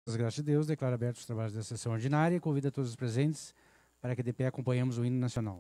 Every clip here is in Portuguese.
Graças a Deus, declaro abertos os trabalhos da sessão ordinária e convido a todos os presentes para que de pé acompanhemos o hino nacional.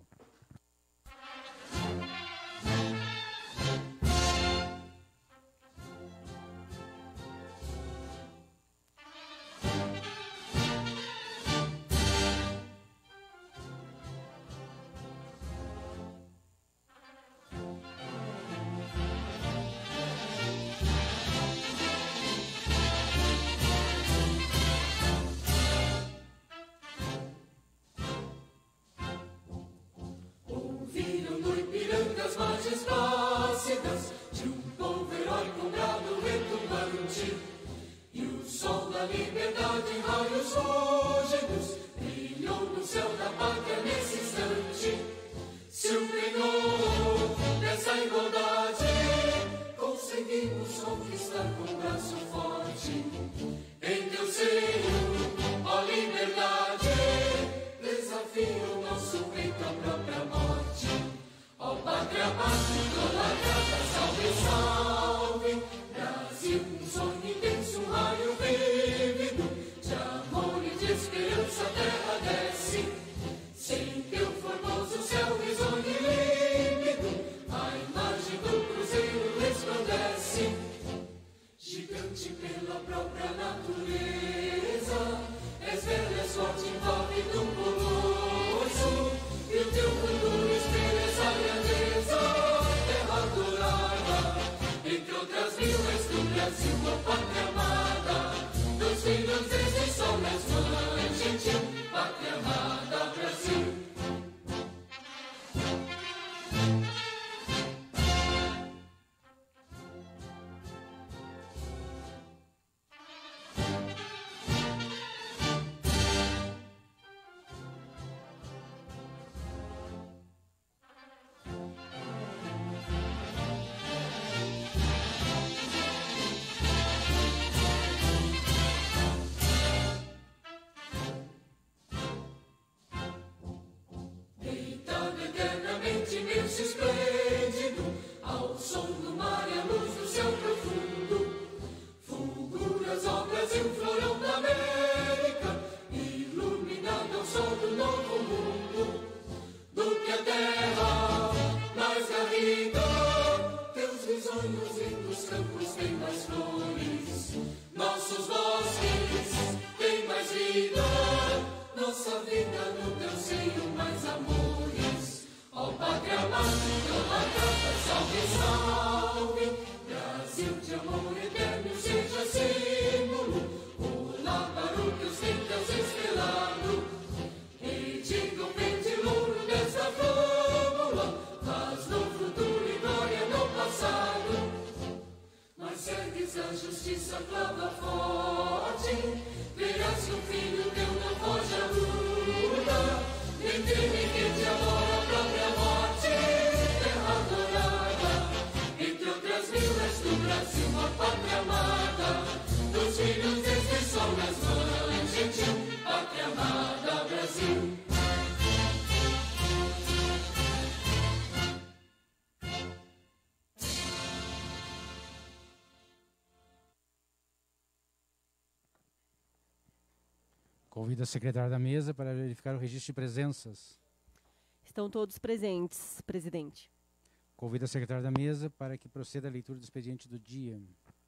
Convido a secretária da mesa para verificar o registro de presenças. Estão todos presentes, presidente. Convido a secretária da mesa para que proceda a leitura do expediente do dia.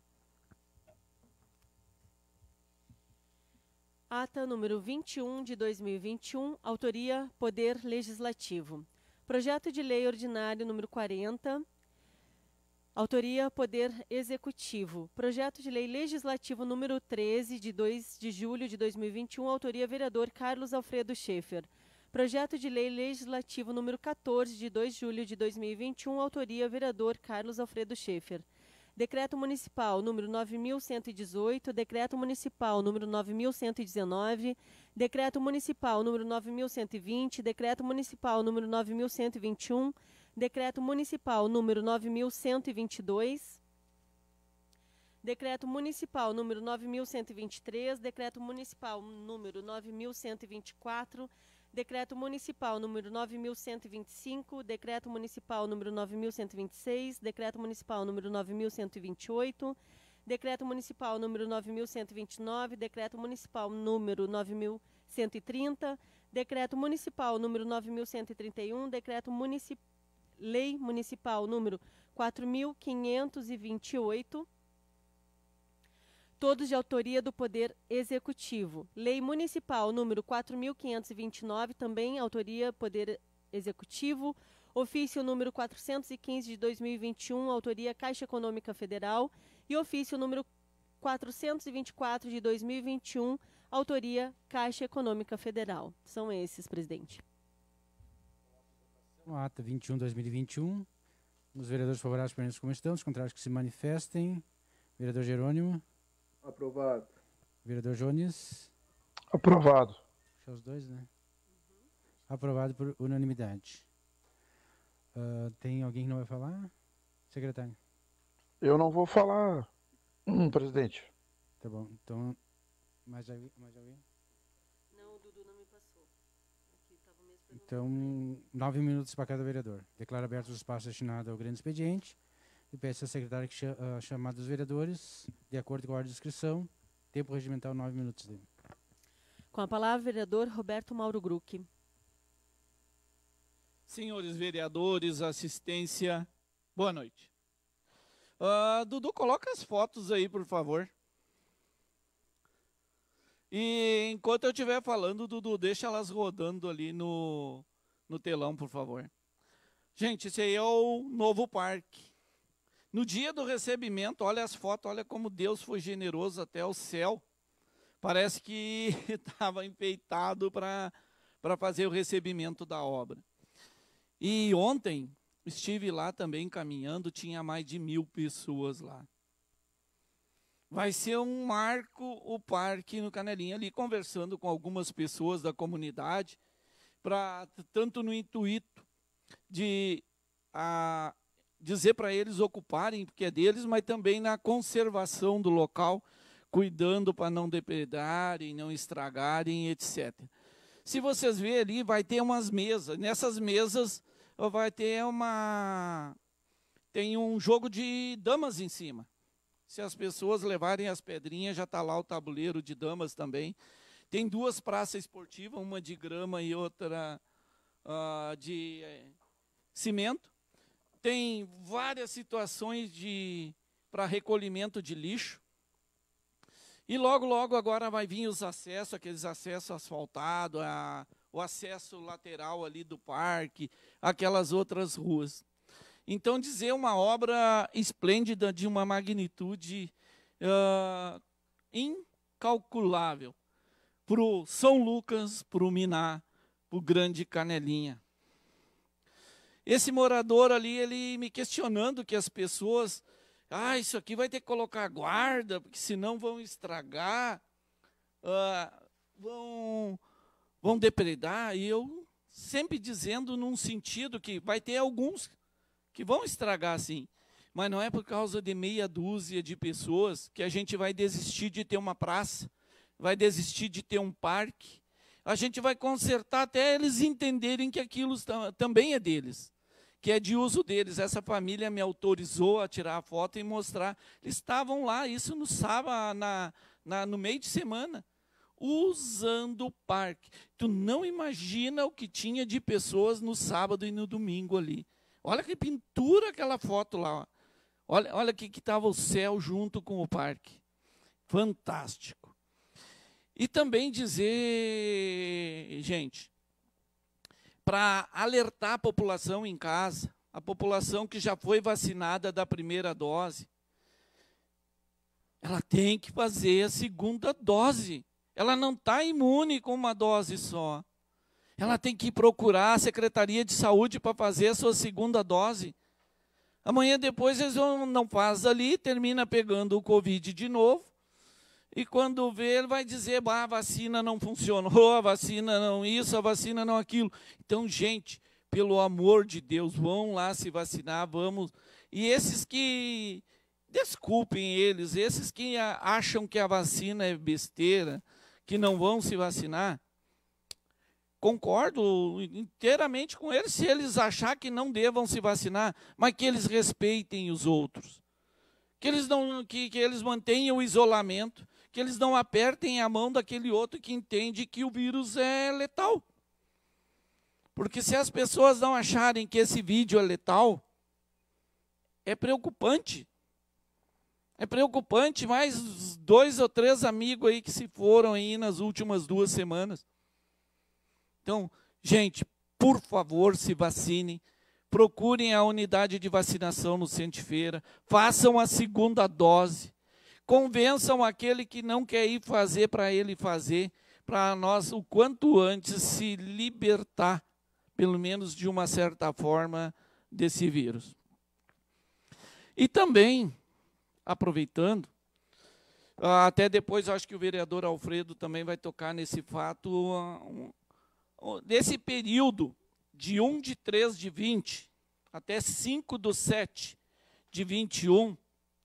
Ata número 21 de 2021, autoria Poder Legislativo. Projeto de Lei Ordinário número 40, autoria Poder Executivo. Projeto de Lei Legislativo número 13, de 2 de julho de 2021, autoria vereador Carlos Alfredo Schaeffer. Projeto de Lei Legislativo número 14, de 2 de julho de 2021, autoria vereador Carlos Alfredo Schaeffer. Decreto Municipal número 9.118, Decreto Municipal número 9.119, Decreto Municipal número 9.120, Decreto Municipal número 9.121, Decreto Municipal número 9.122, Decreto Municipal número 9.123, Decreto Municipal número 9.124, Decreto Municipal número 9.125, Decreto Municipal número 9.126, Decreto Municipal número 9.128, Decreto Municipal número 9.129, Decreto Municipal número 9.130, Decreto Municipal número 9.131, Decreto Lei Municipal número 4.528, todos de autoria do Poder Executivo. Lei Municipal número 4.529, também autoria Poder Executivo. Ofício número 415 de 2021, autoria Caixa Econômica Federal. E ofício número 424 de 2021, autoria Caixa Econômica Federal. São esses, presidente. Ata 21/2021. Os vereadores favoráveis permaneçam como estão, os contrários que se manifestem. Vereador Jerônimo. Aprovado. Vereador Jones. Aprovado. Deixa os dois, né? Aprovado por unanimidade. Tem alguém que não vai falar? Secretário. Eu não vou falar, presidente. Tá bom. Então, mais alguém? Não, o Dudu não me passou. Aqui tava mesmo perguntando. Então, 9 minutos para cada vereador. Declaro abertos os espaços destinados ao grande expediente. E peço à secretária que chamada os vereadores, de acordo com a ordem de inscrição. Tempo regimental, 9 minutos dele. Com a palavra, vereador Roberto Mauro Grucchi. Senhores vereadores, assistência, boa noite. Dudu, coloca as fotos aí, por favor. E enquanto eu estiver falando, Dudu, deixa elas rodando ali no telão, por favor. Gente, esse aí é o novo parque. No dia do recebimento, olha as fotos, olha como Deus foi generoso até o céu. Parece que estava enfeitado para fazer o recebimento da obra. E ontem estive lá também caminhando, tinha mais de 1.000 pessoas lá. Vai ser um marco o parque no Canelinha, ali conversando com algumas pessoas da comunidade, tanto no intuito de dizer para eles ocuparem, porque é deles, mas também na conservação do local, cuidando para não depredarem, não estragarem, etc. Se vocês verem ali, vai ter umas mesas. Nessas mesas vai ter tem um jogo de damas em cima. Se as pessoas levarem as pedrinhas, já está lá o tabuleiro de damas também. Tem 2 praças esportivas, uma de grama e outra de cimento. Tem várias situações para recolhimento de lixo. E logo, logo agora vai vir os acessos, aqueles acessos asfaltados, o acesso lateral ali do parque, aquelas outras ruas. Então, dizer uma obra esplêndida de uma magnitude incalculável para o São Lucas, para o Miná, para o Grande Canelinha. Esse morador ali, ele me questionando que as pessoas, isso aqui vai ter que colocar guarda, porque senão vão estragar, vão depredar. E eu sempre dizendo num sentido que vai ter alguns que vão estragar sim, mas não é por causa de meia dúzia de pessoas que a gente vai desistir de ter uma praça, vai desistir de ter um parque. A gente vai consertar até eles entenderem que aquilo também é deles, que é de uso deles. Essa família me autorizou a tirar a foto e mostrar. Eles estavam lá, isso no sábado, no meio de semana, usando o parque. Tu não imagina o que tinha de pessoas no sábado e no domingo ali. Olha que pintura aquela foto lá. Ó. Olha que estava o céu junto com o parque. Fantástico. E também dizer, gente, para alertar a população em casa, a população que já foi vacinada da primeira dose, ela tem que fazer a segunda dose. Ela não está imune com uma dose só. Ela tem que procurar a Secretaria de Saúde para fazer a sua segunda dose. Amanhã depois eles não fazem ali, termina pegando o Covid de novo. E quando vê, ele vai dizer, a vacina não funcionou, a vacina não isso, a vacina não aquilo. Então, gente, pelo amor de Deus, vão lá se vacinar, vamos. E esses que, desculpem eles, esses que acham que a vacina é besteira, que não vão se vacinar, concordo inteiramente com eles, se eles acharem que não devam se vacinar, mas que eles respeitem os outros. que eles mantenham o isolamento, que eles não apertem a mão daquele outro que entende que o vírus é letal. Porque se as pessoas não acharem que esse vídeo é letal, é preocupante. É preocupante, mais 2 ou 3 amigos aí que se foram aí nas últimas 2 semanas. Então, gente, por favor, se vacinem. Procurem a unidade de vacinação no centro de feira. Façam a segunda dose. Convençam aquele que não quer ir fazer para ele fazer, para nós, o quanto antes, se libertar, pelo menos de uma certa forma, desse vírus. E também, aproveitando, até depois acho que o vereador Alfredo também vai tocar nesse fato, desse período de 1/3/20 até 5/7/21,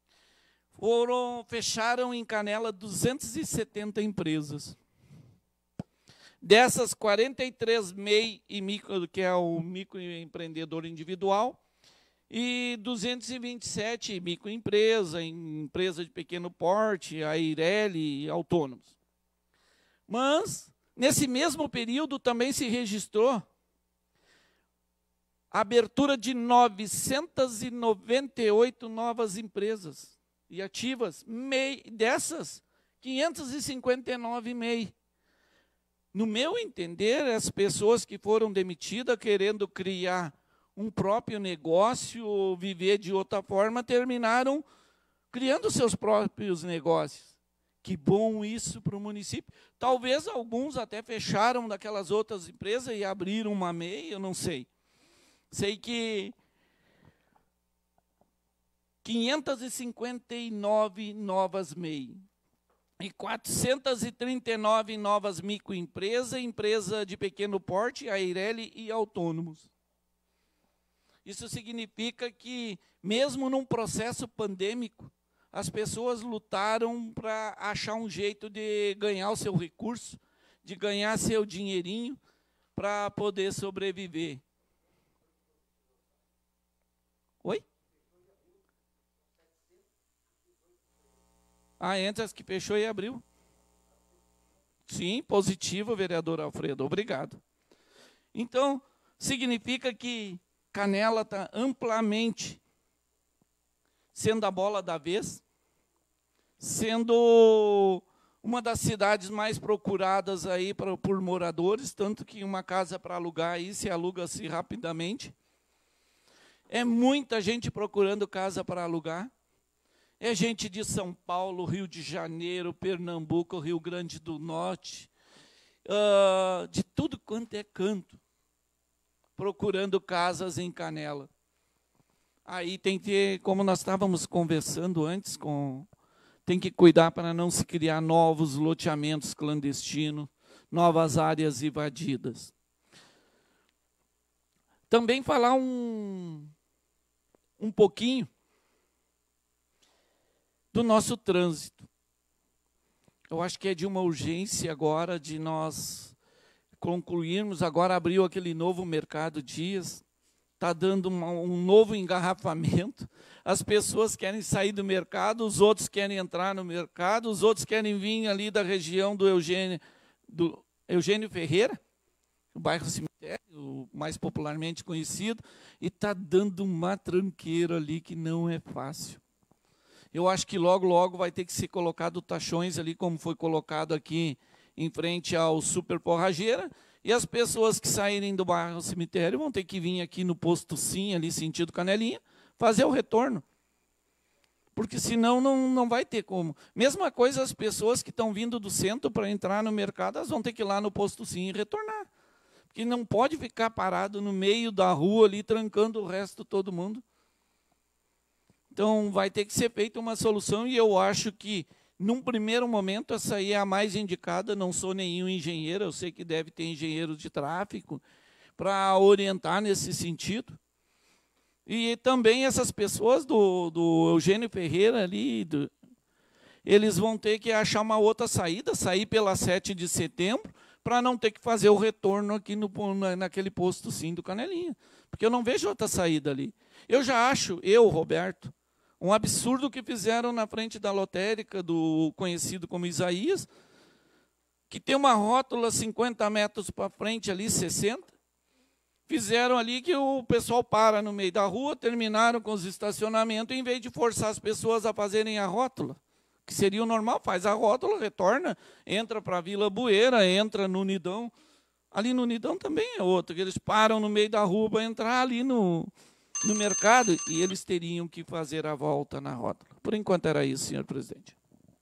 fecharam em Canela 270 empresas. Dessas, 43 MEI e micro, que é o microempreendedor individual, e 227 microempresa, empresa de pequeno porte, a Eireli e autônomos. Mas, nesse mesmo período, também se registrou a abertura de 998 novas empresas e ativas, MEI, dessas, 559 MEI. No meu entender, as pessoas que foram demitidas querendo criar um próprio negócio ou viver de outra forma, terminaram criando seus próprios negócios. Que bom isso para o município. Talvez alguns até fecharam daquelas outras empresas e abriram uma MEI, eu não sei. Sei que 559 novas MEI. E 439 novas microempresas, empresa de pequeno porte, a Eireli e autônomos. Isso significa que, mesmo num processo pandêmico, as pessoas lutaram para achar um jeito de ganhar o seu recurso, de ganhar seu dinheirinho, para poder sobreviver. Oi? Entre as que fechou e abriu. Sim, positivo, vereador Alfredo, obrigado. Então, significa que Canela está amplamente sendo a bola da vez, sendo uma das cidades mais procuradas aí por moradores, tanto que uma casa para alugar aí se aluga-se rapidamente. É muita gente procurando casa para alugar. É gente de São Paulo, Rio de Janeiro, Pernambuco, Rio Grande do Norte, de tudo quanto é canto, procurando casas em Canela. Aí tem que ter, como nós estávamos conversando antes, tem que cuidar para não se criar novos loteamentos clandestinos, novas áreas invadidas. Também falar um pouquinho do nosso trânsito. Eu acho que é de uma urgência agora de nós concluirmos. Agora abriu aquele novo Mercado Dias, está dando um novo engarrafamento. As pessoas querem sair do mercado, os outros querem entrar no mercado, os outros querem vir ali da região do Eugênio Ferreira, o bairro Cemitério, mais popularmente conhecido, e está dando uma tranqueira ali que não é fácil. Eu acho que logo, logo vai ter que ser colocado taxões ali, como foi colocado aqui em frente ao Super Forrageira, e as pessoas que saírem do bairro Cemitério vão ter que vir aqui no posto Sim, ali sentido Canelinha, fazer o retorno. Porque senão não vai ter como. Mesma coisa, as pessoas que estão vindo do centro para entrar no mercado, elas vão ter que ir lá no posto Sim e retornar. Porque não pode ficar parado no meio da rua ali, trancando o resto todo mundo. Então, vai ter que ser feita uma solução, e eu acho que, num primeiro momento, essa aí é a mais indicada. Não sou nenhum engenheiro, eu sei que deve ter engenheiros de tráfego para orientar nesse sentido. E também essas pessoas do Eugênio Ferreira ali, eles vão ter que achar uma outra saída, sair pela 7 de setembro, para não ter que fazer o retorno aqui naquele posto Sim do Canelinha. Porque eu não vejo outra saída ali. Eu já acho, Roberto, Um absurdo que fizeram na frente da lotérica do conhecido como Isaías, que tem uma rótula 50 metros para frente ali, 60. Fizeram ali que o pessoal para no meio da rua, terminaram com os estacionamentos, em vez de forçar as pessoas a fazerem a rótula, que seria o normal, faz a rótula, retorna, entra para a Vila Bueira, entra no Nidão. Ali no Nidão também é outro, que eles param no meio da rua para entrar ali no mercado, e eles teriam que fazer a volta na rótula. Por enquanto era isso, senhor presidente.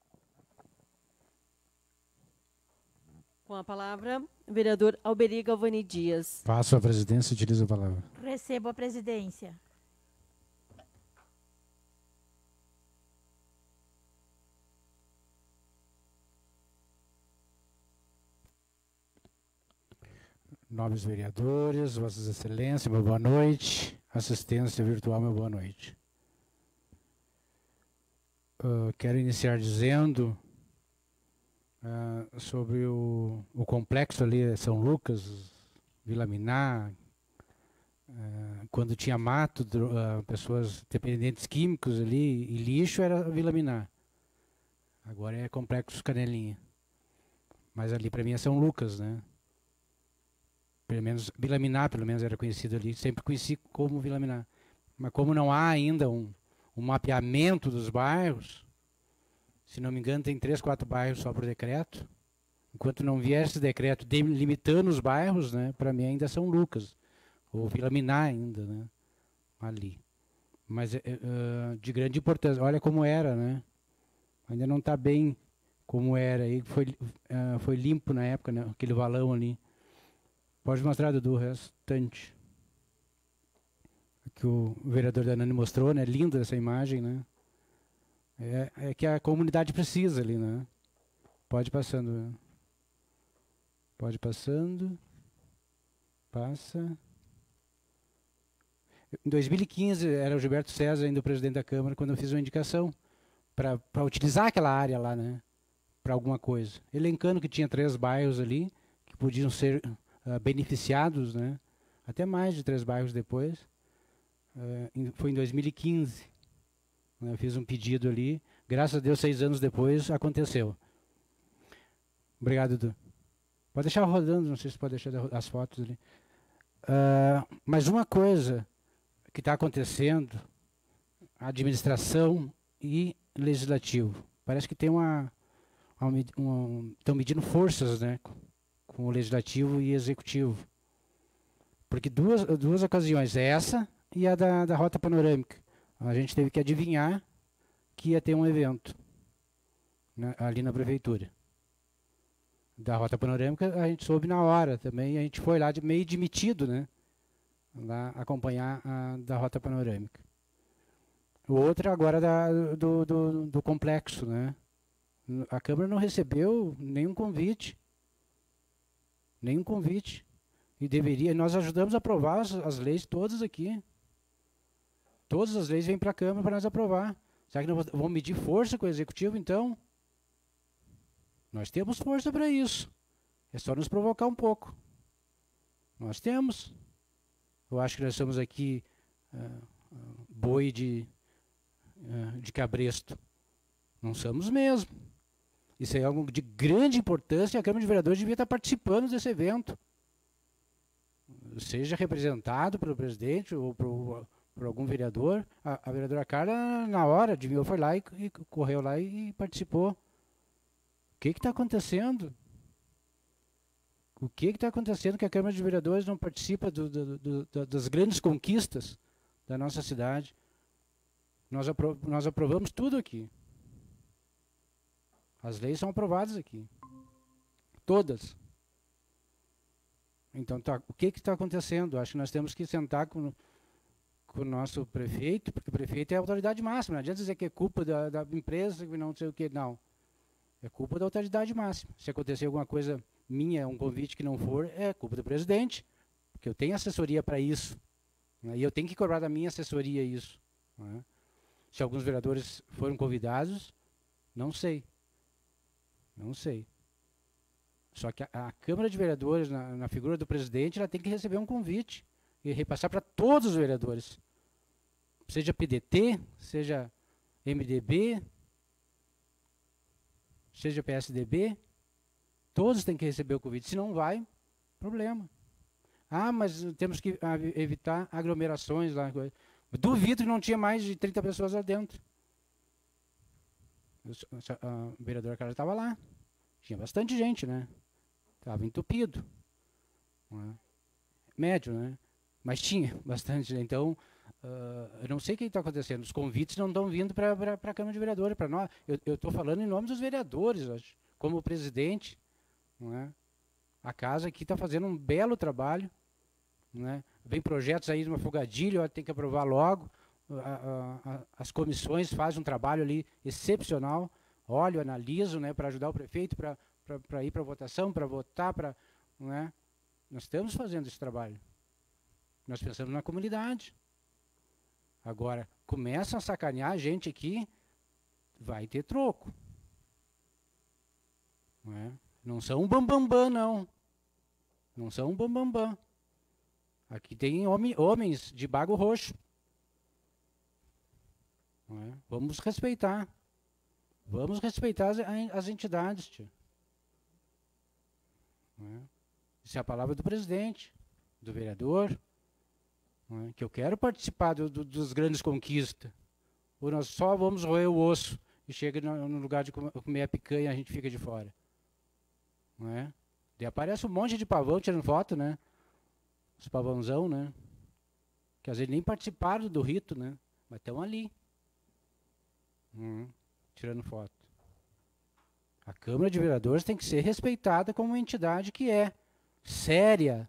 Com a palavra, o vereador Alberi Galvani Dias. Passo a presidência e utilizo a palavra. Recebo a presidência. Nobres vereadores, Vossas Excelências, uma boa noite. Assistência virtual, uma boa noite. Quero iniciar dizendo sobre o complexo ali, São Lucas, Vila Miná, quando tinha mato, pessoas dependentes químicos ali, e lixo era Vila Miná. Agora é Complexo Canelinha. Mas ali para mim é São Lucas, né? Pelo menos Vila Miná, pelo menos era conhecido ali, sempre conheci como Vila Miná. Mas como não há ainda um mapeamento dos bairros, se não me engano tem 3, 4 bairros só por decreto, enquanto não vier esse decreto limitando os bairros, né, para mim ainda São Lucas, ou Vila Miná ainda, né, ali. Mas de grande importância, olha como era, né, ainda não está bem como era, aí foi limpo na época, né, aquele valão ali. Pode mostrar, Dudu, o restante. Que o vereador Danani mostrou, né? Linda essa imagem, né? É que a comunidade precisa ali, né? Pode passando. Né? Pode passando. Passa. Em 2015, era o Gilberto César, ainda o presidente da Câmara, quando eu fiz uma indicação para utilizar aquela área lá, né? Para alguma coisa. Elencando que tinha 3 bairros ali, que podiam ser beneficiados, né? Até mais de 3 bairros depois. Foi em 2015. Né? Eu fiz um pedido ali. Graças a Deus, 6 anos depois, aconteceu. Obrigado, Dudu. Pode deixar rodando, não sei se pode deixar as fotos ali. Mas uma coisa que está acontecendo, administração e legislativo. Parece que tem estão medindo forças, né? Com o legislativo e executivo. Porque duas ocasiões, essa e a da Rota Panorâmica. A gente teve que adivinhar que ia ter um evento, né, ali na prefeitura. Da Rota Panorâmica a gente soube na hora também, a gente foi lá meio demitido, né, lá acompanhar a da Rota Panorâmica. O outro agora do complexo, né. A Câmara não recebeu nenhum convite. Nenhum convite. E deveria, nós ajudamos a aprovar as leis todas aqui. Todas as leis vêm para a Câmara para nós aprovar. Será que nós vamos medir força com o Executivo, então? Nós temos força para isso. É só nos provocar um pouco. Nós temos. Eu acho que nós somos aqui boi de cabresto. Não somos mesmo. Isso é algo de grande importância e a Câmara de Vereadores devia estar participando desse evento. Seja representado pelo presidente ou por algum vereador. A vereadora Carla, na hora, adivinhou, foi lá e correu lá e participou. O que está acontecendo? O que está acontecendo que a Câmara de Vereadores não participa das grandes conquistas da nossa cidade? Nós aprovamos tudo aqui. As leis são aprovadas aqui. Todas. Então, o que está acontecendo? Acho que nós temos que sentar com o nosso prefeito, porque o prefeito é a autoridade máxima. Não adianta dizer que é culpa da empresa, que não sei o que, não. É culpa da autoridade máxima. Se acontecer alguma coisa minha, um convite que não for, é culpa do presidente, porque eu tenho assessoria para isso. Né? E eu tenho que cobrar da minha assessoria isso. Né? Se alguns vereadores foram convidados, não sei. Não sei. Só que a Câmara de Vereadores, na figura do presidente, ela tem que receber um convite e repassar para todos os vereadores. Seja PDT, seja MDB, seja PSDB, todos têm que receber o Covid. Se não vai, problema. Ah, mas temos que evitar aglomerações lá. Duvido que não tinha mais de 30 pessoas lá dentro. O vereador Carlos estava lá. Tinha bastante gente, né? Estava entupido. Né? Médio, né? Mas tinha bastante. Né? Então, eu não sei o que está acontecendo. Os convites não estão vindo para a Câmara de Vereadores, para nós. Eu estou falando em nome dos vereadores, acho, como presidente. Não é? A casa aqui está fazendo um belo trabalho. Né? Vem projetos aí de uma folgadilha, tem que aprovar logo. As comissões fazem um trabalho ali excepcional. Olho, analiso, né, para ajudar o prefeito, para ir para a votação, para votar, não é? Nós estamos fazendo esse trabalho. Nós pensamos na comunidade. Agora, começam a sacanear a gente aqui, vai ter troco. Não é? Não são um bambambam, não. Não são um bambambam. Aqui tem homens de bago roxo. Não é? Vamos respeitar. Vamos respeitar as entidades, tia. Não é? Isso é a palavra do presidente, do vereador, não é? Que eu quero participar dos grandes conquistas. Ou nós só vamos roer o osso e chega no lugar de comer a picanha, a gente fica de fora. Não é? Daí aparece um monte de pavão tirando foto, né? Os pavãozão, né? Que às vezes nem participaram do rito, né? Mas estão ali. Tirando foto. A Câmara de Vereadores tem que ser respeitada como uma entidade que é séria.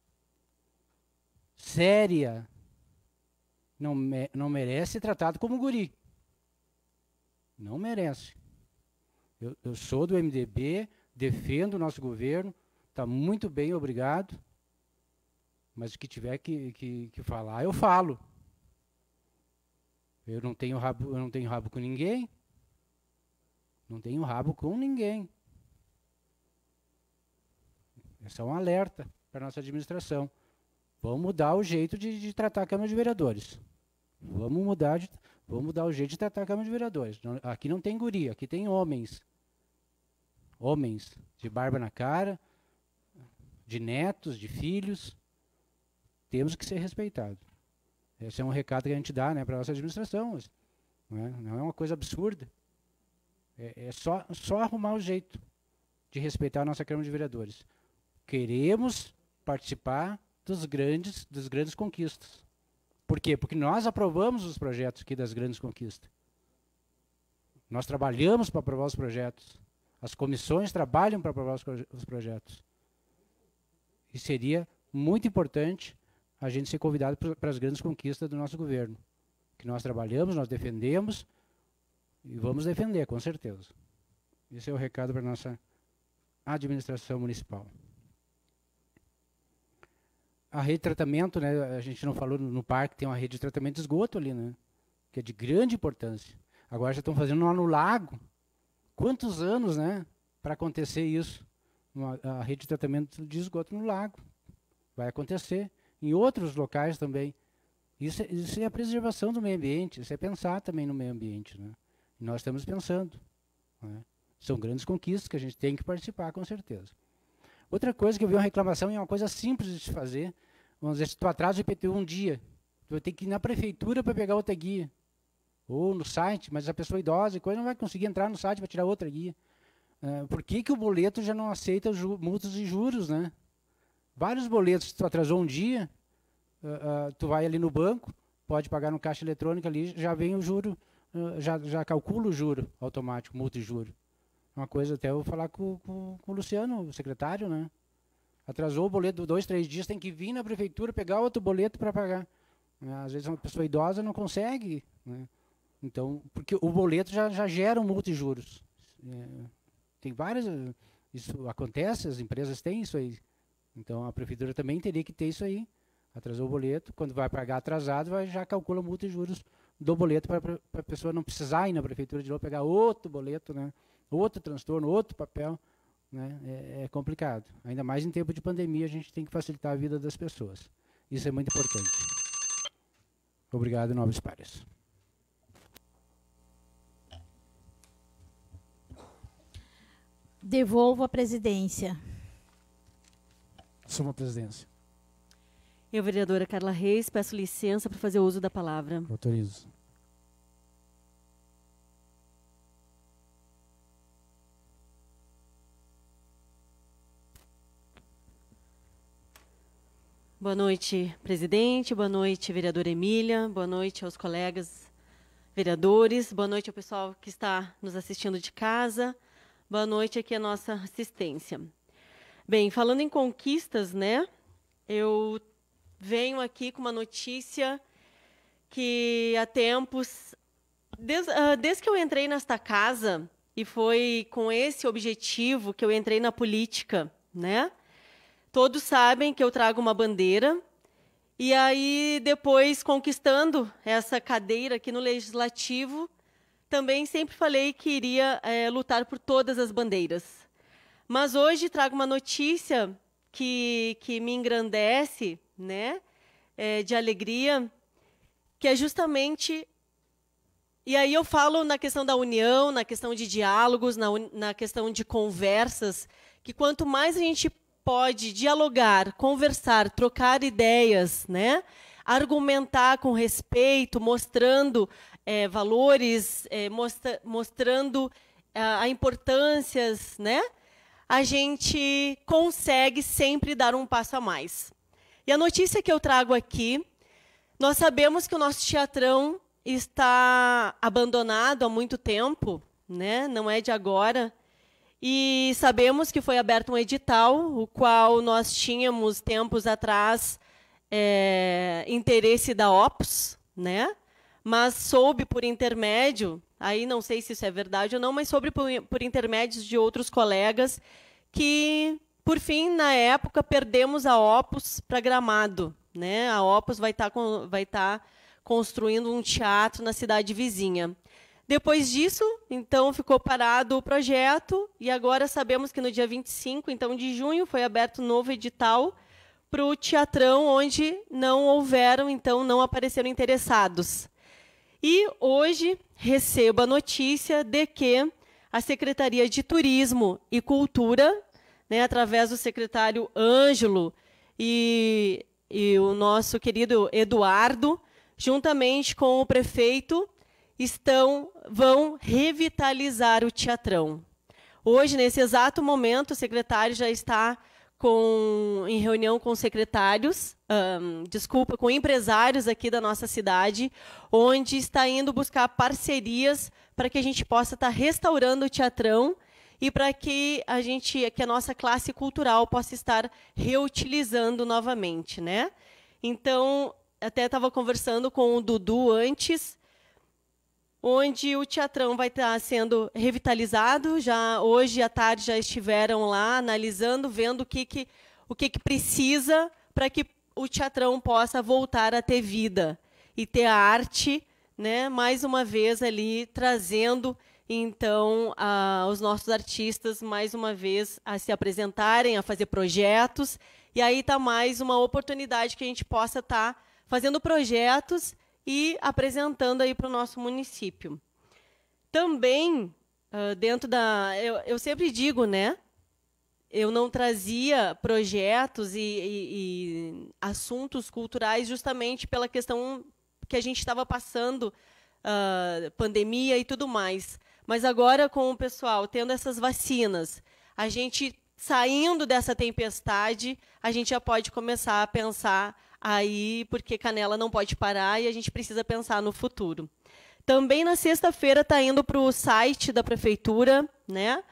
Séria. Não merece ser tratado como guri. Não merece. Eu sou do MDB, defendo o nosso governo, está muito bem, obrigado. Mas o que tiver que falar, eu falo. Eu não tenho rabo com ninguém. Não tenho rabo com ninguém. Esse é um alerta para a nossa administração. Vamos mudar o jeito de tratar a Câmara de Vereadores. Vamos mudar o jeito de tratar a Câmara de Vereadores. Aqui não tem guri, aqui tem homens. Homens de barba na cara, de netos, de filhos. Temos que ser respeitados. Esse é um recado que a gente dá, né, para a nossa administração. Não é uma coisa absurda. É só arrumar o jeito de respeitar a nossa Câmara de Vereadores. Queremos participar das grandes conquistas. Por quê? Porque nós aprovamos os projetos aqui das grandes conquistas. Nós trabalhamos para aprovar os projetos. As comissões trabalham para aprovar os projetos. E seria muito importante a gente ser convidado para as grandes conquistas do nosso governo. Que nós trabalhamos, nós defendemos e vamos defender, com certeza. Esse é o recado para a nossa administração municipal. A rede de tratamento, né, a gente não falou no parque, tem uma rede de tratamento de esgoto ali, né, que é de grande importância. Agora já estão fazendo lá no lago. Quantos anos, né, para acontecer isso? A rede de tratamento de esgoto no lago. Vai acontecer. Em outros locais também. Isso é a preservação do meio ambiente, isso é pensar também no meio ambiente. Né? E nós estamos pensando. Né? São grandes conquistas que a gente tem que participar, com certeza. Outra coisa que eu vi uma reclamação, e é uma coisa simples de se fazer, vamos dizer, se tu atrasa o IPTU um dia, tu vai ter que ir na prefeitura para pegar outra guia. Ou no site, mas a pessoa idosa e coisa não vai conseguir entrar no site para tirar outra guia. Por que o boleto já não aceita multas e juros, né? Vários boletos, se tu atrasou um dia, tu vai ali no banco, pode pagar no caixa eletrônico ali, já vem o juro, já calcula o juro automático, multa e juro. Uma coisa, até eu vou falar com o Luciano, o secretário, né? Atrasou o boleto 2, 3 dias, tem que vir na prefeitura, pegar outro boleto para pagar. Às vezes uma pessoa idosa não consegue, né? Então, porque o boleto já gera multa e juros. Tem várias, isso acontece, as empresas têm isso aí. Então, a prefeitura também teria que ter isso aí. Atrasou o boleto, quando vai pagar atrasado, já calcula multa e juros do boleto para a pessoa não precisar ir na prefeitura de novo pegar outro boleto, né? Outro transtorno, outro papel. Né? É complicado. Ainda mais em tempo de pandemia, a gente tem que facilitar a vida das pessoas. Isso é muito importante. Obrigado, Nobres Pares. Devolvo a presidência. Assumo a presidência. Eu, vereadora Carla Reis, peço licença para fazer uso da palavra. Autorizo. Boa noite, presidente. Boa noite, vereadora Emília. Boa noite aos colegas vereadores. Boa noite ao pessoal que está nos assistindo de casa. Boa noite aqui a nossa assistência. Bem, falando em conquistas, né? Eu venho aqui com uma notícia que há tempos, desde que eu entrei nesta casa, e foi com esse objetivo que eu entrei na política, né? Todos sabem que eu trago uma bandeira, e aí depois, conquistando essa cadeira aqui no Legislativo, também sempre falei que iria lutar por todas as bandeiras. Mas hoje trago uma notícia que me engrandece, né, de alegria, que é justamente... E aí eu falo na questão da união, na questão de diálogos, na questão de conversas, que quanto mais a gente pode dialogar, conversar, trocar ideias, né? Argumentar com respeito, mostrando valores, mostrando a importância, né? A gente consegue sempre dar um passo a mais. E a notícia que eu trago aqui, nós sabemos que o nosso teatrão está abandonado há muito tempo, né? Não é de agora. E sabemos que foi aberto um edital, o qual nós tínhamos, tempos atrás, interesse da Opus, né? Mas soube por intermédio, aí não sei se isso é verdade ou não, mas soube por intermédios de outros colegas que, por fim, na época, perdemos a Opus para Gramado, né? A Opus vai estar construindo um teatro na cidade vizinha. Depois disso, então, ficou parado o projeto, e agora sabemos que no dia 25, então, de junho, foi aberto um novo edital para o teatrão, onde não apareceram interessados. E hoje recebo a notícia de que a Secretaria de Turismo e Cultura, né, através do secretário Ângelo e o nosso querido Eduardo, juntamente com o prefeito, vão revitalizar o teatrão. Hoje, nesse exato momento, o secretário já está em reunião com secretários, com empresários aqui da nossa cidade, onde está indo buscar parcerias para que a gente possa estar restaurando o teatrão e para que a nossa classe cultural possa estar reutilizando novamente, né? Então, até estava conversando com o Dudu antes, onde o teatrão vai estar sendo revitalizado. Já hoje à tarde já estiveram lá analisando, vendo o que precisa para que o teatrão possa voltar a ter vida e ter a arte, né, mais uma vez ali trazendo então os nossos artistas mais uma vez a se apresentarem, a fazer projetos, e aí está mais uma oportunidade que a gente possa estar fazendo projetos e apresentando aí para o nosso município. Também, dentro da... Eu sempre digo, né? Eu não trazia projetos e assuntos culturais justamente pela questão que a gente estava passando, pandemia e tudo mais. Mas agora, com o pessoal tendo essas vacinas, a gente saindo dessa tempestade, a gente já pode começar a pensar aí, porque Canela não pode parar e a gente precisa pensar no futuro. Também na sexta-feira está indo para o site da prefeitura, né,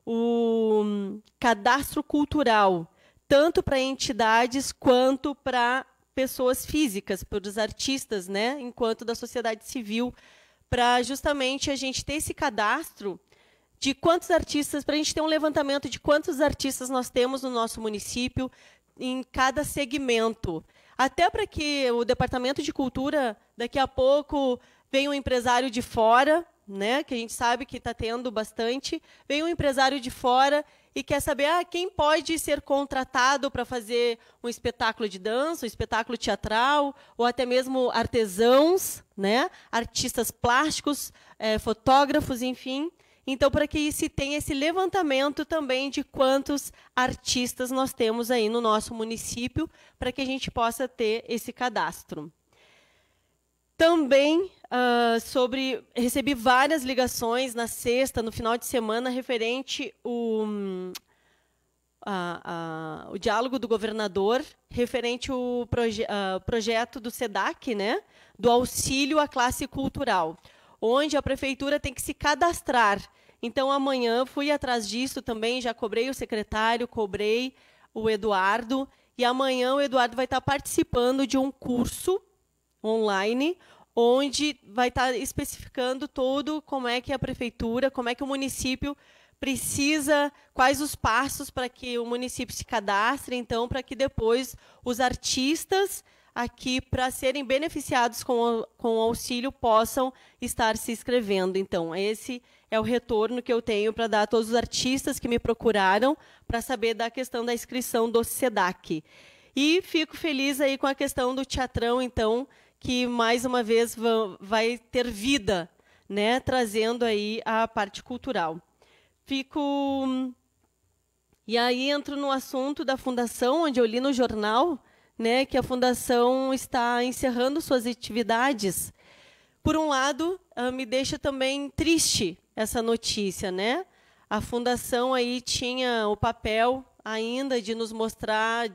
o cadastro cultural, tanto para entidades quanto para pessoas físicas, para os artistas, né, enquanto da sociedade civil, para justamente a gente ter esse cadastro de quantos artistas, para a gente ter um levantamento de quantos artistas nós temos no nosso município, em cada segmento. Até para que o Departamento de Cultura, daqui a pouco, venha um empresário de fora, né, que a gente sabe que está tendo bastante, vem um empresário de fora e quer saber quem pode ser contratado para fazer um espetáculo de dança, um espetáculo teatral, ou até mesmo artesãos, né, artistas plásticos, fotógrafos, enfim. Então, para que se tenha esse levantamento também de quantos artistas nós temos aí no nosso município, para que a gente possa ter esse cadastro. Também recebi várias ligações na sexta, no final de semana, referente o diálogo do governador, referente ao projeto do SEDAC, né, do auxílio à classe cultural, onde a prefeitura tem que se cadastrar. Então, amanhã, fui atrás disso também, já cobrei o secretário, cobrei o Eduardo, e amanhã o Eduardo vai estar participando de um curso online, onde vai estar especificando todo como é que a prefeitura, como é que o município precisa, quais os passos para que o município se cadastre, então, para que depois os artistas aqui, para serem beneficiados com o auxílio, possam estar se inscrevendo. Então, esse é o retorno que eu tenho para dar a todos os artistas que me procuraram para saber da questão da inscrição do SEDAC. E fico feliz aí com a questão do teatrão, então, que mais uma vez vai ter vida, né, trazendo aí a parte cultural. E aí entro no assunto da fundação, onde eu li no jornal, né, que a fundação está encerrando suas atividades. Por um lado, me deixa também triste essa notícia, né? A fundação aí tinha o papel ainda de nos mostrar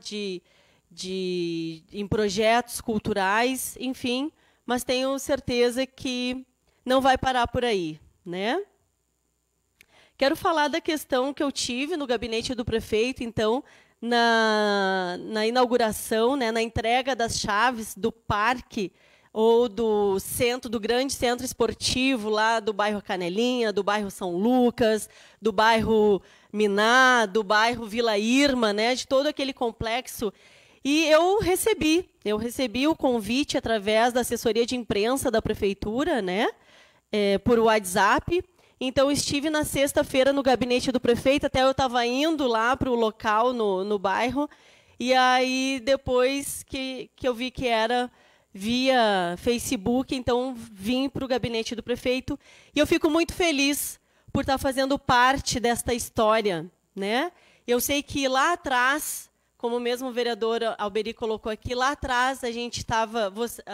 em projetos culturais, enfim, mas tenho certeza que não vai parar por aí, né? Quero falar da questão que eu tive no gabinete do prefeito, então, na inauguração, né, na entrega das chaves do parque ou do grande centro esportivo lá do bairro Canelinha, do bairro São Lucas, do bairro Miná, do bairro Vila Irma, né, de todo aquele complexo. E eu recebi o convite através da assessoria de imprensa da prefeitura, né, por WhatsApp. Então, estive na sexta-feira no gabinete do prefeito, até eu estava indo lá para o local no bairro, e aí, depois que eu vi que era via Facebook, então vim para o gabinete do prefeito, e eu fico muito feliz por estar fazendo parte desta história, né? Eu sei que lá atrás, como mesmo o vereador Alberi colocou aqui, lá atrás a gente estava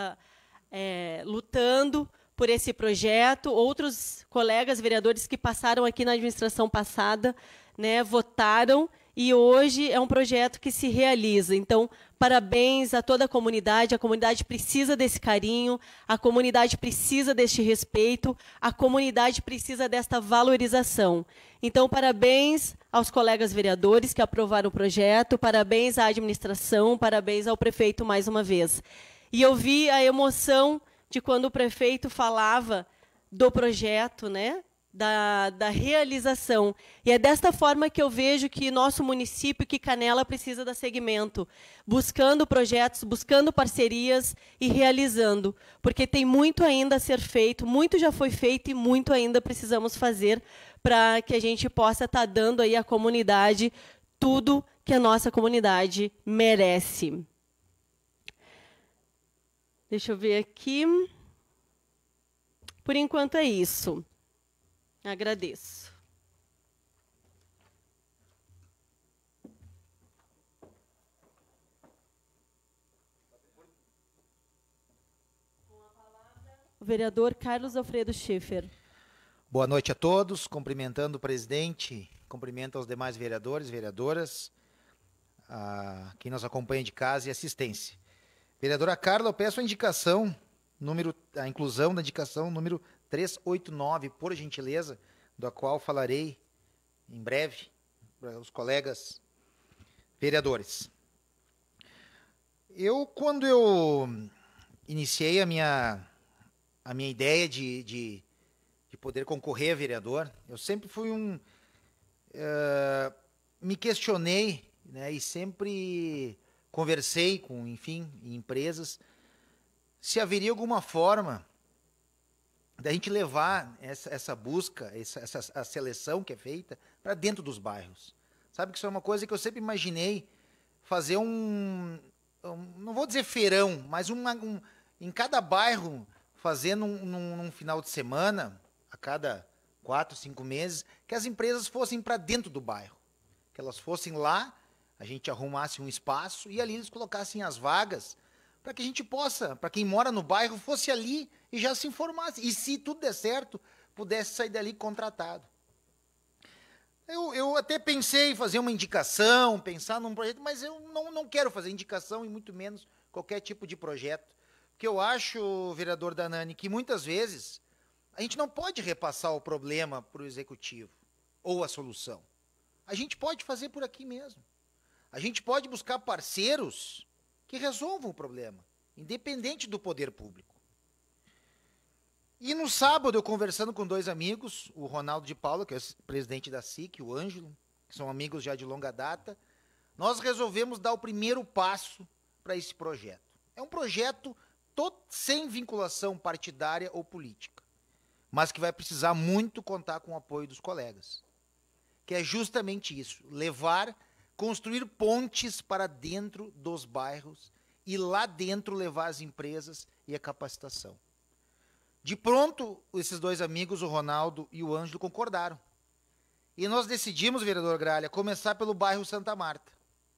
lutando por esse projeto, outros colegas vereadores que passaram aqui na administração passada, né, votaram, e hoje é um projeto que se realiza. Então, parabéns a toda a comunidade precisa desse carinho, a comunidade precisa deste respeito, a comunidade precisa desta valorização. Então, parabéns aos colegas vereadores que aprovaram o projeto, parabéns à administração, parabéns ao prefeito mais uma vez. E eu vi a emoção de quando o prefeito falava do projeto, né, da realização. E é desta forma que eu vejo que nosso município, que Canela, precisa dar seguimento, buscando projetos, buscando parcerias e realizando, porque tem muito ainda a ser feito, muito já foi feito e muito ainda precisamos fazer para que a gente possa estar dando aí à comunidade tudo que a nossa comunidade merece. Deixa eu ver aqui. Por enquanto é isso. Agradeço. O vereador Carlos Alfredo Schiffer. Boa noite a todos, cumprimentando o presidente, cumprimento aos demais vereadores, vereadoras, a quem nos acompanha de casa e assistência. Vereadora Carla, eu peço a inclusão da indicação número 389, por gentileza, da qual falarei em breve para os colegas vereadores. Quando eu iniciei a minha ideia de poder concorrer a vereador, eu sempre fui me questionei, né, e sempre conversei com, enfim, empresas, se haveria alguma forma da gente levar essa busca, a seleção que é feita para dentro dos bairros. Sabe que isso é uma coisa que eu sempre imaginei fazer não vou dizer feirão, mas em cada bairro, fazer num final de semana, a cada 4, 5 meses, que as empresas fossem para dentro do bairro. Que elas fossem lá, a gente arrumasse um espaço e ali eles colocassem as vagas para que a gente possa, para quem mora no bairro, fosse ali e já se informasse. E se tudo der certo, pudesse sair dali contratado. Eu até pensei em fazer uma indicação, pensar num projeto, mas eu não quero fazer indicação e muito menos qualquer tipo de projeto. Porque eu acho, vereador Danani, que muitas vezes a gente não pode repassar o problema para o executivo ou a solução. A gente pode fazer por aqui mesmo. A gente pode buscar parceiros que resolvam o problema, independente do poder público. E no sábado, eu conversando com 2 amigos, o Ronaldo de Paula, que é o presidente da SIC, o Ângelo, que são amigos já de longa data, nós resolvemos dar o primeiro passo para esse projeto. É um projeto sem vinculação partidária ou política, mas que vai precisar muito contar com o apoio dos colegas. Que é justamente isso, construir pontes para dentro dos bairros e lá dentro levar as empresas e a capacitação. De pronto, esses 2 amigos, o Ronaldo e o Ângelo, concordaram. E nós decidimos, vereador Gralha, começar pelo bairro Santa Marta.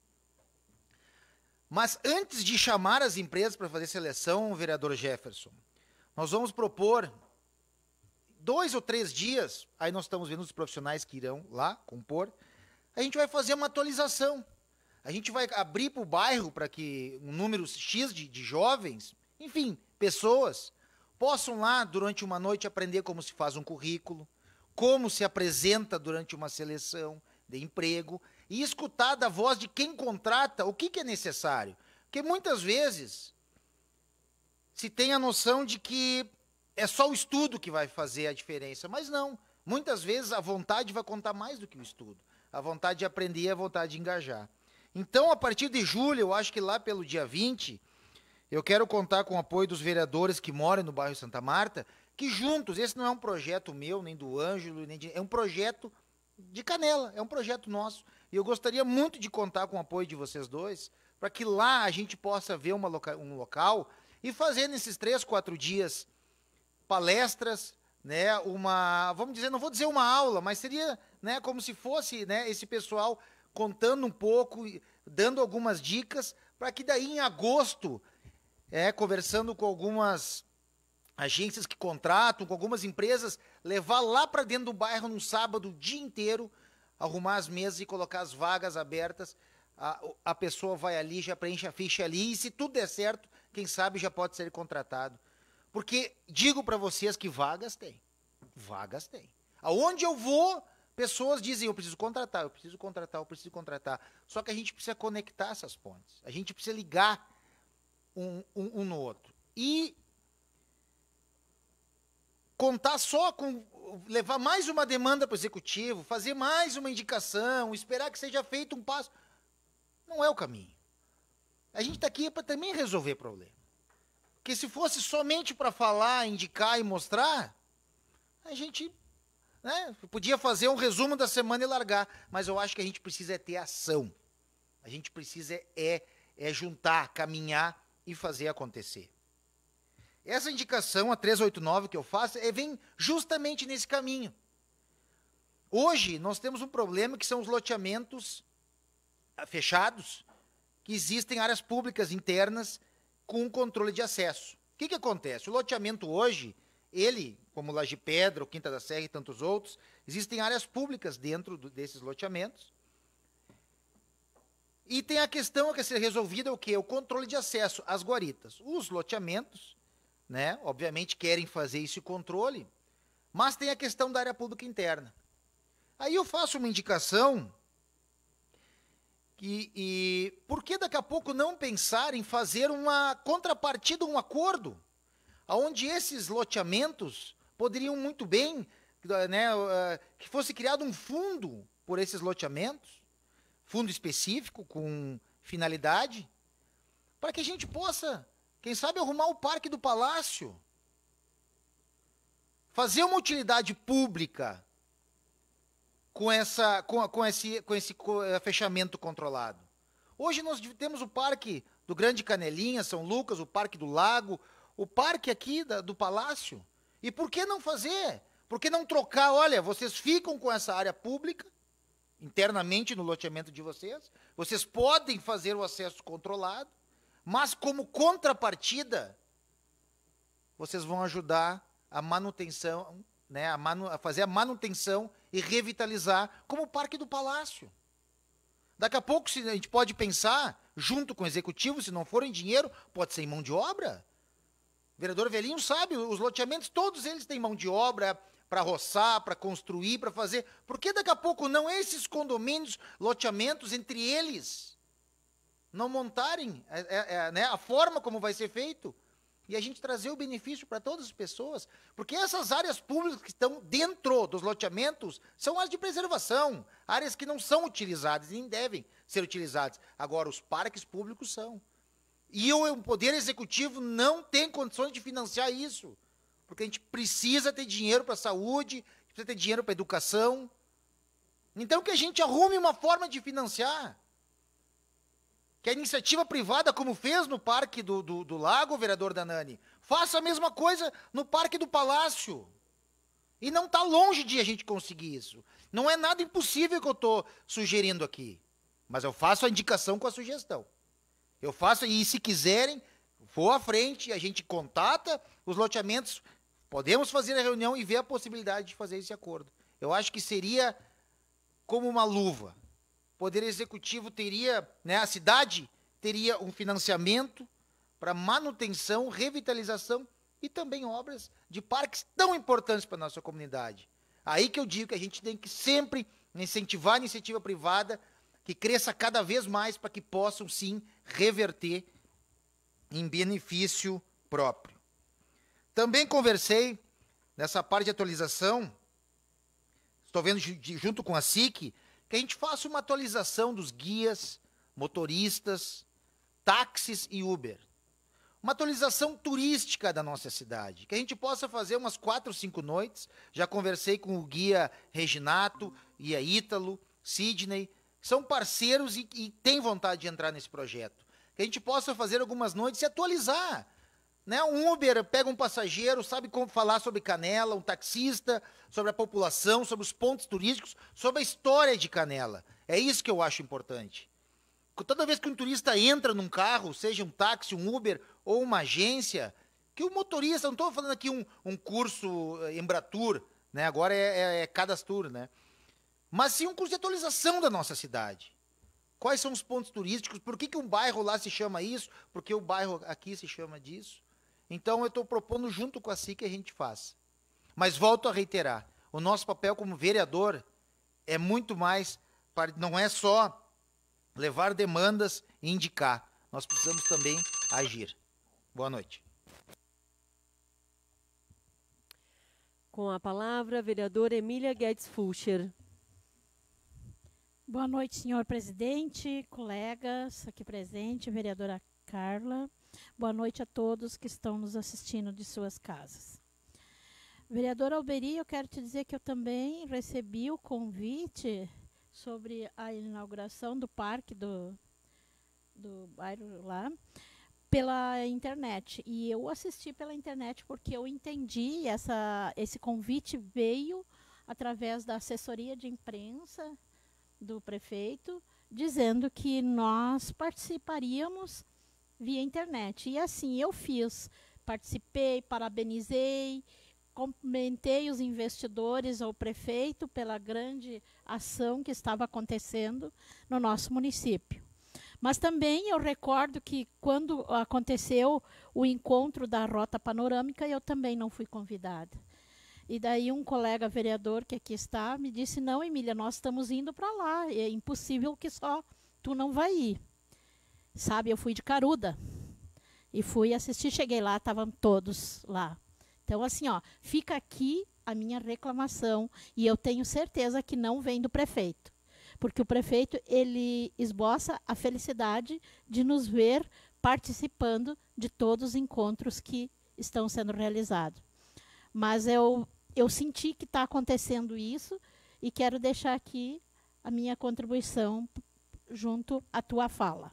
Mas antes de chamar as empresas para fazer seleção, vereador Jefferson, nós vamos propor 2 ou 3 dias, aí nós estamos vendo os profissionais que irão lá compor, a gente vai fazer uma atualização. A gente vai abrir para o bairro para que um número X de jovens, enfim, pessoas, possam lá, durante uma noite, aprender como se faz um currículo, como se apresenta durante uma seleção de emprego e escutar da voz de quem contrata o que é necessário. Porque muitas vezes se tem a noção de que é só o estudo que vai fazer a diferença, mas não. Muitas vezes a vontade vai contar mais do que o estudo. A vontade de aprender e a vontade de engajar. Então, a partir de julho, eu acho que lá pelo dia 20, eu quero contar com o apoio dos vereadores que moram no bairro Santa Marta, que juntos, esse não é um projeto meu, nem do Ângelo, é um projeto de Canela, é um projeto nosso. E eu gostaria muito de contar com o apoio de vocês dois, para que lá a gente possa ver um local e fazer nesses 3, 4 dias palestras, né, vamos dizer, não vou dizer uma aula, mas seria, né, como se fosse, né, esse pessoal contando um pouco, dando algumas dicas, para que daí em agosto, conversando com algumas agências que contratam, com algumas empresas, levar lá para dentro do bairro num sábado o dia inteiro, arrumar as mesas e colocar as vagas abertas, a pessoa vai ali, já preenche a ficha ali, e se tudo der certo, quem sabe já pode ser contratado. Porque digo para vocês que vagas tem. Vagas tem. Aonde eu vou, pessoas dizem, eu preciso contratar, eu preciso contratar, eu preciso contratar. Só que a gente precisa conectar essas pontes. A gente precisa ligar um no outro. E contar só com levar mais uma demanda para o executivo, fazer mais uma indicação, esperar que seja feito um passo, não é o caminho. A gente está aqui para também resolver problema. Porque se fosse somente para falar, indicar e mostrar, a gente, né, podia fazer um resumo da semana e largar. Mas eu acho que a gente precisa ter ação. A gente precisa juntar, caminhar e fazer acontecer. Essa indicação, a 389 que eu faço, vem justamente nesse caminho. Hoje, nós temos um problema que são os loteamentos fechados, que existem áreas públicas internas com controle de acesso. O que acontece? O loteamento hoje, como Laje Pedra, o Quinta da Serra e tantos outros, existem áreas públicas dentro desses loteamentos. E tem a questão a ser resolvida, o quê? O controle de acesso às guaritas. Os loteamentos, né, obviamente querem fazer esse controle, mas tem a questão da área pública interna. Aí eu faço uma indicação por que daqui a pouco não pensar em fazer uma contrapartida, um acordo, onde esses loteamentos poderiam muito bem, né, que fosse criado um fundo por esses loteamentos, fundo específico, com finalidade, para que a gente possa, quem sabe, arrumar o Parque do Palácio, fazer uma utilidade pública com esse fechamento controlado. Hoje nós temos o Parque do Grande Canelinha, São Lucas, o Parque do Lago, o Parque aqui do Palácio. E por que não fazer Por que não trocar? Olha, vocês ficam com essa área pública, internamente no loteamento de vocês podem fazer o acesso controlado, mas como contrapartida, vocês vão ajudar a manutenção, né, a fazer a manutenção e revitalizar, como o Parque do Palácio. Daqui a pouco a gente pode pensar, junto com o executivo, se não for em dinheiro, pode ser em mão de obra. O vereador Velhinho sabe, os loteamentos, todos eles têm mão de obra para roçar, para construir, para fazer. Por que daqui a pouco não esses condomínios, loteamentos, entre eles, não montarem né, a forma como vai ser feito? E a gente trazer o benefício para todas as pessoas. Porque essas áreas públicas que estão dentro dos loteamentos são áreas de preservação, áreas que não são utilizadas e nem devem ser utilizadas. Agora, os parques públicos são. E o Poder Executivo não tem condições de financiar isso. Porque a gente precisa ter dinheiro para a saúde, precisa ter dinheiro para a educação. Então, que a gente arrume uma forma de financiar. Que a iniciativa privada, como fez no Parque do Lago, vereador Danani, faça a mesma coisa no Parque do Palácio. E não está longe de a gente conseguir isso. Não é nada impossível que eu estou sugerindo aqui. Mas eu faço a indicação com a sugestão. Eu faço, e se quiserem, vou à frente, a gente contata os loteamentos, podemos fazer a reunião e ver a possibilidade de fazer esse acordo. Eu acho que seria como uma luva. O Poder Executivo teria, né, a cidade teria um financiamento para manutenção, revitalização e também obras de parques tão importantes para a nossa comunidade. Aí que eu digo que a gente tem que sempre incentivar a iniciativa privada, que cresça cada vez mais para que possam, sim, reverter em benefício próprio. Também conversei, nessa parte de atualização, estou vendo junto com a SIC, que a gente faça uma atualização dos guias, motoristas, táxis e Uber. Uma atualização turística da nossa cidade, que a gente possa fazer umas 4 ou 5 noites. Já conversei com o guia Reginato, guia Ítalo, Sidney, são parceiros e têm vontade de entrar nesse projeto. Que a gente possa fazer algumas noites e atualizar. Né? Um Uber pega um passageiro, sabe como falar sobre Canela, um taxista, sobre a população, sobre os pontos turísticos, sobre a história de Canela. É isso que eu acho importante. Toda vez que um turista entra num carro, seja um táxi, um Uber ou uma agência, que o motorista, não estou falando aqui um curso Embratur, né? Agora é Cadastur, né? Mas sim um curso de atualização da nossa cidade. Quais são os pontos turísticos? Por que um bairro lá se chama isso? Por que o bairro aqui se chama disso? Então, eu estou propondo junto com a SIC que a gente faça. Mas volto a reiterar, o nosso papel como vereador é muito mais, não é só levar demandas e indicar. Nós precisamos também agir. Boa noite. Com a palavra, a vereadora Emília Guedes Fulcher. Boa noite, senhor presidente, colegas aqui presentes, vereadora Carla. Boa noite a todos que estão nos assistindo de suas casas. Vereadora Alberi, eu quero te dizer que eu também recebi o convite sobre a inauguração do parque do bairro lá, pela internet. E eu assisti pela internet porque eu entendi, esse convite veio através da assessoria de imprensa do prefeito, dizendo que nós participaríamos via internet. E assim eu fiz, participei, parabenizei, cumprimentei os investidores ao prefeito pela grande ação que estava acontecendo no nosso município. Mas também eu recordo que quando aconteceu o encontro da Rota Panorâmica, eu também não fui convidada. E daí um colega vereador que aqui está me disse, não, Emília, nós estamos indo para lá, é impossível que só tu não vai ir. Sabe, eu fui de caruda e fui assistir, cheguei lá, estavam todos lá. Então, assim, ó, fica aqui a minha reclamação e eu tenho certeza que não vem do prefeito. Porque o prefeito, ele esboça a felicidade de nos ver participando de todos os encontros que estão sendo realizados. Mas eu senti que está acontecendo isso e quero deixar aqui a minha contribuição junto à tua fala.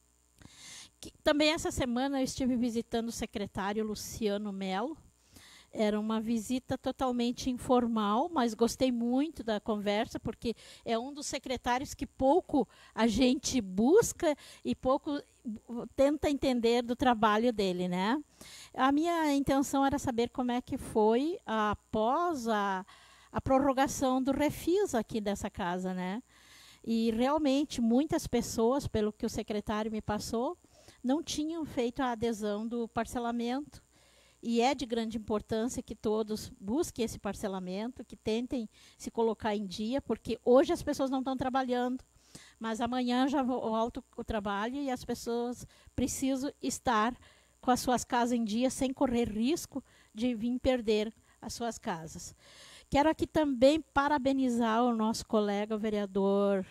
Também essa semana eu estive visitando o secretário Luciano Melo Era uma visita totalmente informal, mas gostei muito da conversa, porque é um dos secretários que pouco a gente busca e pouco tenta entender do trabalho dele, né? A minha intenção era saber como é que foi após a prorrogação do refis aqui dessa casa, né? E realmente muitas pessoas, pelo que o secretário me passou, não tinham feito a adesão do parcelamento. E é de grande importância que todos busquem esse parcelamento, que tentem se colocar em dia, porque hoje as pessoas não estão trabalhando, mas amanhã já volta o trabalho e as pessoas precisam estar com as suas casas em dia, sem correr risco de vir perder as suas casas. Quero aqui também parabenizar o nosso colega, o vereador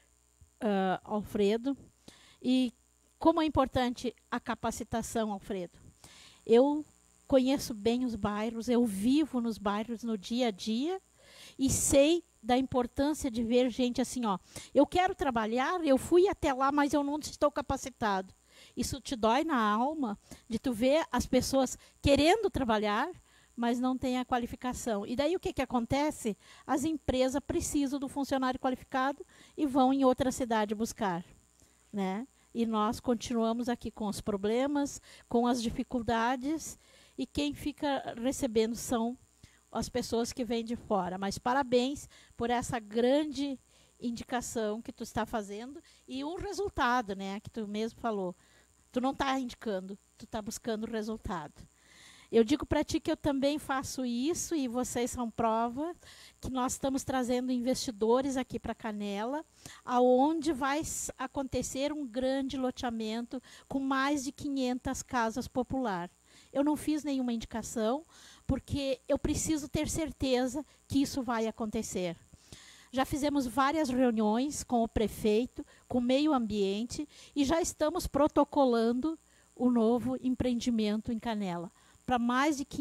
Alfredo, e como é importante a capacitação, Alfredo. Eu conheço bem os bairros, eu vivo nos bairros no dia a dia e sei da importância de ver gente assim, ó, eu quero trabalhar, eu fui até lá, mas eu não estou capacitado. Isso te dói na alma de tu ver as pessoas querendo trabalhar, mas não tem a qualificação. E daí o que acontece? As empresas precisam do funcionário qualificado e vão em outra cidade buscar, né? E nós continuamos aqui com os problemas, com as dificuldades, e quem fica recebendo são as pessoas que vêm de fora. Mas parabéns por essa grande indicação que tu está fazendo e um resultado, né, que tu mesmo falou. Tu não está indicando, tu está buscando o resultado. Eu digo para ti que eu também faço isso e vocês são prova que nós estamos trazendo investidores aqui para Canela, aonde vai acontecer um grande loteamento com mais de 500 casas popular. Eu não fiz nenhuma indicação, porque eu preciso ter certeza que isso vai acontecer. Já fizemos várias reuniões com o prefeito, com o meio ambiente, e já estamos protocolando o novo empreendimento em Canela, para mais de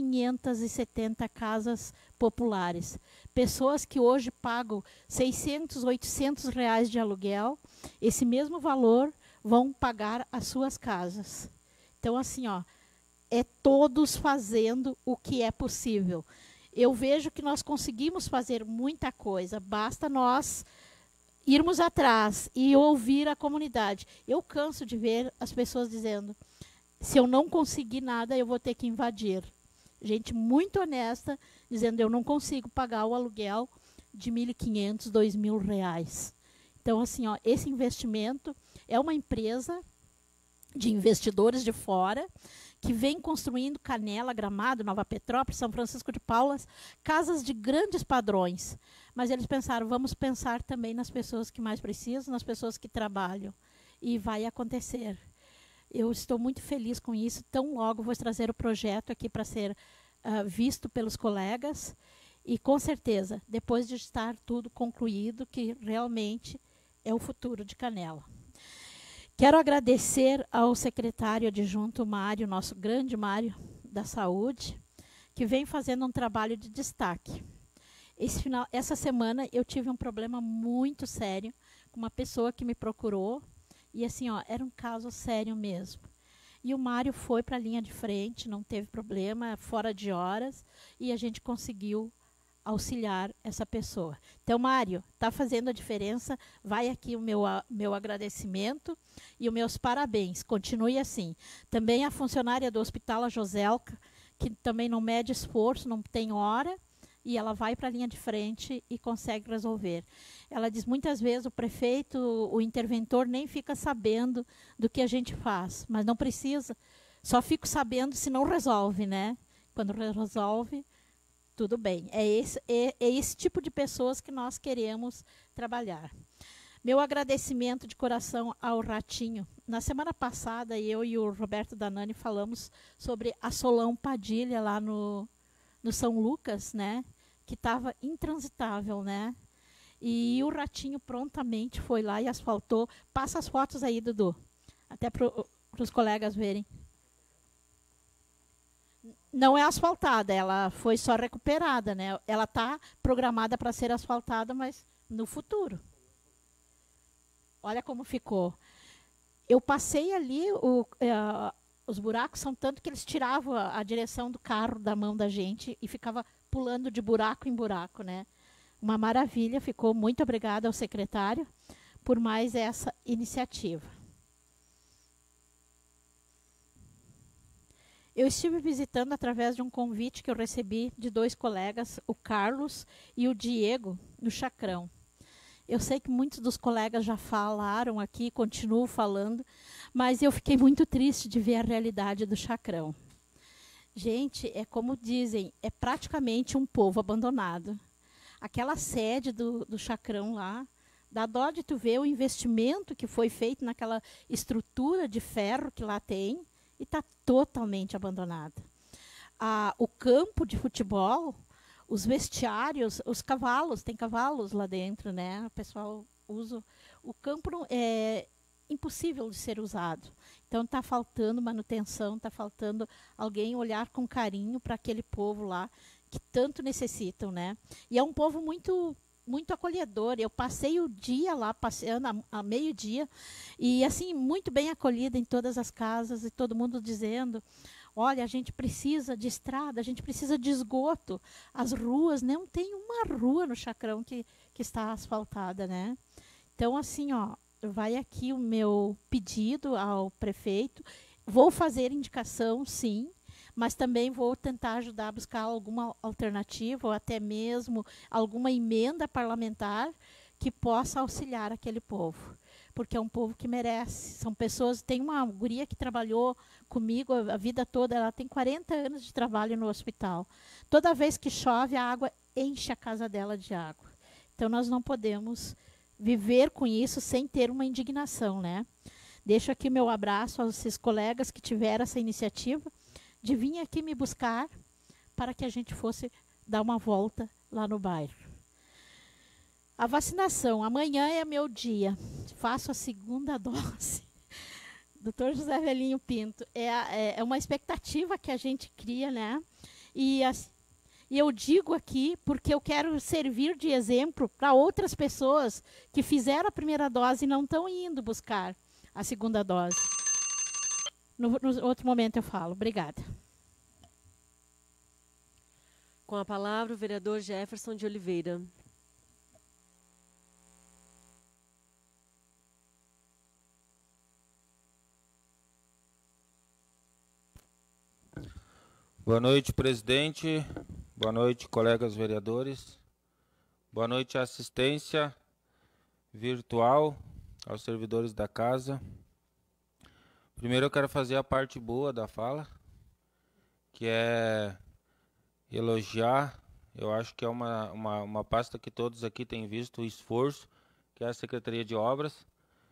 570 casas populares. Pessoas que hoje pagam 600, 800 reais de aluguel, esse mesmo valor vão pagar as suas casas. Então, assim, ó, é todos fazendo o que é possível. Eu vejo que nós conseguimos fazer muita coisa, basta nós irmos atrás e ouvir a comunidade. Eu canso de ver as pessoas dizendo, se eu não conseguir nada, eu vou ter que invadir. Gente muito honesta, dizendo, eu não consigo pagar o aluguel de R$ 1.500, R$ 2.000. Então, assim, ó, esse investimento é uma empresa de investidores de fora, que vem construindo Canela, Gramado, Nova Petrópolis, São Francisco de Paulas, casas de grandes padrões. Mas eles pensaram, vamos pensar também nas pessoas que mais precisam, nas pessoas que trabalham. E vai acontecer. Eu estou muito feliz com isso. Tão logo vou trazer o projeto aqui para ser visto pelos colegas. E, com certeza, depois de estar tudo concluído, que realmente é o futuro de Canela. Quero agradecer ao secretário adjunto Mário, nosso grande Mário da Saúde, que vem fazendo um trabalho de destaque. Essa semana eu tive um problema muito sério com uma pessoa que me procurou, e assim, ó, era um caso sério mesmo. E o Mário foi para a linha de frente, não teve problema, fora de horas, e a gente conseguiu auxiliar essa pessoa. Então, Mário, está fazendo a diferença, vai aqui o meu agradecimento e os meus parabéns, continue assim. Também a funcionária do Hospital, a Joselka, que também não mede esforço, não tem hora, e ela vai para a linha de frente e consegue resolver. Ela diz, muitas vezes o prefeito, o interventor, nem fica sabendo do que a gente faz, mas não precisa, só fico sabendo se não resolve, né? Quando resolve, tudo bem. É esse tipo de pessoas que nós queremos trabalhar. Meu agradecimento de coração ao Ratinho. Na semana passada, eu e o Roberto Danani falamos sobre a Solão Padilha, lá no São Lucas, né? Que estava intransitável, né? E o Ratinho prontamente foi lá e asfaltou. Passa as fotos aí, Dudu, até para os colegas verem. Não é asfaltada, ela foi só recuperada, né? Ela está programada para ser asfaltada, mas no futuro. Olha como ficou. Eu passei ali Os buracos são tanto que eles tiravam a direção do carro da mão da gente e ficava pulando de buraco em buraco, né? Uma maravilha, ficou muito obrigada ao secretário por mais essa iniciativa. Eu estive visitando através de um convite que eu recebi de 2 colegas, o Carlos e o Diego, no Chacrão. Eu sei que muitos dos colegas já falaram aqui, continuo falando, mas eu fiquei muito triste de ver a realidade do Chacrão. Gente, é como dizem, é praticamente um povo abandonado. Aquela sede do Chacrão lá, dá dó de tu ver o investimento que foi feito naquela estrutura de ferro que lá tem, e está totalmente abandonada. O campo de futebol, os vestiários, os cavalos, tem cavalos lá dentro, né? O pessoal usa. O campo é impossível de ser usado. Então está faltando manutenção, está faltando alguém olhar com carinho para aquele povo lá que tanto necessitam, né? E é um povo muito acolhedor. Eu passei o dia lá, passeando a meio-dia, e assim, muito bem acolhida em todas as casas, e todo mundo dizendo, olha, a gente precisa de estrada, a gente precisa de esgoto. As ruas, não tem uma rua no Chacrão que está asfaltada, né? Então, assim, ó, vai aqui o meu pedido ao prefeito. Vou fazer indicação, sim, mas também vou tentar ajudar a buscar alguma alternativa ou até mesmo alguma emenda parlamentar que possa auxiliar aquele povo, porque é um povo que merece. São pessoas, tem uma guria que trabalhou comigo a vida toda, ela tem 40 anos de trabalho no hospital. Toda vez que chove, a água enche a casa dela de água. Então nós não podemos viver com isso sem ter uma indignação, né? Deixo aqui meu abraço aos esses colegas que tiveram essa iniciativa de vir aqui me buscar para que a gente fosse dar uma volta lá no bairro. A vacinação, amanhã é meu dia, faço a 2ª dose. Dr. José Velhinho Pinto, é uma expectativa que a gente cria, né? E eu digo aqui porque eu quero servir de exemplo para outras pessoas que fizeram a 1ª dose e não estão indo buscar a 2ª dose. No outro momento eu falo. Obrigada. Com a palavra, o vereador Jefferson de Oliveira. Boa noite, presidente. Boa noite, colegas vereadores. Boa noite, assistência virtual aos servidores da casa. Primeiro eu quero fazer a parte boa da fala, que é elogiar. Eu acho que é uma pasta que todos aqui têm visto o esforço, que é a Secretaria de Obras.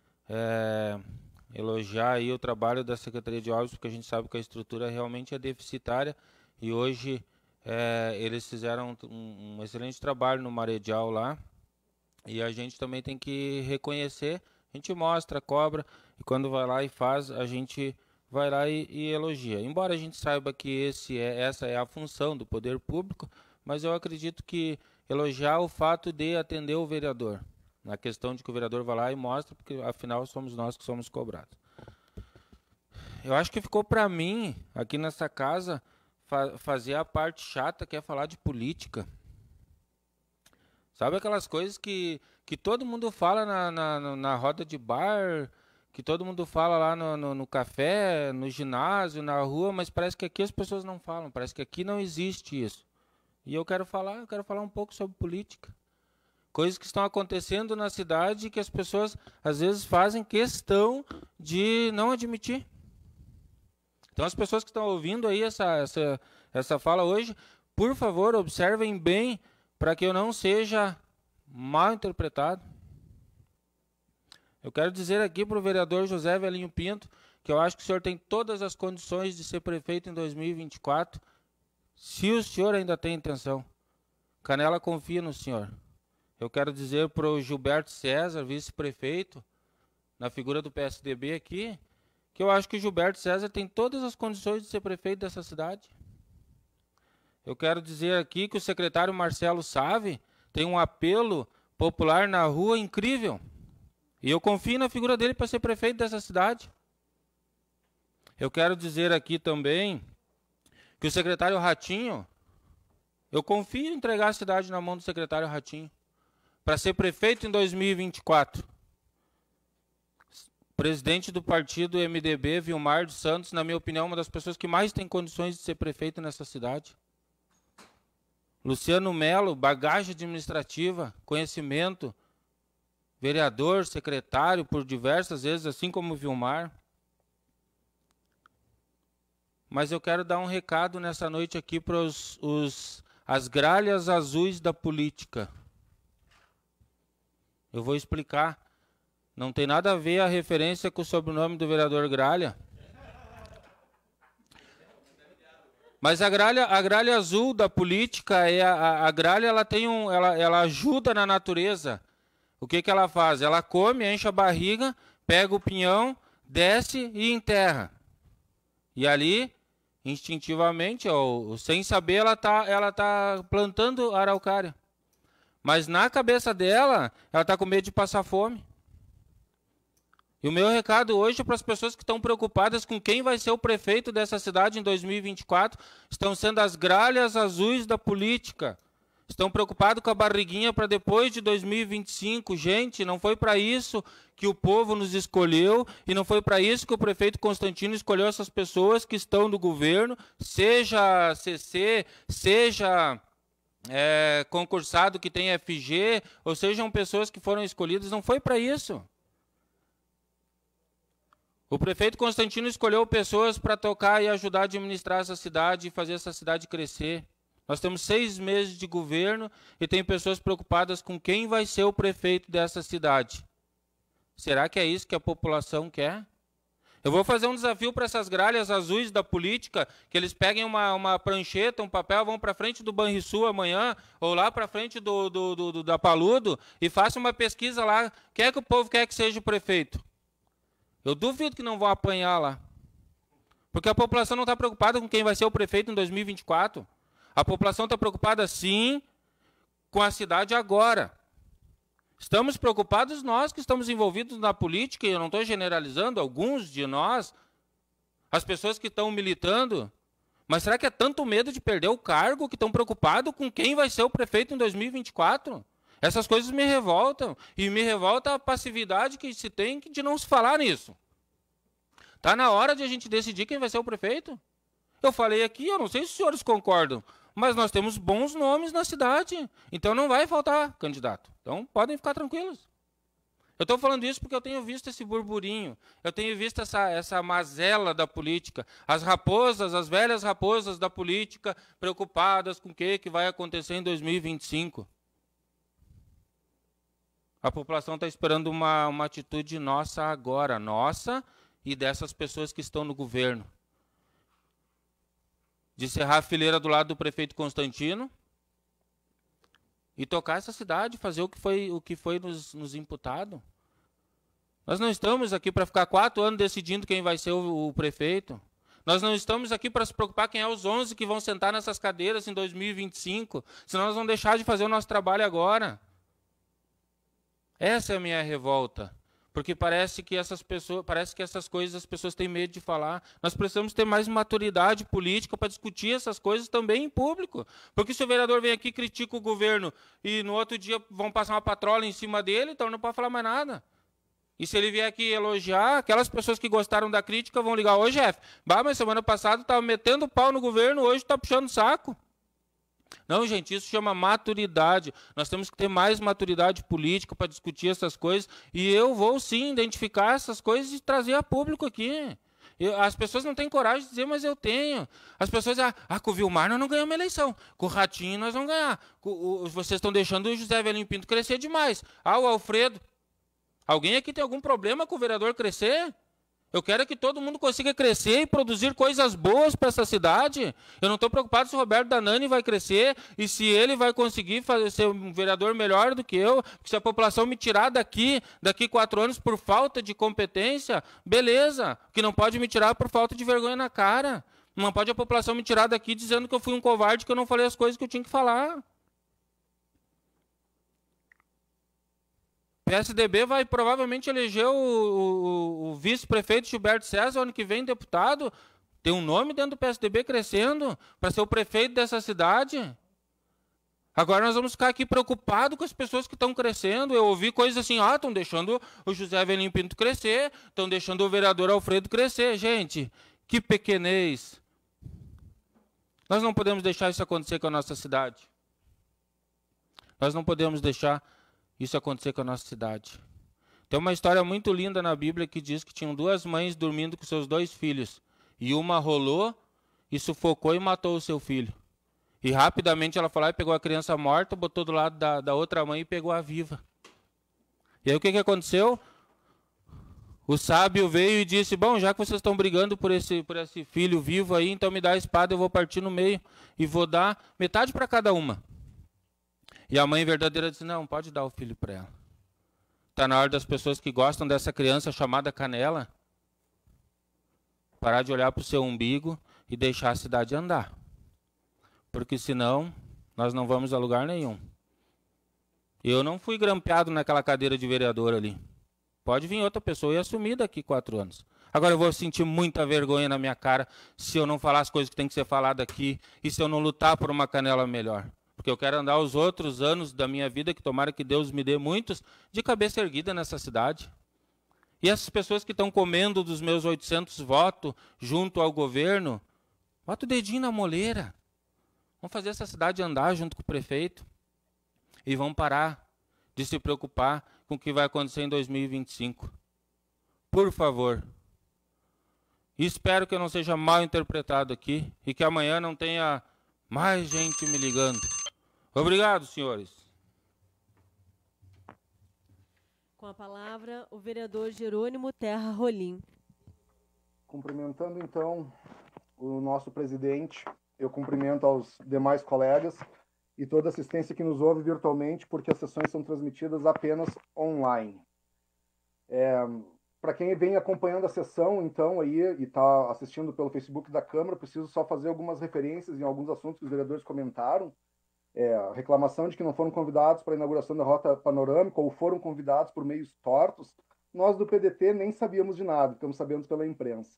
Elogiar aí o trabalho da Secretaria de Obras, porque a gente sabe que a estrutura realmente é deficitária, e hoje eles fizeram um excelente trabalho no Maredial lá, e a gente também tem que reconhecer. A gente mostra, cobra, e quando vai lá e faz, a gente vai lá e elogia. Embora a gente saiba que essa é a função do poder público, mas eu acredito que elogiar o fato de atender o vereador, na questão de que o vereador vai lá e mostra, porque afinal somos nós que somos cobrados. Eu acho que ficou para mim, aqui nessa casa, fazer a parte chata, que é falar de política. Sabe aquelas coisas que todo mundo fala na roda de bar, que todo mundo fala lá no café, no ginásio, na rua, mas parece que aqui as pessoas não falam, parece que aqui não existe isso. E eu quero falar um pouco sobre política. Coisas que estão acontecendo na cidade que as pessoas às vezes fazem questão de não admitir. Então as pessoas que estão ouvindo aí essa fala hoje, por favor, observem bem para que eu não seja mal interpretado. Eu quero dizer aqui para o vereador José Velhinho Pinto que eu acho que o senhor tem todas as condições de ser prefeito em 2024, se o senhor ainda tem intenção. Canela confia no senhor. Eu quero dizer para o Gilberto César, vice-prefeito, na figura do PSDB aqui, que eu acho que o Gilberto César tem todas as condições de ser prefeito dessa cidade. Eu quero dizer aqui que o secretário Marcelo Save tem um apelo popular na rua incrível. E eu confio na figura dele para ser prefeito dessa cidade. Eu quero dizer aqui também que o secretário Ratinho, eu confio em entregar a cidade na mão do secretário Ratinho para ser prefeito em 2024. Presidente do partido MDB, Vilmar dos Santos, na minha opinião, uma das pessoas que mais tem condições de ser prefeito nessa cidade. Luciano Melo, bagagem administrativa, conhecimento, vereador, secretário por diversas vezes, assim como o Vilmar. Mas eu quero dar um recado nessa noite aqui para as gralhas azuis da política. Eu vou explicar. Não tem nada a ver a referência com o sobrenome do vereador Gralha. Mas a gralha azul da política, a gralha ela ajuda na natureza. O que ela faz? Ela come, enche a barriga, pega o pinhão, desce e enterra. E ali, instintivamente, ou sem saber, ela tá plantando araucária. Mas na cabeça dela, ela está com medo de passar fome. E o meu recado hoje para as pessoas que estão preocupadas com quem vai ser o prefeito dessa cidade em 2024, estão sendo as gralhas azuis da política. Estão preocupados com a barriguinha para depois de 2025. Gente, não foi para isso que o povo nos escolheu e não foi para isso que o prefeito Constantino escolheu essas pessoas que estão no governo, seja CC, seja concursado que tem FG, ou sejam pessoas que foram escolhidas. Não foi para isso. O prefeito Constantino escolheu pessoas para tocar e ajudar a administrar essa cidade e fazer essa cidade crescer. Nós temos 6 meses de governo e tem pessoas preocupadas com quem vai ser o prefeito dessa cidade. Será que é isso que a população quer? Eu vou fazer um desafio para essas gralhas azuis da política, que eles peguem uma prancheta, um papel, vão para frente do Banrisul amanhã, ou lá para frente da Paludo, e façam uma pesquisa lá, quem é que o povo quer que seja o prefeito? Eu duvido que não vão apanhar lá. Porque a população não está preocupada com quem vai ser o prefeito em 2024. A população está preocupada, sim, com a cidade agora. Estamos preocupados nós que estamos envolvidos na política, e eu não estou generalizando, alguns de nós, as pessoas que estão militando, mas será que é tanto medo de perder o cargo que estão preocupados com quem vai ser o prefeito em 2024? Essas coisas me revoltam, e me revolta a passividade que se tem de não se falar nisso. Está na hora de a gente decidir quem vai ser o prefeito? Eu falei aqui, eu não sei se os senhores concordam, mas nós temos bons nomes na cidade, então não vai faltar candidato. Então podem ficar tranquilos. Eu estou falando isso porque eu tenho visto esse burburinho, eu tenho visto essa mazela da política, as raposas, as velhas raposas da política, preocupadas com o que vai acontecer em 2025. A população está esperando uma atitude nossa agora, nossa e dessas pessoas que estão no governo. De cerrar a fileira do lado do prefeito Constantino e tocar essa cidade, fazer o que foi nos imputado. Nós não estamos aqui para ficar 4 anos decidindo quem vai ser o prefeito. Nós não estamos aqui para se preocupar quem é os 11 que vão sentar nessas cadeiras em 2025, senão nós vamos deixar de fazer o nosso trabalho agora. Essa é a minha revolta, porque parece que essas coisas as pessoas têm medo de falar. Nós precisamos ter mais maturidade política para discutir essas coisas também em público. Porque se o vereador vem aqui e critica o governo e no outro dia vão passar uma patrola em cima dele, então não pode falar mais nada. E se ele vier aqui elogiar, aquelas pessoas que gostaram da crítica vão ligar: ô chefe, mas semana passada estava metendo pau no governo, hoje está puxando o saco. Não, gente, isso chama maturidade. Nós temos que ter mais maturidade política para discutir essas coisas. E eu vou, sim, identificar essas coisas e trazer a público aqui. As pessoas não têm coragem de dizer, mas eu tenho. As pessoas dizem, com o Vilmar nós não ganhamos a eleição. Com o Ratinho nós vamos ganhar. Vocês estão deixando o José Avelino Pinto crescer demais. O Alfredo. Alguém aqui tem algum problema com o vereador crescer? Eu quero que todo mundo consiga crescer e produzir coisas boas para essa cidade. Eu não estou preocupado se o Roberto Danani vai crescer e se ele vai conseguir ser um vereador melhor do que eu. Se a população me tirar daqui 4 anos por falta de competência, beleza. Que não pode me tirar por falta de vergonha na cara. Não pode a população me tirar daqui dizendo que eu fui um covarde, que eu não falei as coisas que eu tinha que falar. PSDB vai provavelmente eleger o vice-prefeito Gilberto César, ano que vem deputado. Tem um nome dentro do PSDB crescendo para ser o prefeito dessa cidade. Agora nós vamos ficar aqui preocupados com as pessoas que estão crescendo. Eu ouvi coisas assim, estão deixando o José Avelino Pinto crescer, estão deixando o vereador Alfredo crescer. Gente, que pequenez. Nós não podemos deixar isso acontecer com a nossa cidade. Nós não podemos deixar isso acontecer com a nossa cidade. Tem uma história muito linda na Bíblia que diz que tinham 2 mães dormindo com seus 2 filhos. E uma rolou e sufocou e matou o seu filho. E rapidamente ela foi lá e pegou a criança morta, botou do lado da outra mãe e pegou a viva. E aí o que aconteceu? O sábio veio e disse, bom, já que vocês estão brigando por esse filho vivo aí, então me dá a espada, eu vou partir no meio e vou dar metade para cada uma. E a mãe verdadeira disse, não, pode dar o filho para ela. Está na hora das pessoas que gostam dessa criança chamada Canela parar de olhar para o seu umbigo e deixar a cidade andar. Porque senão nós não vamos a lugar nenhum. Eu não fui grampeado naquela cadeira de vereador ali. Pode vir outra pessoa e assumir daqui 4 anos. Agora eu vou sentir muita vergonha na minha cara se eu não falar as coisas que tem que ser faladas aqui e se eu não lutar por uma Canela melhor. Porque eu quero andar os outros anos da minha vida, que tomara que Deus me dê muitos, de cabeça erguida nessa cidade. E essas pessoas que estão comendo dos meus 800 votos junto ao governo, bota o dedinho na moleira. Vamos fazer essa cidade andar junto com o prefeito. E vamos parar de se preocupar com o que vai acontecer em 2025. Por favor. E espero que eu não seja mal interpretado aqui e que amanhã não tenha mais gente me ligando. Obrigado, senhores. Com a palavra, o vereador Jerônimo Terra Rolim. Cumprimentando, então, o nosso presidente, eu cumprimento aos demais colegas e toda assistência que nos ouve virtualmente, porque as sessões são transmitidas apenas online. Para quem vem acompanhando a sessão, então, aí, e está assistindo pelo Facebook da Câmara, preciso só fazer algumas referências em alguns assuntos que os vereadores comentaram. A reclamação de que não foram convidados para a inauguração da rota panorâmica ou foram convidados por meios tortos, nós do PDT nem sabíamos de nada, estamos sabendo pela imprensa.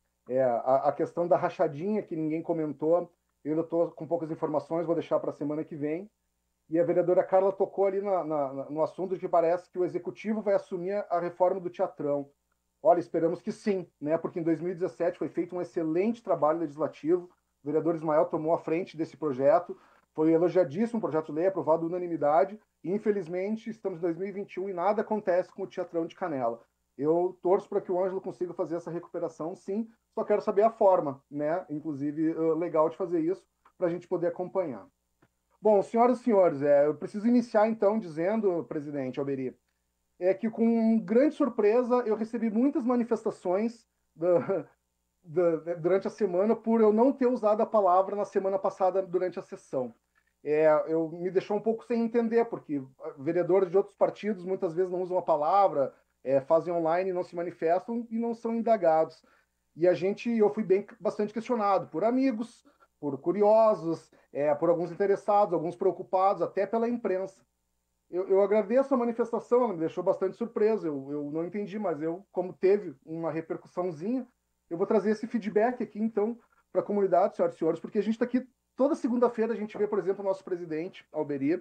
A questão da rachadinha, que ninguém comentou, eu ainda estou com poucas informações, vou deixar para a semana que vem. E a vereadora Carla tocou ali no assunto de que parece que o Executivo vai assumir a reforma do Teatrão. Olha, esperamos que sim, né? Porque em 2017 foi feito um excelente trabalho legislativo, o vereador Ismael tomou a frente desse projeto, foi elogiadíssimo, um projeto de lei aprovado unanimidade, e infelizmente estamos em 2021 e nada acontece com o Teatrão de Canela. Eu torço para que o Ângelo consiga fazer essa recuperação, sim, só quero saber a forma, né? Inclusive, legal de fazer isso, para a gente poder acompanhar. Bom, senhoras e senhores, eu preciso iniciar então dizendo, presidente Alberi, que com grande surpresa eu recebi muitas manifestações durante a semana por eu não ter usado a palavra na semana passada durante a sessão. Eu me deixou um pouco sem entender, porque vereadores de outros partidos muitas vezes não usam a palavra, fazem online, não se manifestam e não são indagados. E eu fui bastante questionado por amigos, por curiosos, por alguns interessados, alguns preocupados, até pela imprensa. Eu agradeço a manifestação, ela me deixou bastante surpreso, eu não entendi, mas como teve uma repercussãozinha, eu vou trazer esse feedback aqui, então, para a comunidade, senhoras e senhores, porque a gente está aqui, toda segunda-feira a gente vê, por exemplo, o nosso presidente, Alberi,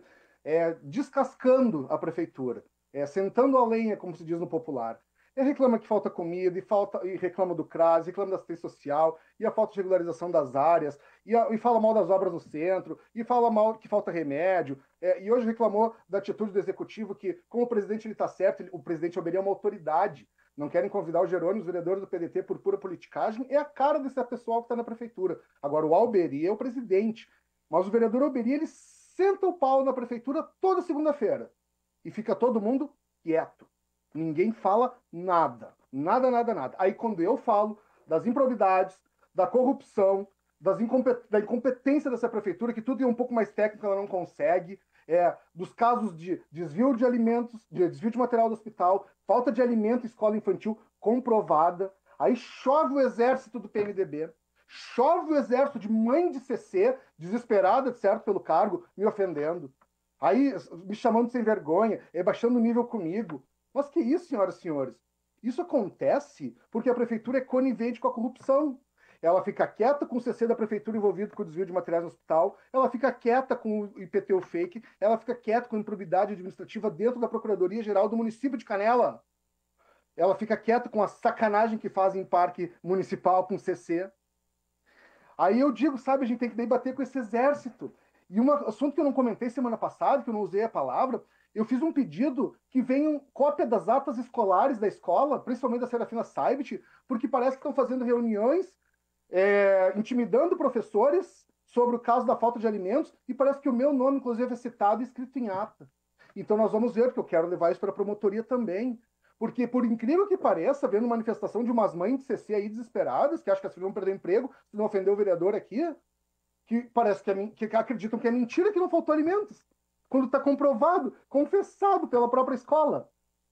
descascando a prefeitura, sentando a lenha, como se diz no popular. Reclama que falta comida, e reclama do CRAS, reclama da assistência social, e a falta de regularização das áreas, e fala mal das obras no centro, e fala mal que falta remédio, e hoje reclamou da atitude do executivo, que, como o presidente ele está certo, o presidente Alberi é uma autoridade, não querem convidar o Jerônimo, os vereadores do PDT, por pura politicagem, é a cara desse pessoal que está na prefeitura. Agora, o Alberi é o presidente, mas o vereador Alberi, ele senta o pau na prefeitura toda segunda-feira, e fica todo mundo quieto. Ninguém fala nada. Nada, nada, nada. Aí quando eu falo das improbidades, da corrupção, da incompetência dessa prefeitura, que tudo é um pouco mais técnico, ela não consegue, dos casos de desvio de alimentos, de desvio de material do hospital, falta de alimento em escola infantil comprovada, aí chove o exército do PMDB, chove o exército de mãe de CC, desesperada, certo, pelo cargo, me ofendendo. Aí me chamando de sem vergonha, baixando o nível comigo. Mas que isso, senhoras e senhores? Isso acontece porque a prefeitura é conivente com a corrupção. Ela fica quieta com o CC da prefeitura envolvido com o desvio de materiais no hospital, ela fica quieta com o IPTU fake, ela fica quieta com a improbidade administrativa dentro da Procuradoria-Geral do município de Canela. Ela fica quieta com a sacanagem que fazem em parque municipal com o CC. Aí eu digo, sabe, a gente tem que debater com esse exército. E um assunto que eu não comentei semana passada, que eu não usei a palavra, eu fiz um pedido que venham cópia das atas escolares da escola, principalmente da Serafina Saibit, porque parece que estão fazendo reuniões, intimidando professores sobre o caso da falta de alimentos, e parece que o meu nome, inclusive, é citado e escrito em ata. Então nós vamos ver, porque eu quero levar isso para a promotoria também. Porque, por incrível que pareça, vendo manifestação de umas mães de CC aí desesperadas, que acham que as filhas vão perder emprego, se não ofender o vereador aqui, que parece que acreditam que é mentira que não faltou alimentos, quando está comprovado, confessado pela própria escola.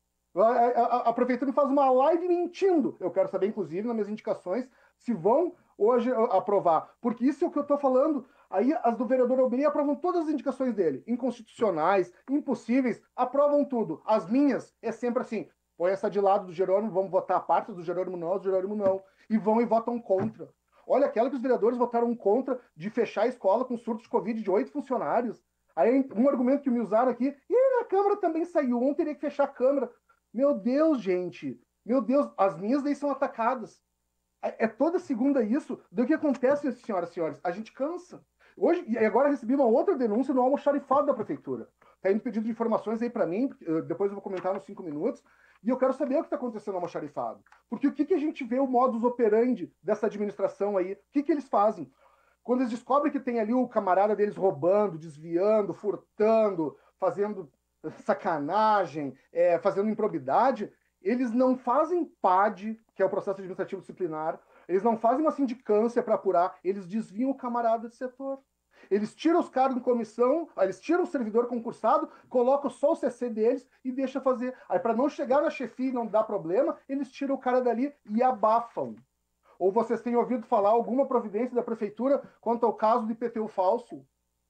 A prefeitura faz uma live mentindo. Eu quero saber, inclusive, nas minhas indicações, se vão hoje aprovar. Porque isso é o que eu estou falando. Aí as do vereador Alberi aprovam todas as indicações dele. Inconstitucionais, impossíveis, aprovam tudo. As minhas é sempre assim, põe essa de lado do Jerônimo, vamos votar a parte do Jerônimo não, do Jerônimo não. E vão e votam contra. Olha, aquela que os vereadores votaram contra de fechar a escola com surto de Covid de 8 funcionários. Aí um argumento que me usaram aqui, e na Câmara também saiu, teria que fechar a Câmara. Meu Deus, gente. Meu Deus, as minhas daí são atacadas. É toda segunda isso. Do que acontece, senhoras e senhores? A gente cansa. Hoje, e agora recebi uma outra denúncia no almoxarifado da prefeitura. Está indo pedido de informações aí para mim, depois eu vou comentar nos 5 minutos, e eu quero saber o que está acontecendo no almoxarifado. Porque o que a gente vê o modus operandi dessa administração aí? O que eles fazem? Quando eles descobrem que tem ali o camarada deles roubando, desviando, furtando, fazendo sacanagem, fazendo improbidade, eles não fazem PAD, que é o processo administrativo disciplinar, eles não fazem uma sindicância para apurar, eles desviam o camarada de setor. Eles tiram os cargos em comissão, eles tiram o servidor concursado, colocam só o CC deles e deixam fazer. Aí, para não chegar na chefia e não dar problema, eles tiram o cara dali e abafam. Ou vocês têm ouvido falar alguma providência da prefeitura quanto ao caso do IPTU falso,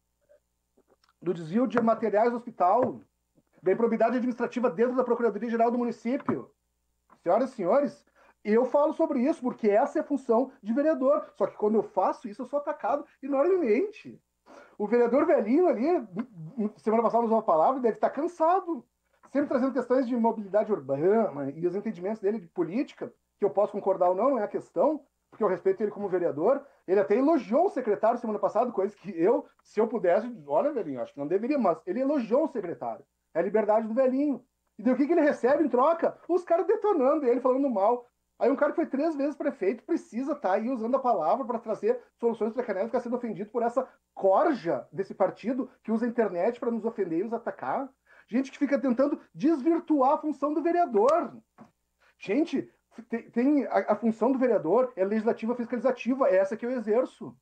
do desvio de materiais do hospital, da improbidade administrativa dentro da Procuradoria-Geral do município? Senhoras e senhores, eu falo sobre isso porque essa é a função de vereador. Só que quando eu faço isso, eu sou atacado enormemente. O vereador velhinho ali, semana passada usou uma palavra, deve estar cansado. Sempre trazendo questões de mobilidade urbana e os entendimentos dele de política, que eu posso concordar ou não é a questão, porque eu respeito ele como vereador. Ele até elogiou o secretário semana passada, coisa que eu, se eu pudesse, olha, velhinho, acho que não deveria, mas ele elogiou o secretário. É a liberdade do velhinho. E daí o que ele recebe em troca? Os caras detonando ele, falando mal. Aí um cara que foi 3 vezes prefeito precisa estar aí usando a palavra para trazer soluções para a Canela, ficar sendo ofendido por essa corja desse partido que usa a internet para nos ofender e nos atacar. Gente que fica tentando desvirtuar a função do vereador. Gente, tem a função do vereador é legislativa, fiscalizativa, é essa que eu exerço.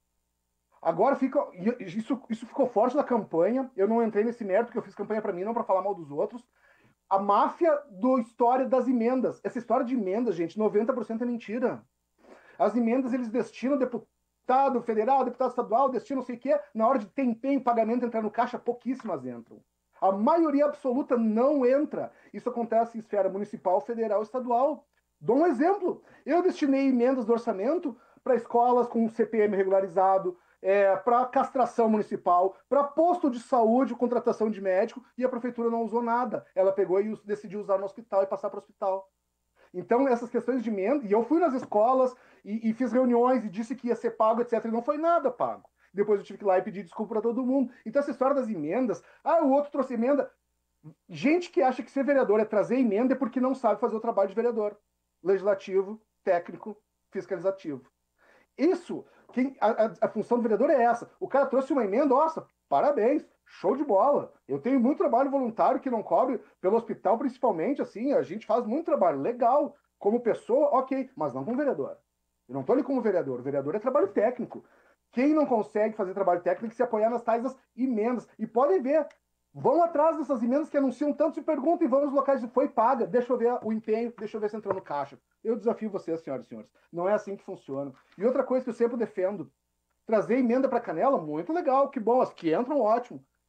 Agora isso ficou forte na campanha. Eu não entrei nesse mérito, porque eu fiz campanha para mim, não para falar mal dos outros. A máfia do história das emendas. Essa história de emendas, gente, 90% é mentira. As emendas, eles destinam deputado federal, deputado estadual, destinam não sei o quê. Na hora de ter empenho, pagamento, entrar no caixa, pouquíssimas entram. A maioria absoluta não entra. Isso acontece em esfera municipal, federal, estadual. Dou um exemplo. Eu destinei emendas do orçamento para escolas com CPM regularizado, para castração municipal, para posto de saúde, contratação de médico, e a prefeitura não usou nada. Ela pegou e decidiu usar no hospital e passar para o hospital. Então, essas questões de emenda, e eu fui nas escolas e fiz reuniões e disse que ia ser pago, etc., e não foi nada pago. Depois eu tive que ir lá e pedir desculpa para todo mundo. Então, essa história das emendas, o outro trouxe emenda. Gente que acha que ser vereador é trazer emenda é porque não sabe fazer o trabalho de vereador. Legislativo, técnico, fiscalizativo. Isso, a função do vereador é essa. O cara trouxe uma emenda, nossa, parabéns, show de bola. Eu tenho muito trabalho voluntário que não cobre pelo hospital, principalmente, assim, a gente faz muito trabalho, legal. Como pessoa, ok, mas não como vereador. Eu não estou ali como vereador. O vereador é trabalho técnico. Quem não consegue fazer trabalho técnico tem que se apoiar nas tais das emendas. E podem ver, vão atrás dessas emendas que anunciam tanto, se perguntem, vão nos locais de foi paga, deixa eu ver o empenho, deixa eu ver se entrou no caixa. Eu desafio vocês, senhoras e senhores. Não é assim que funciona. E outra coisa que eu sempre defendo, trazer emenda para Canela, muito legal, que bom, as que entram, ótimo.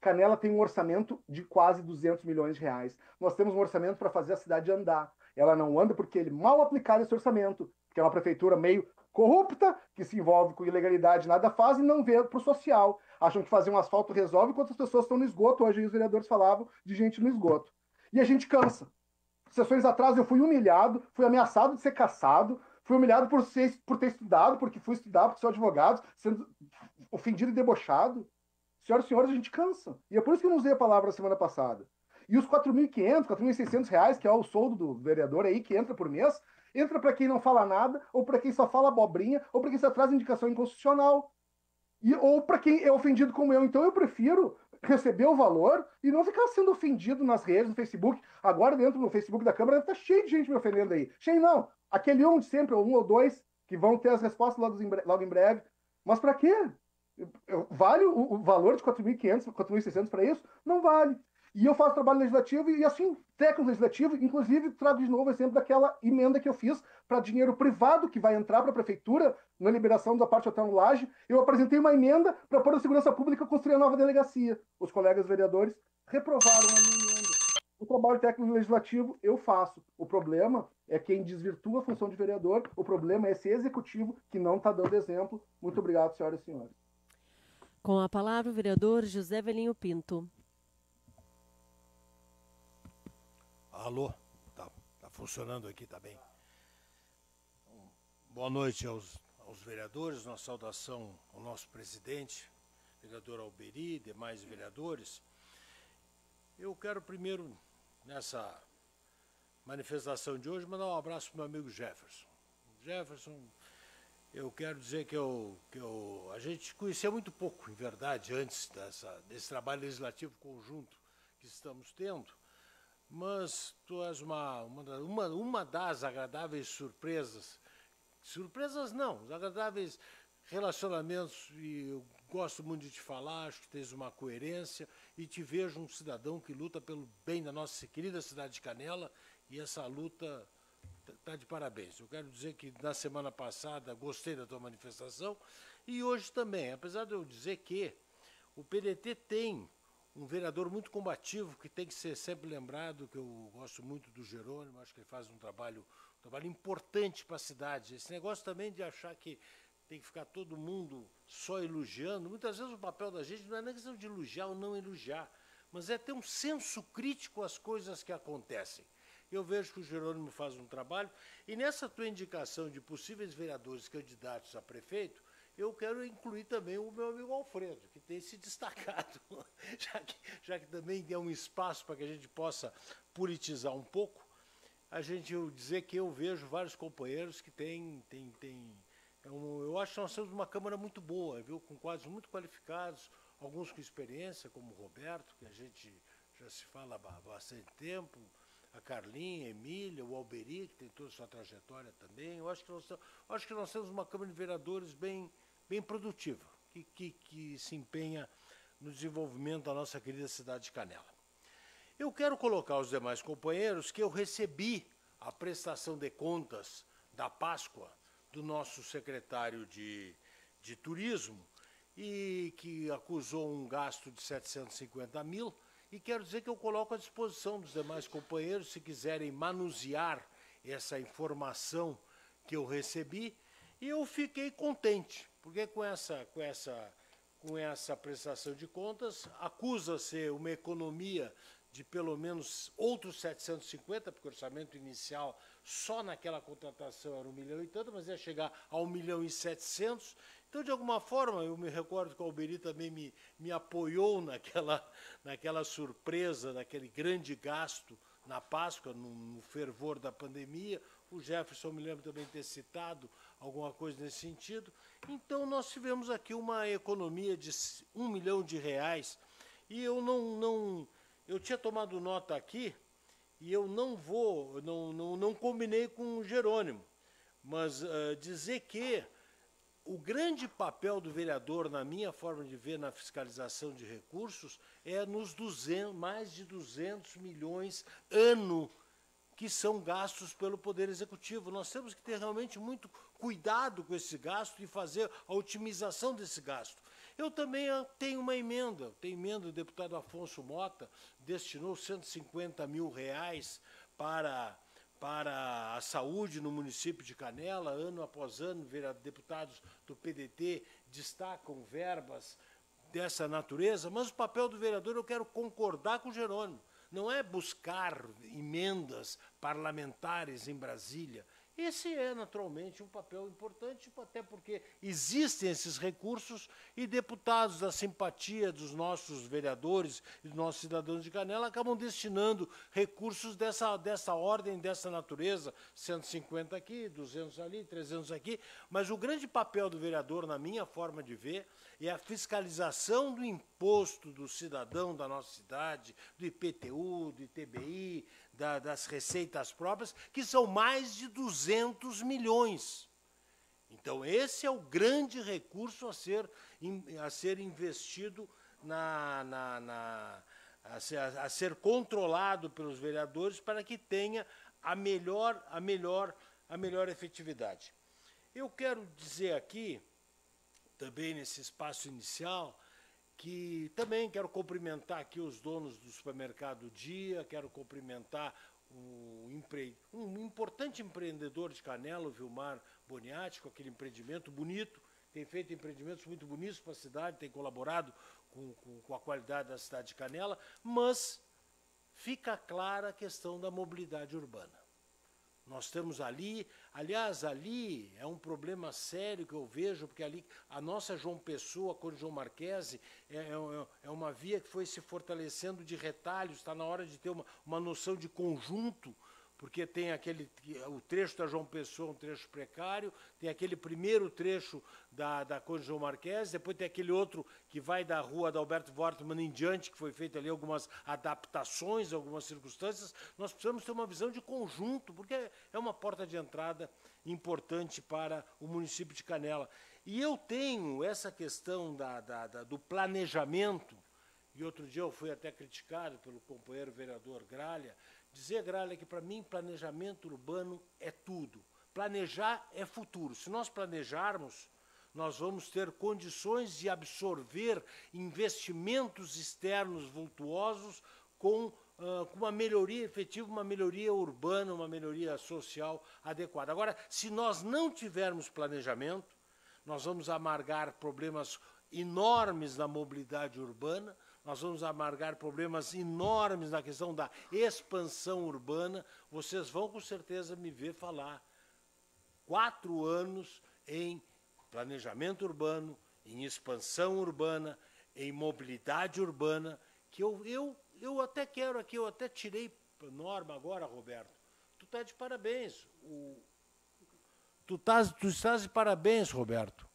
Canela tem um orçamento de quase 200 milhões de reais. Nós temos um orçamento para fazer a cidade andar. Ela não anda porque ele mal aplicado esse orçamento, que é uma prefeitura meio corrupta, que se envolve com ilegalidade, nada faz e não vê para o social. Acham que fazer um asfalto resolve enquanto as pessoas estão no esgoto. Hoje os vereadores falavam de gente no esgoto. E a gente cansa. Sessões atrás eu fui humilhado, fui ameaçado de ser cassado, fui humilhado por ter estudado, porque fui estudar, porque sou advogado, sendo ofendido e debochado. Senhoras e senhores, a gente cansa. E é por isso que eu não usei a palavra na semana passada. E os R$ 4.500, R$ 4.600, que é o soldo do vereador aí, que entra por mês, entra para quem não fala nada, ou para quem só fala abobrinha, ou para quem só traz indicação inconstitucional. Ou para quem é ofendido como eu. Então eu prefiro receber o valor e não ficar sendo ofendido nas redes, no Facebook. Agora, dentro do Facebook da Câmara, deve estar cheio de gente me ofendendo aí. Cheio não. Aquele um de sempre, ou um ou dois, que vão ter as respostas logo em breve. Mas para quê? Vale o valor de 4.500, 4.600 para isso? Não vale. E eu faço trabalho legislativo e assim, técnico legislativo, inclusive trago de novo o exemplo daquela emenda que eu fiz para dinheiro privado que vai entrar para a prefeitura na liberação da parte hotel no Laje. Eu apresentei uma emenda para pôr a segurança pública construir a nova delegacia. Os colegas vereadores reprovaram a minha emenda. O trabalho técnico legislativo eu faço. O problema é quem desvirtua a função de vereador. O problema é esse executivo que não está dando exemplo. Muito obrigado, senhoras e senhores. Com a palavra o vereador José Velinho Pinto. Alô, tá funcionando aqui, tá bem. Boa noite aos vereadores, uma saudação ao nosso presidente, vereador Alberi, demais vereadores. Eu quero primeiro, nessa manifestação de hoje, mandar um abraço para o meu amigo Jefferson. Jefferson, eu quero dizer que a gente conhecia muito pouco, em verdade, antes desse trabalho legislativo conjunto que estamos tendo, mas tu és uma das agradáveis surpresas não, os agradáveis relacionamentos, e eu gosto muito de te falar, acho que tens uma coerência e te vejo um cidadão que luta pelo bem da nossa querida cidade de Canela, e essa luta está de parabéns. Eu quero dizer que na semana passada gostei da tua manifestação e hoje também, apesar de eu dizer que o PDT tem um vereador muito combativo, que tem que ser sempre lembrado, que eu gosto muito do Jerônimo, acho que ele faz um trabalho importante para a cidade. Esse negócio também de achar que tem que ficar todo mundo só elogiando, muitas vezes o papel da gente não é nem questão de elogiar ou não elogiar, mas é ter um senso crítico às coisas que acontecem. Eu vejo que o Jerônimo faz um trabalho, e nessa tua indicação de possíveis vereadores candidatos a prefeito, eu quero incluir também o meu amigo Alfredo, que tem se destacado, já que também tem um espaço para que a gente possa politizar um pouco. Eu dizer que eu vejo vários companheiros que eu acho que nós temos uma Câmara muito boa, viu? Com quadros muito qualificados, alguns com experiência, como o Roberto, que a gente já se fala há bastante tempo, a Carlinha, a Emília, o Alberi, que tem toda a sua trajetória também. Eu acho que nós temos uma Câmara de Vereadores bem produtiva, que se empenha no desenvolvimento da nossa querida cidade de Canela. Eu quero colocar aos demais companheiros que eu recebi a prestação de contas da Páscoa do nosso secretário de Turismo, e que acusou um gasto de 750 mil, e quero dizer que eu coloco à disposição dos demais companheiros, se quiserem manusear essa informação que eu recebi, e eu fiquei contente, porque com essa prestação de contas, acusa-se uma economia de pelo menos outros 750, porque o orçamento inicial só naquela contratação era 1 milhão e tanto, mas ia chegar a 1 milhão e 700. Então, de alguma forma, eu me recordo que o Alberi também me apoiou naquela surpresa, naquele grande gasto na Páscoa, no fervor da pandemia. O Jefferson, me lembro também de ter citado alguma coisa nesse sentido. Então, nós tivemos aqui uma economia de 1 milhão de reais, e eu tinha tomado nota aqui, e eu não combinei com o Jerônimo, mas dizer que o grande papel do vereador, na minha forma de ver, na fiscalização de recursos, é nos mais de 200 milhões ano que são gastos pelo Poder Executivo. Nós temos que ter realmente muito cuidado com esse gasto e fazer a otimização desse gasto. Eu também tenho uma emenda, o deputado Afonso Mota destinou R$150 mil para a saúde no município de Canela, ano após ano, deputados do PDT destacam verbas dessa natureza, mas o papel do vereador, eu quero concordar com o Jerônimo, não é buscar emendas parlamentares em Brasília. Esse é, naturalmente, um papel importante, até porque existem esses recursos e deputados da simpatia dos nossos vereadores e dos nossos cidadãos de Canela acabam destinando recursos dessa ordem, dessa natureza, 150 aqui, 200 ali, 300 aqui, mas o grande papel do vereador, na minha forma de ver, é a fiscalização do imposto do cidadão da nossa cidade, do IPTU, do ITBI, das receitas próprias, que são mais de 200 milhões. Então, esse é o grande recurso a ser investido, a ser controlado pelos vereadores para que tenha a melhor efetividade. Eu quero dizer aqui, também nesse espaço inicial, que também quero cumprimentar aqui os donos do supermercado Dia, quero cumprimentar um importante empreendedor de Canela, o Vilmar Boniatti, com aquele empreendimento bonito, tem feito empreendimentos muito bonitos para a cidade, tem colaborado com a qualidade da cidade de Canela, mas fica clara a questão da mobilidade urbana. Nós temos ali, aliás, ali é um problema sério que eu vejo, porque ali a nossa João Pessoa, com João Marquese, é uma via que foi se fortalecendo de retalhos, está na hora de ter uma noção de conjunto, porque tem o trecho da João Pessoa, um trecho precário, tem aquele primeiro trecho da Conde João Marquese, depois tem aquele outro que vai da rua da Alberto Wortmann em diante, que foi feito ali algumas adaptações, algumas circunstâncias. Nós precisamos ter uma visão de conjunto, porque é uma porta de entrada importante para o município de Canela. E eu tenho essa questão do planejamento, e outro dia eu fui até criticado pelo companheiro vereador Gralha, dizer, Gralha, que para mim planejamento urbano é tudo. Planejar é futuro. Se nós planejarmos, nós vamos ter condições de absorver investimentos externos vultuosos com uma melhoria efetiva, uma melhoria urbana, uma melhoria social adequada. Agora, se nós não tivermos planejamento, nós vamos amargar problemas enormes na mobilidade urbana, nós vamos amargar problemas enormes na questão da expansão urbana. Vocês vão, com certeza, me ver falar 4 anos em planejamento urbano, em expansão urbana, em mobilidade urbana, que eu até quero aqui, eu até tirei norma agora, Roberto. Tu está de parabéns. Tu estás de parabéns, Roberto.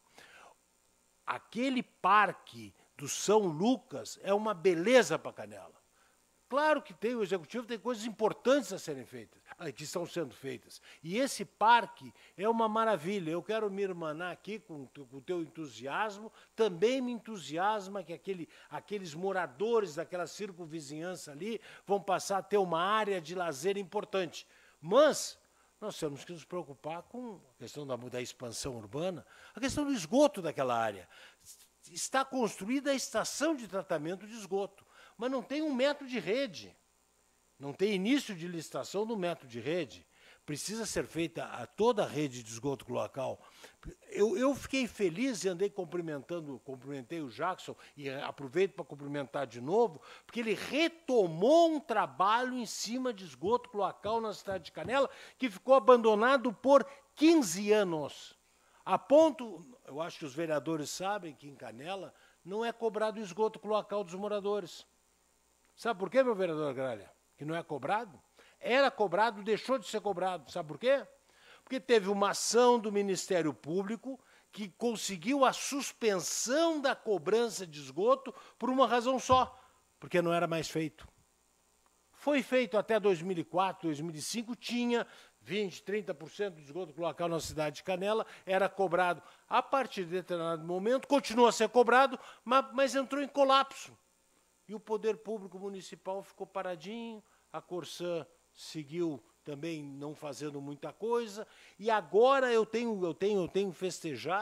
Aquele parque do São Lucas é uma beleza para Canela. Claro que o executivo tem coisas importantes a serem feitas, que estão sendo feitas. E esse parque é uma maravilha. Eu quero me irmanar aqui com o teu entusiasmo. Também me entusiasma que aqueles moradores daquela circunvizinhança ali vão passar a ter uma área de lazer importante. Mas nós temos que nos preocupar com a questão da expansão urbana, a questão do esgoto daquela área. Está construída a estação de tratamento de esgoto, mas não tem 1 metro de rede. Não tem início de licitação do metro de rede. Precisa ser feita toda a rede de esgoto cloacal. Eu fiquei feliz e cumprimentei o Jackson, e aproveito para cumprimentar de novo, porque ele retomou um trabalho em cima de esgoto cloacal na cidade de Canela, que ficou abandonado por 15 anos. A ponto, eu acho que os vereadores sabem que em Canela não é cobrado o esgoto cloacal dos moradores. Sabe por quê, meu vereador Gralha? Que não é cobrado? Era cobrado, deixou de ser cobrado. Sabe por quê? Porque teve uma ação do Ministério Público que conseguiu a suspensão da cobrança de esgoto por uma razão só, porque não era mais feito. Foi feito até 2004, 2005, tinha 20%, 30% do esgoto cloacal na cidade de Canela, era cobrado a partir de determinado momento, continua a ser cobrado, mas entrou em colapso. E o poder público municipal ficou paradinho, a Corsã seguiu também não fazendo muita coisa, e agora eu tenho festejado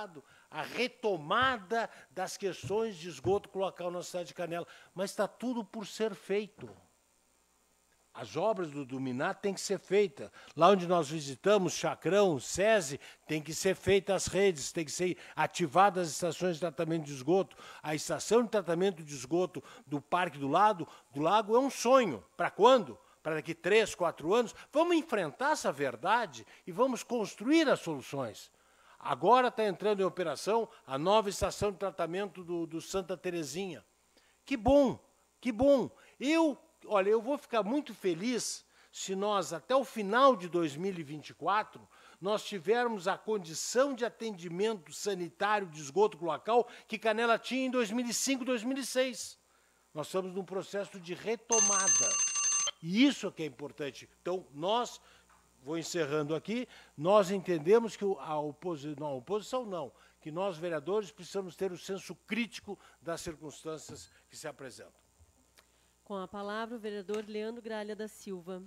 a retomada das questões de esgoto local na cidade de Canela. Mas está tudo por ser feito. As obras do Miná têm que ser feitas. Lá onde nós visitamos, Chacrão, SESI, tem que ser feitas as redes, tem que ser ativadas as estações de tratamento de esgoto. A estação de tratamento de esgoto do Parque do Lago é um sonho. Para quando? Para daqui 3, 4 anos. Vamos enfrentar essa verdade e vamos construir as soluções. Agora está entrando em operação a nova estação de tratamento do Santa Terezinha. Que bom, que bom. Olha, eu vou ficar muito feliz se nós, até o final de 2024, nós tivermos a condição de atendimento sanitário de esgoto cloacal que Canela tinha em 2005, 2006. Nós estamos num processo de retomada. E isso é que é importante. Então, vou encerrando aqui, nós entendemos que que nós, vereadores, precisamos ter o senso crítico das circunstâncias que se apresentam. Com a palavra, o vereador Leandro Gralha da Silva.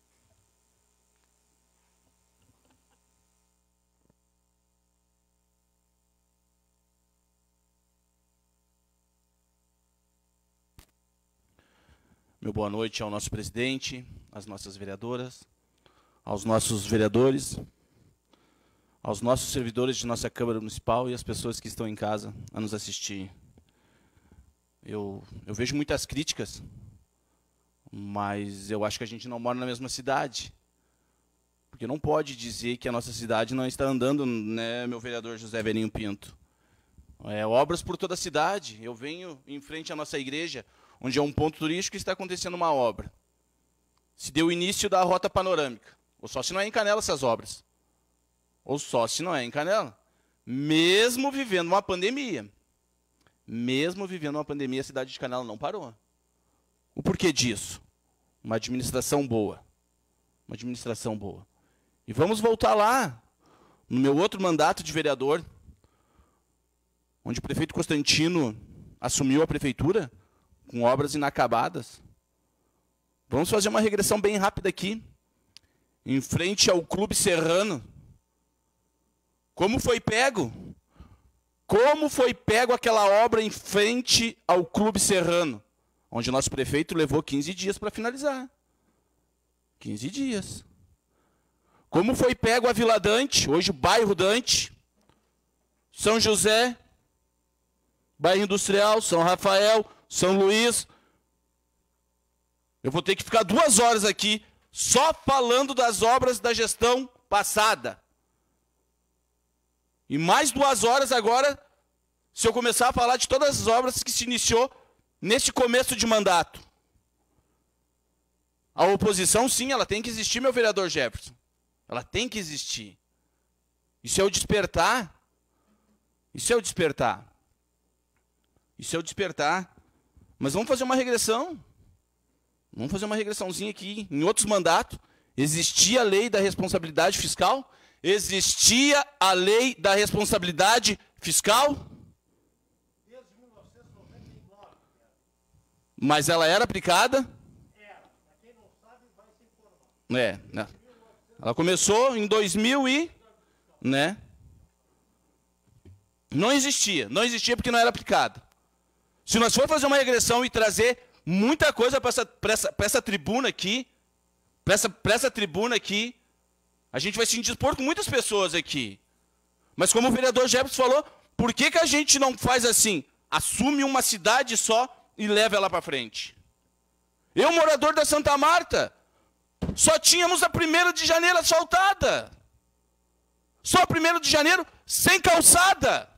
Meu boa noite ao nosso presidente, às nossas vereadoras, aos nossos vereadores, aos nossos servidores de nossa Câmara Municipal e às pessoas que estão em casa a nos assistir. Eu vejo muitas críticas, mas eu acho que a gente não mora na mesma cidade. Porque não pode dizer que a nossa cidade não está andando, né, meu vereador José Verinho Pinto. Obras por toda a cidade. Eu venho em frente à nossa igreja, onde é um ponto turístico e está acontecendo uma obra. Se deu o início da rota panorâmica. Ou só se não é em Canela essas obras. Ou só se não é em Canela. Mesmo vivendo uma pandemia. Mesmo vivendo uma pandemia, a cidade de Canela não parou. O porquê disso? Uma administração boa. Uma administração boa. E vamos voltar lá, no meu outro mandato de vereador, onde o prefeito Constantino assumiu a prefeitura com obras inacabadas. Vamos fazer uma regressão bem rápida aqui, em frente ao Clube Serrano. Como foi pego? Como foi pego aquela obra em frente ao Clube Serrano? Onde o nosso prefeito levou 15 dias para finalizar. 15 dias. Como foi pego a Vila Dante, hoje o bairro Dante, São José, bairro Industrial, São Rafael, São Luís. Eu vou ter que ficar 2 horas aqui só falando das obras da gestão passada. E mais 2 horas agora, se eu começar a falar de todas as obras que se iniciou nesse começo de mandato. A oposição, sim, ela tem que existir, meu vereador Jefferson. Ela tem que existir. Isso é o despertar. Isso é o despertar. Isso é o despertar. Mas vamos fazer uma regressão. Vamos fazer uma regressãozinha aqui. Em outros mandatos, existia a lei da responsabilidade fiscal? Existia a lei da responsabilidade fiscal? Desde 1999. Mas ela era aplicada? Era. Para quem não sabe, vai se informar. Né? Ela começou em 2000 e... né? Não existia porque não era aplicada. Se nós for fazer uma regressão e trazer muita coisa para essa tribuna aqui, para essa tribuna aqui, a gente vai se indispor com muitas pessoas aqui. Mas como o vereador Jefferson falou, por que a gente não faz assim? Assume uma cidade só e leva ela para frente. Eu, morador da Santa Marta, só tínhamos a 1º de janeiro asfaltada. Só 1º de janeiro sem calçada.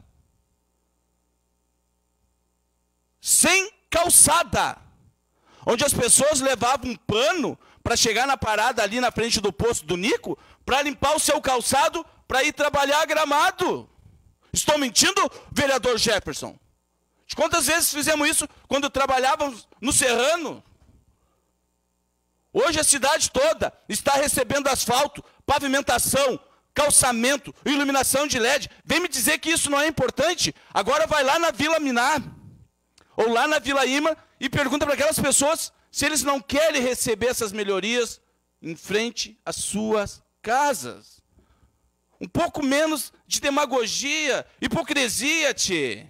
Sem calçada. Onde as pessoas levavam um pano para chegar na parada ali na frente do posto do Nico, para limpar o seu calçado, para ir trabalhar Gramado. Estou mentindo, vereador Jefferson? De quantas vezes fizemos isso quando trabalhávamos no Serrano? Hoje a cidade toda está recebendo asfalto, pavimentação, calçamento, iluminação de LED. Vem me dizer que isso não é importante? Agora vai lá na Vila Miná, ou lá na Vila Ima, e pergunta para aquelas pessoas se eles não querem receber essas melhorias em frente às suas casas. Um pouco menos de demagogia, hipocrisia, tchê.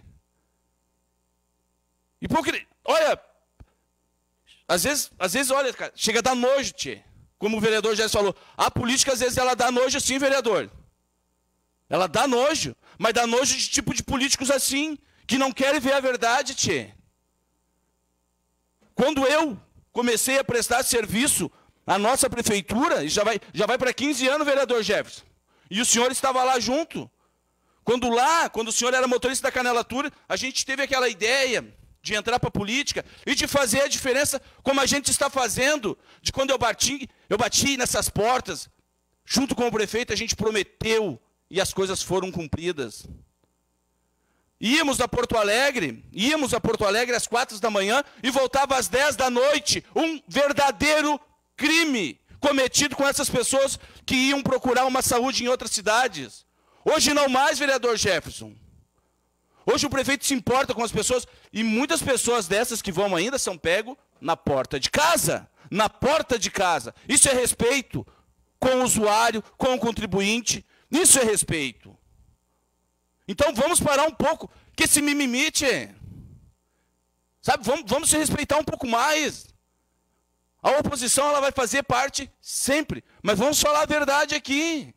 Olha, às vezes, olha, cara, chega a dar nojo, tchê. Como o vereador já falou, a política às vezes ela dá nojo sim, vereador. Ela dá nojo, mas dá nojo de tipo de políticos assim, que não querem ver a verdade, tchê. Quando eu comecei a prestar serviço à nossa prefeitura, e já vai para 15 anos, vereador Jefferson, e o senhor estava lá junto. Quando o senhor era motorista da Canela Tour, a gente teve aquela ideia de entrar para a política e de fazer a diferença como a gente está fazendo. De quando eu bati nessas portas, junto com o prefeito, a gente prometeu e as coisas foram cumpridas. Íamos a Porto Alegre às 4 da manhã e voltava às 10 da noite. Um verdadeiro crime cometido com essas pessoas que iam procurar uma saúde em outras cidades. Hoje não mais, vereador Jefferson. Hoje o prefeito se importa com as pessoas e muitas pessoas dessas que vão ainda são pegos na porta de casa. Na porta de casa. Isso é respeito com o usuário, com o contribuinte. Isso é respeito. Então vamos parar um pouco, que esse mimimi, tchê. Sabe, vamos se respeitar um pouco mais. A oposição ela vai fazer parte sempre, mas vamos falar a verdade aqui.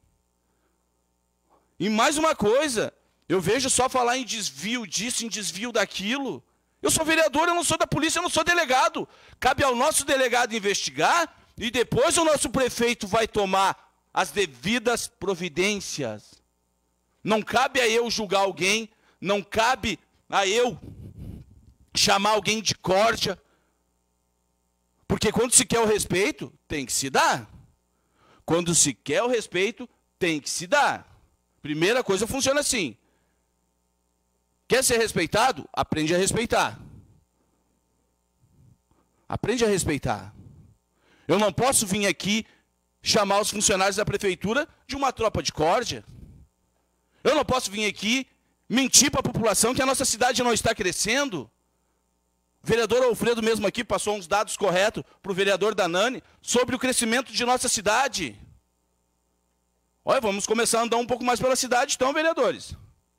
E mais uma coisa, eu vejo só falar em desvio disso, em desvio daquilo. Eu sou vereador, eu não sou da polícia, eu não sou delegado. Cabe ao nosso delegado investigar e depois o nosso prefeito vai tomar as devidas providências. Não cabe a eu julgar alguém, não cabe a eu chamar alguém de corja. Porque quando se quer o respeito, tem que se dar. Quando se quer o respeito, tem que se dar. Primeira coisa funciona assim. Quer ser respeitado? Aprende a respeitar. Aprende a respeitar. Eu não posso vir aqui chamar os funcionários da prefeitura de uma tropa de corja. Eu não posso vir aqui mentir para a população que a nossa cidade não está crescendo. O vereador Alfredo mesmo aqui passou uns dados corretos para o vereador Danani sobre o crescimento de nossa cidade. Olha, vamos começar a andar um pouco mais pela cidade então, vereadores.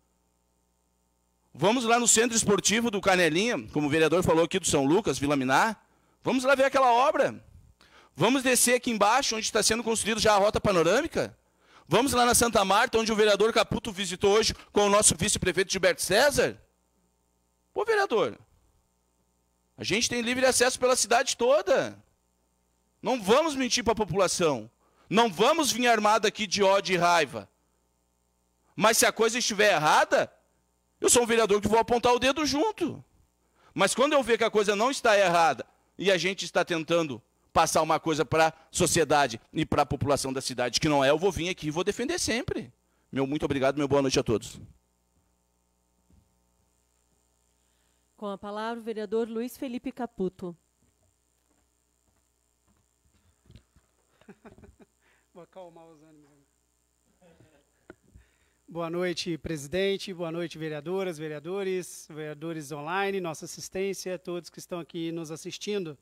Vamos lá no centro esportivo do Canelinha, como o vereador falou aqui do São Lucas, Vila Minar. Vamos lá ver aquela obra. Vamos descer aqui embaixo, onde está sendo construída já a rota panorâmica. Vamos lá na Santa Marta, onde o vereador Caputo visitou hoje com o nosso vice-prefeito Gilberto César. Pô, vereador, a gente tem livre acesso pela cidade toda. Não vamos mentir para a população. Não vamos vir armado aqui de ódio e raiva. Mas se a coisa estiver errada, eu sou um vereador que vou apontar o dedo junto. Mas quando eu ver que a coisa não está errada e a gente está tentando passar uma coisa para a sociedade e para a população da cidade que não é, eu vou vir aqui e vou defender sempre. Meu muito obrigado, meu boa noite a todos. Com a palavra o vereador Luiz Felipe Caputo. Vou acalmar os ânimos. Boa noite, presidente. Boa noite, vereadoras, vereadores, vereadores online, nossa assistência, todos que estão aqui nos assistindo.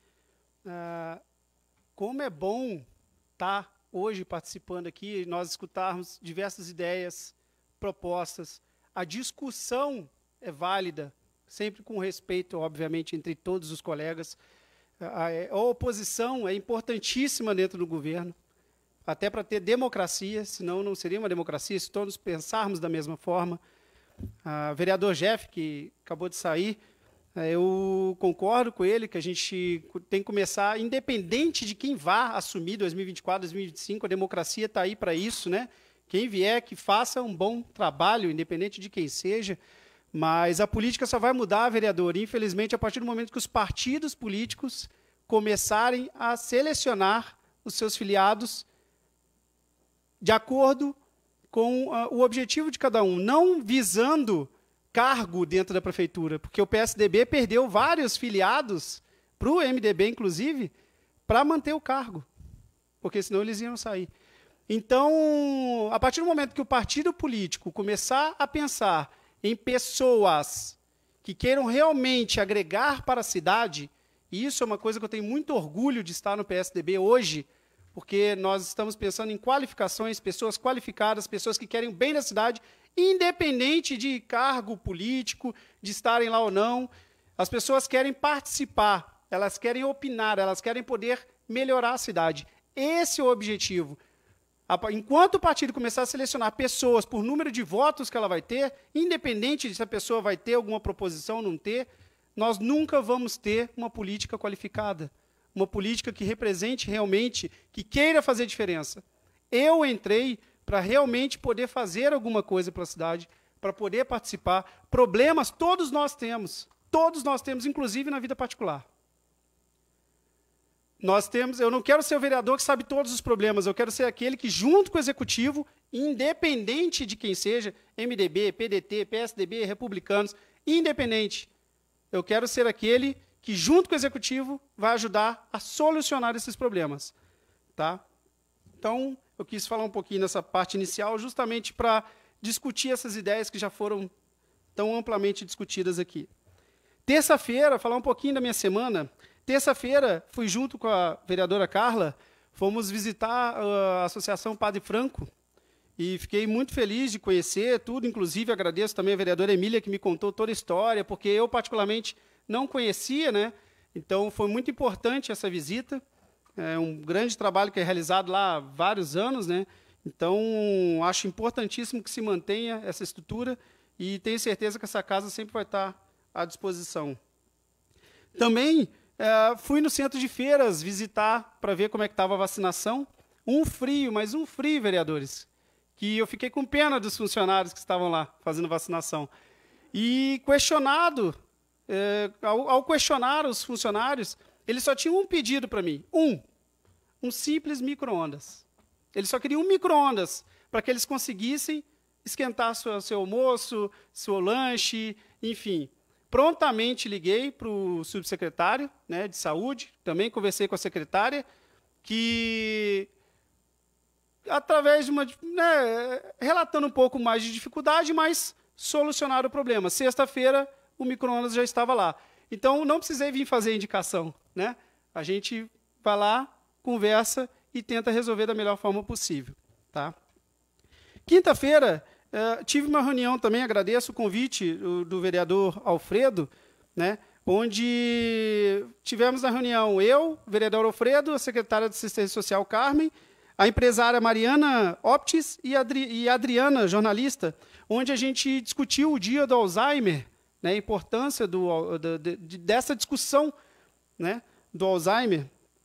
Como é bom estar hoje participando aqui, nós escutarmos diversas ideias, propostas. A discussão é válida, sempre com respeito, obviamente, entre todos os colegas. A oposição é importantíssima dentro do governo, até para ter democracia, senão não seria uma democracia se todos pensarmos da mesma forma. Vereador Jeff, que acabou de sair, eu concordo com ele que a gente tem que começar, independente de quem vá assumir 2024, 2025, a democracia está aí para isso, né? Quem vier, que faça um bom trabalho, independente de quem seja, mas a política só vai mudar, vereador, infelizmente, a partir do momento que os partidos políticos começarem a selecionar os seus filiados de acordo com o objetivo de cada um, não visando cargo dentro da prefeitura, porque o PSDB perdeu vários filiados, para o MDB, inclusive, para manter o cargo, porque senão eles iam sair. Então, a partir do momento que o partido político começar a pensar em pessoas que queiram realmente agregar para a cidade, e isso é uma coisa que eu tenho muito orgulho de estar no PSDB hoje, porque nós estamos pensando em qualificações, pessoas qualificadas, pessoas que querem o bem da cidade, independente de cargo político, de estarem lá ou não. As pessoas querem participar, elas querem opinar, elas querem poder melhorar a cidade. Esse é o objetivo. Enquanto o partido começar a selecionar pessoas por número de votos que ela vai ter, independente de se a pessoa vai ter alguma proposição ou não ter, nós nunca vamos ter uma política qualificada, uma política que represente realmente, que queira fazer diferença. Eu entrei para realmente poder fazer alguma coisa pela cidade, para poder participar. Problemas todos nós temos, inclusive na vida particular. Eu não quero ser o vereador que sabe todos os problemas, eu quero ser aquele que, junto com o executivo, independente de quem seja, MDB, PDT, PSDB, republicanos, independente, eu quero ser aquele que, junto com o executivo, vai ajudar a solucionar esses problemas. Tá? Então, eu quis falar um pouquinho nessa parte inicial, justamente para discutir essas ideias que já foram tão amplamente discutidas aqui. Terça-feira, falar um pouquinho da minha semana. Terça-feira, fui junto com a vereadora Carla, fomos visitar a Associação Padre Franco, e fiquei muito feliz de conhecer tudo, inclusive agradeço também a vereadora Emília, que me contou toda a história, porque eu, particularmente, não conhecia, né? Então, foi muito importante essa visita. É um grande trabalho que é realizado lá há vários anos, né? Então, acho importantíssimo que se mantenha essa estrutura e tenho certeza que essa casa sempre vai estar à disposição. Também fui no centro de feiras visitar para ver como é que estava a vacinação. Um frio, vereadores, que eu fiquei com pena dos funcionários que estavam lá fazendo vacinação. E questionado, ao questionar os funcionários, eles só tinham um pedido para mim, um simples micro-ondas. Eles só queriam um micro-ondas para que eles conseguissem esquentar seu almoço, seu lanche, enfim. Prontamente liguei para o subsecretário, né, de saúde, também conversei com a secretária, que, através de relatando um pouco mais de dificuldade, mas solucionaram o problema. Sexta-feira, o micro-ondas já estava lá. Então, não precisei vir fazer indicação, né? A gente vai lá, conversa e tenta resolver da melhor forma possível. Tá? Quinta-feira, tive uma reunião também, agradeço o convite do vereador Alfredo, né, onde tivemos na reunião eu, o vereador Alfredo, a secretária de Assistência Social Carmen, a empresária Mariana Optis e a Adriana, jornalista, onde a gente discutiu o dia do Alzheimer, né, a importância dessa discussão, né, do Alzheimer.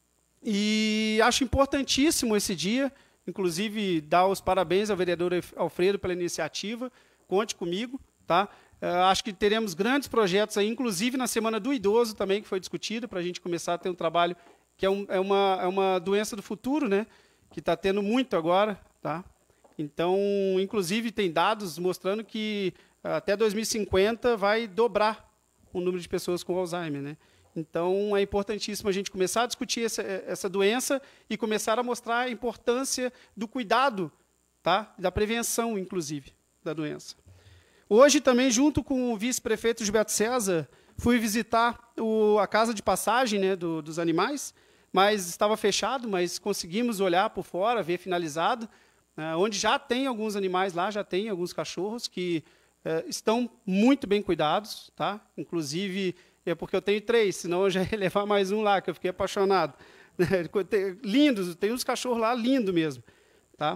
E acho importantíssimo esse dia, inclusive dar os parabéns ao vereador Alfredo pela iniciativa, conte comigo. Tá? Acho que teremos grandes projetos aí, inclusive na Semana do Idoso também, que foi discutido, para a gente começar a ter um trabalho que é uma doença do futuro, né, que está tendo muito agora. Tá? Então, inclusive, tem dados mostrando que até 2050 vai dobrar o número de pessoas com Alzheimer, né? Então, é importantíssimo a gente começar a discutir essa doença e começar a mostrar a importância do cuidado, tá? Da prevenção, inclusive, da doença. Hoje, também, junto com o vice-prefeito Gilberto César, fui visitar a casa de passagem, né, dos animais, mas estava fechado, mas conseguimos olhar por fora, ver finalizado, onde já tem alguns animais lá, já tem alguns cachorros que estão muito bem cuidados, tá? Inclusive, é porque eu tenho 3, senão eu já ia levar mais um lá, que eu fiquei apaixonado. Lindos, tem uns cachorros lá, lindo mesmo. Tá?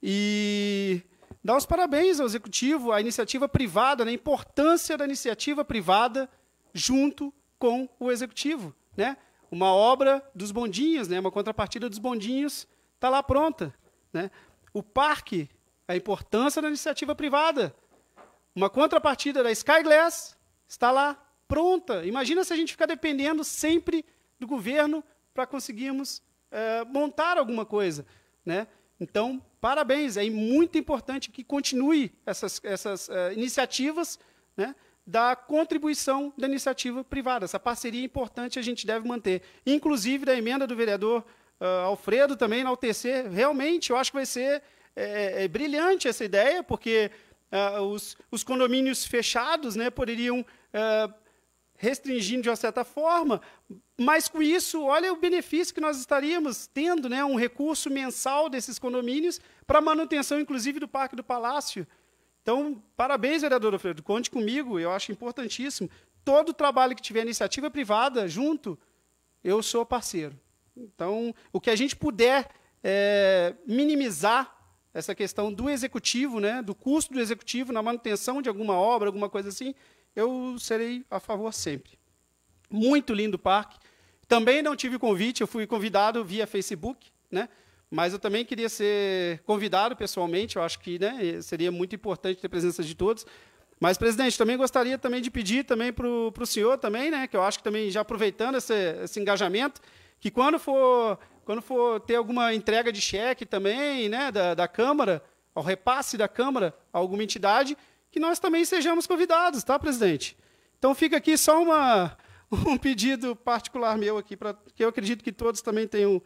E dar os parabéns ao executivo, à iniciativa privada, né, a importância da iniciativa privada junto com o executivo. Né? Uma obra dos bondinhos, né, uma contrapartida dos bondinhos, está lá pronta. Né? O parque, a importância da iniciativa privada. Uma contrapartida da Sky Glass está lá pronta. Imagina se a gente ficar dependendo sempre do governo para conseguirmos montar alguma coisa. Né? Então, parabéns. É muito importante que continue essas iniciativas, né, da contribuição da iniciativa privada. Essa parceria importante a gente deve manter. Inclusive, da emenda do vereador Alfredo também, enaltecer. Realmente, eu acho que vai ser brilhante essa ideia, porque os condomínios fechados, né, poderiam restringindo de uma certa forma, mas com isso, olha o benefício que nós estaríamos tendo, né, um recurso mensal desses condomínios para manutenção, inclusive, do Parque do Palácio. Então, parabéns, vereador Alfredo, conte comigo, eu acho importantíssimo. Todo o trabalho que tiver iniciativa privada junto, eu sou parceiro. Então, o que a gente puder minimizar essa questão do executivo, né, do custo do executivo na manutenção de alguma obra, alguma coisa assim, eu serei a favor sempre. Muito lindo o parque. Também não tive convite, eu fui convidado via Facebook, né? Mas eu também queria ser convidado pessoalmente, eu acho que, né, seria muito importante ter a presença de todos. Mas, presidente, também gostaria também de pedir também para o senhor também, né, que eu acho que também, já aproveitando esse engajamento, que quando for ter alguma entrega de cheque também, né, da Câmara, ao repasse da Câmara a alguma entidade, que nós também sejamos convidados, tá, presidente? Então, fica aqui só um pedido particular meu aqui, que eu acredito que todos também tenham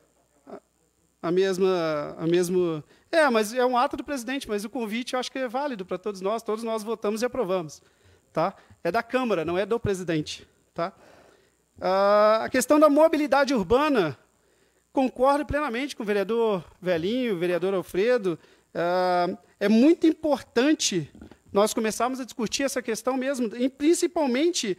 a mesma... mas é um ato do presidente, mas o convite eu acho que é válido para todos nós votamos e aprovamos. Tá? É da Câmara, não é do presidente. Tá? A questão da mobilidade urbana, concordo plenamente com o vereador Velhinho, o vereador Alfredo. É muito importante nós começarmos a discutir essa questão mesmo, e principalmente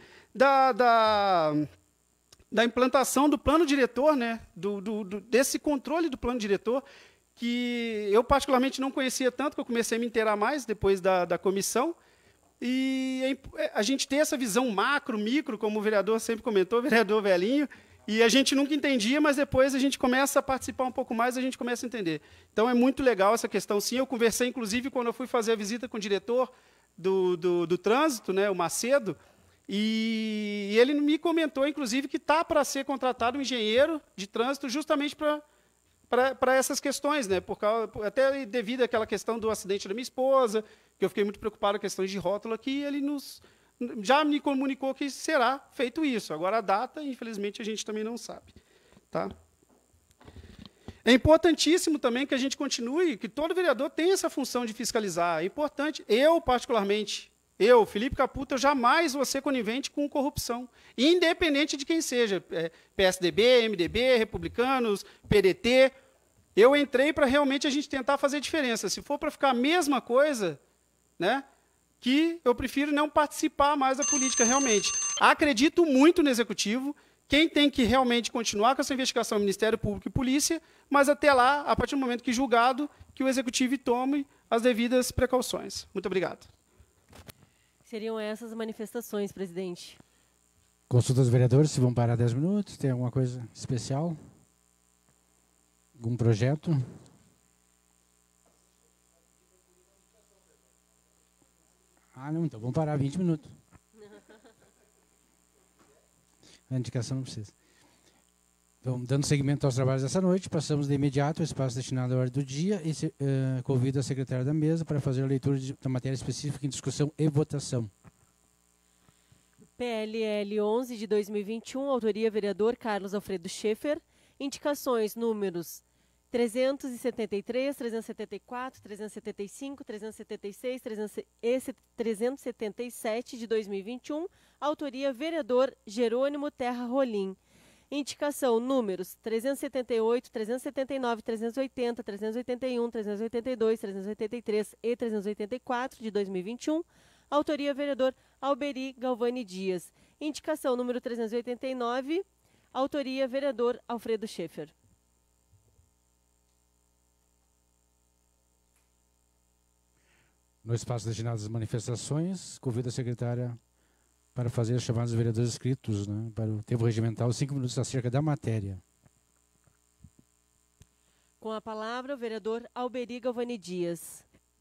da implantação do plano diretor, né, desse controle do plano diretor, que eu particularmente não conhecia tanto, que eu comecei a me inteirar mais depois da comissão, e a gente ter essa visão macro, micro, como o vereador sempre comentou, o vereador Velhinho, e a gente nunca entendia, mas depois a gente começa a participar um pouco mais, a gente começa a entender. Então, é muito legal essa questão, sim. Eu conversei, inclusive, quando eu fui fazer a visita com o diretor do trânsito, né, o Macedo, e ele me comentou, inclusive, que está para ser contratado um engenheiro de trânsito justamente para essas questões, né, até devido àquela questão do acidente da minha esposa, que eu fiquei muito preocupado com questões de rótulo aqui, ele já me comunicou que será feito isso. Agora, a data, infelizmente, a gente também não sabe. Tá? É importantíssimo também que a gente continue, que todo vereador tenha essa função de fiscalizar. É importante. Eu, particularmente, Felipe Caputo, eu jamais vou ser conivente com corrupção, independente de quem seja, PSDB, MDB, Republicanos, PDT. Eu entrei para realmente a gente tentar fazer diferença. Se for para ficar a mesma coisa, né, que eu prefiro não participar mais da política, realmente. Acredito muito no Executivo, quem tem que realmente continuar com essa investigação é o Ministério Público e Polícia, mas até lá, a partir do momento que julgado, que o Executivo tome as devidas precauções. Muito obrigado. Seriam essas manifestações, presidente. Consulta dos vereadores, se vão parar 10 minutos, tem alguma coisa especial? Algum projeto? Não, então vamos parar 20 minutos. A indicação não precisa. Então, dando seguimento aos trabalhos dessa noite, passamos de imediato ao espaço destinado à ordem do dia e convido a secretária da mesa para fazer a leitura da matéria específica em discussão e votação. PLL 11 de 2021, autoria vereador Carlos Alfredo Schaeffer. Indicações números 373, 374, 375, 376 e 377 de 2021, autoria vereador Jerônimo Terra Rolim. Indicação números 378, 379, 380, 381, 382, 383 e 384 de 2021, autoria vereador Alberi Galvani Dias. Indicação número 389, autoria vereador Alfredo Schaeffer. No espaço destinado às manifestações, convido a secretária para fazer as chamadas dos vereadores inscritos, né, para o tempo regimental, 5 minutos acerca da matéria. Com a palavra, o vereador Alberi Galvani Dias.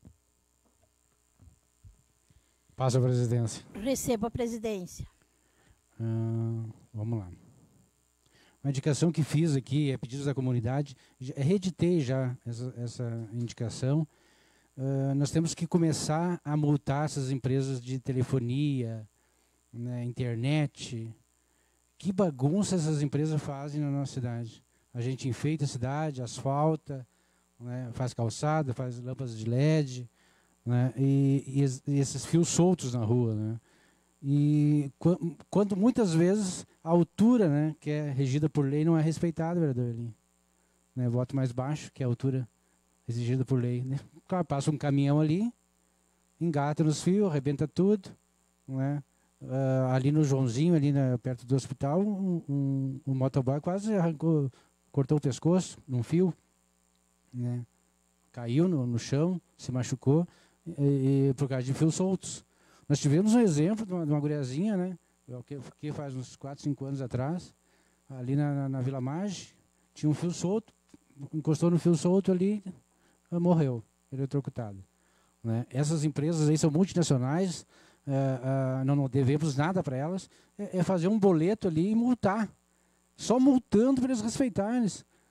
Passo a presidência. Recebo a presidência. Vamos lá. Uma indicação que fiz aqui, é pedidos da comunidade, reeditei já essa indicação. Nós temos que começar a multar essas empresas de telefonia, né, internet. Que bagunça essas empresas fazem na nossa cidade. A gente enfeita a cidade, asfalta, né, faz calçada, faz lâmpadas de LED, né, e esses fios soltos na rua. Né. E quando muitas vezes a altura, né, que é regida por lei, não é respeitada, vereador Elinho. Né, voto mais baixo, que é a altura exigida por lei. Né? O cara passa um caminhão ali, engata nos fios, arrebenta tudo. Né? Ali no Joãozinho, ali perto do hospital, um motoboy quase arrancou, cortou o pescoço num fio. Né? Caiu no chão, se machucou, por causa de fios soltos. Nós tivemos um exemplo de uma guriazinha, né? Que faz uns 4, 5 anos atrás, ali na Vila Maggi, tinha um fio solto, encostou no fio solto ali, morreu, eletrocutado. Né? Essas empresas aí são multinacionais, não devemos nada para elas, é fazer um boleto ali e multar. Só multando para eles respeitarem.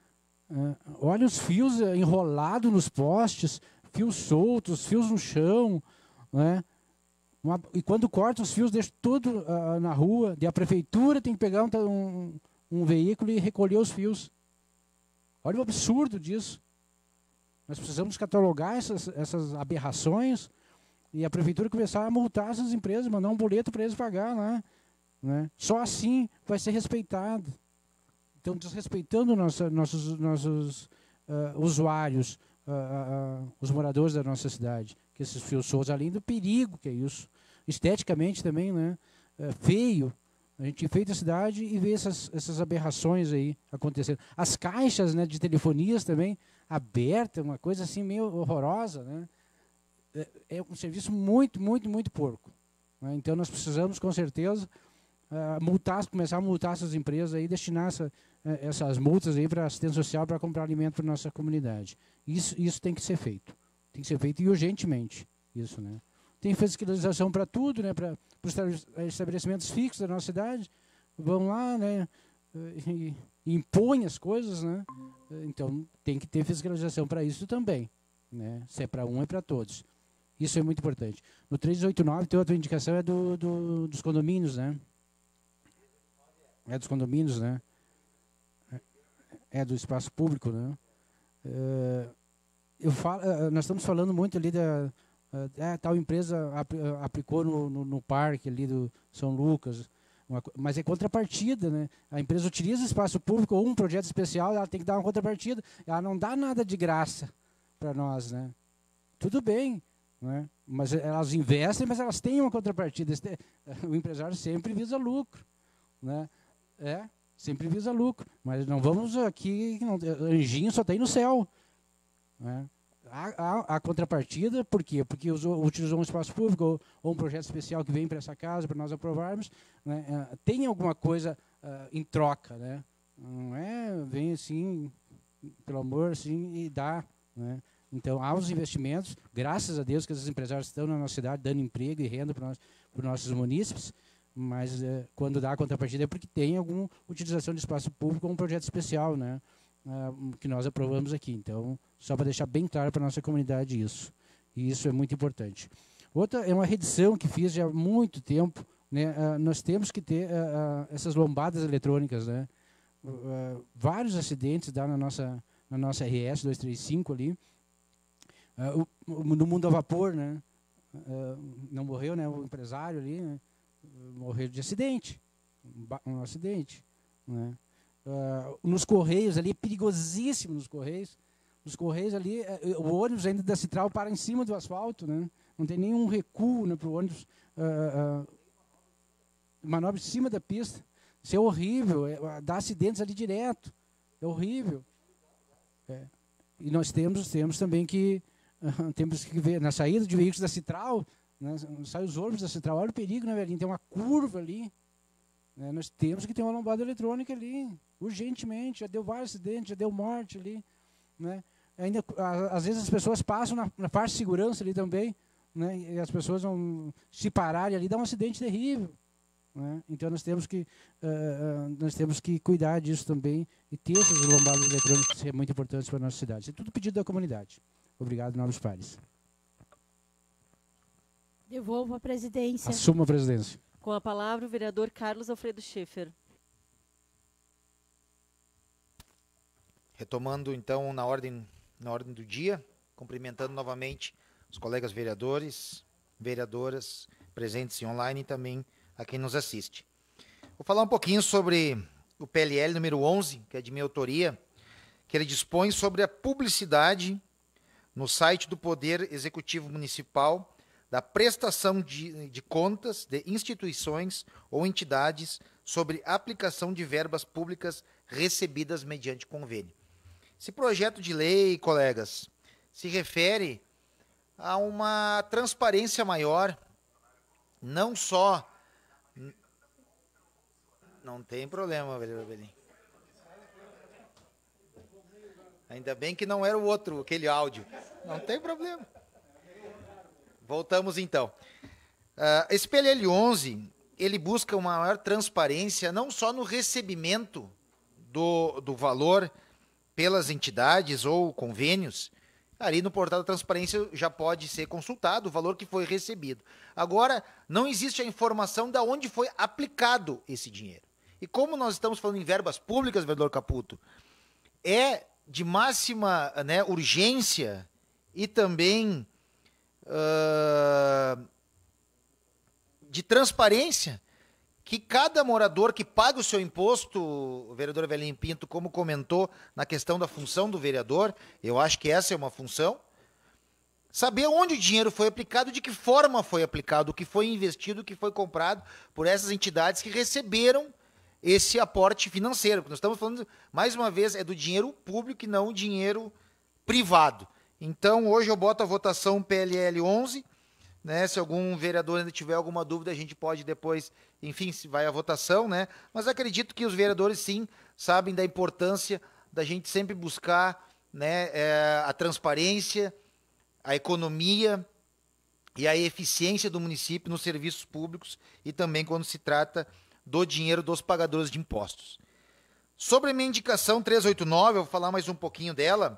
Olha os fios enrolados nos postes, fios soltos, fios no chão, né? E quando corta os fios, deixa tudo na rua. E a prefeitura tem que pegar um veículo e recolher os fios. Olha o absurdo disso. Nós precisamos catalogar essas aberrações e a prefeitura começar a multar essas empresas, mandar um boleto para eles pagar lá. Né? Só assim vai ser respeitado. Então, desrespeitando nossos usuários, os moradores da nossa cidade, que esses fios soltos, além do perigo que é isso. Esteticamente também, né? Feio. A gente enfeita a cidade e vê essas aberrações aí acontecendo. As caixas, né, de telefonias também abertas, uma coisa assim meio horrorosa, né? É um serviço muito, muito, muito porco. Né? Então nós precisamos, com certeza, começar a multar essas empresas aí, destinar essas multas aí para assistência social, para comprar alimento para nossa comunidade. Isso tem que ser feito. Tem que ser feito e urgentemente. Isso, né? Tem fiscalização para tudo, né? Para os estabelecimentos fixos da nossa cidade. Vão lá, né? E impõem as coisas, né? Então, tem que ter fiscalização para isso também. Né? Se é para um, é para todos. Isso é muito importante. No 389, tem outra indicação, é dos condomínios, né? É dos condomínios, né? É do espaço público, né? Nós estamos falando muito ali tal empresa aplicou no parque ali do São Lucas, mas é contrapartida, né? A empresa utiliza o espaço público ou um projeto especial, ela tem que dar uma contrapartida. Ela não dá nada de graça para nós, né? Tudo bem, né? Mas elas investem, mas elas têm uma contrapartida. O empresário sempre visa lucro, né? Sempre visa lucro, mas não vamos aqui, anjinho só tem no céu. Né? Há contrapartida, por quê? Porque utilizou um espaço público ou um projeto especial que vem para essa casa, para nós aprovarmos. Né? Tem alguma coisa em troca, né? Não vem assim, pelo amor, assim, e dá. Né? Então, há os investimentos, graças a Deus que esses empresários estão na nossa cidade, dando emprego e renda para os nossos munícipes, mas quando dá a contrapartida é porque tem alguma utilização de espaço público ou um projeto especial, né? Que nós aprovamos aqui. Então, só para deixar bem claro para a nossa comunidade isso. E isso é muito importante. Outra é uma redição que fiz já há muito tempo. Né? Nós temos que ter essas lombadas eletrônicas. Né? Vários acidentes dá na nossa RS 235 ali. No mundo a vapor, né? Não morreu, né? O empresário ali, né? Morreu de acidente. Um acidente. Né? Nos Correios ali, é perigosíssimo nos Correios. Nos Correios ali, o ônibus ainda da Citral para em cima do asfalto, né? Não tem nenhum recuo, né, para o ônibus. Manobra em cima da pista. Isso é horrível, dá acidentes ali direto. É horrível. E nós temos também que ver, na saída de veículos da Citral, né, sai os ônibus da Citral, olha o perigo, né, velhinho? Tem uma curva ali. Né, nós temos que ter uma lombada eletrônica ali, urgentemente. Já deu vários acidentes, já deu morte ali. Né? Ainda, às vezes as pessoas passam na parte de segurança ali também, né, e as pessoas vão se pararem ali, dá um acidente terrível. Né? Então nós temos que cuidar disso também e ter essas lombadas eletrônicas que são muito importantes para a nossa cidade. Isso é tudo pedido da comunidade. Obrigado, nobres pares. Devolvo a presidência. Assumo a presidência. Com a palavra o vereador Carlos Alfredo Schiffer. Retomando, então, na ordem do dia, cumprimentando novamente os colegas vereadores, vereadoras, presentes e online e também a quem nos assiste. Vou falar um pouquinho sobre o PLL número 11, que é de minha autoria, que ele dispõe sobre a publicidade no site do Poder Executivo Municipal da prestação de contas de instituições ou entidades sobre aplicação de verbas públicas recebidas mediante convênio. Esse projeto de lei, colegas, se refere a uma transparência maior, não só... Não tem problema, vereador Belim. Ainda bem que não era o outro, aquele áudio. Não tem problema. Voltamos então. Esse PLL 11, ele busca uma maior transparência, não só no recebimento do valor pelas entidades ou convênios. Ali no portal da transparência já pode ser consultado o valor que foi recebido. Agora, não existe a informação de onde foi aplicado esse dinheiro. E como nós estamos falando em verbas públicas, vereador Caputo, é de máxima, né, urgência e também de transparência que cada morador que paga o seu imposto, o vereador Evelinho Pinto, como comentou na questão da função do vereador, eu acho que essa é uma função, saber onde o dinheiro foi aplicado, de que forma foi aplicado, o que foi investido, o que foi comprado por essas entidades que receberam esse aporte financeiro. Porque nós estamos falando, mais uma vez, é do dinheiro público e não dinheiro privado. Então, hoje eu boto a votação PLL 11, né? Se algum vereador ainda tiver alguma dúvida, a gente pode depois, enfim, se vai à votação, né? Mas acredito que os vereadores, sim, sabem da importância da gente sempre buscar, né, a transparência, a economia e a eficiência do município nos serviços públicos e também quando se trata do dinheiro dos pagadores de impostos. Sobre a minha indicação 389, eu vou falar mais um pouquinho dela.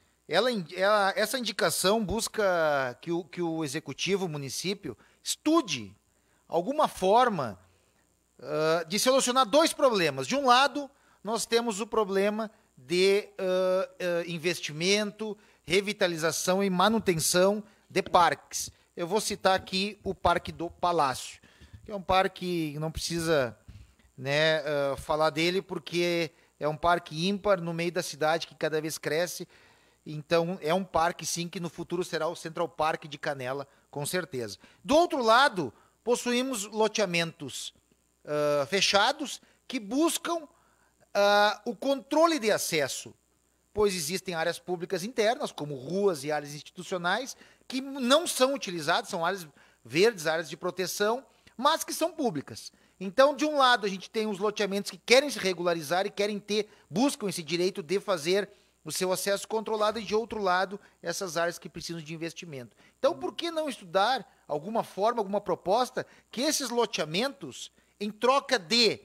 Essa indicação busca que o executivo, o município, estude alguma forma de solucionar dois problemas. De um lado, nós temos o problema de investimento, revitalização e manutenção de parques. Eu vou citar aqui o Parque do Palácio, que é um parque que não precisa, né, falar dele, porque é um parque ímpar no meio da cidade que cada vez cresce. Então, é um parque, sim, que no futuro será o Central Park de Canela, com certeza. Do outro lado, possuímos loteamentos fechados que buscam o controle de acesso, pois existem áreas públicas internas, como ruas e áreas institucionais, que não são utilizadas, são áreas verdes, áreas de proteção, mas que são públicas. Então, de um lado, a gente tem os loteamentos que querem se regularizar e buscam esse direito de fazer o seu acesso controlado, e de outro lado, essas áreas que precisam de investimento. Então, por que não estudar alguma forma, alguma proposta que esses loteamentos, em troca de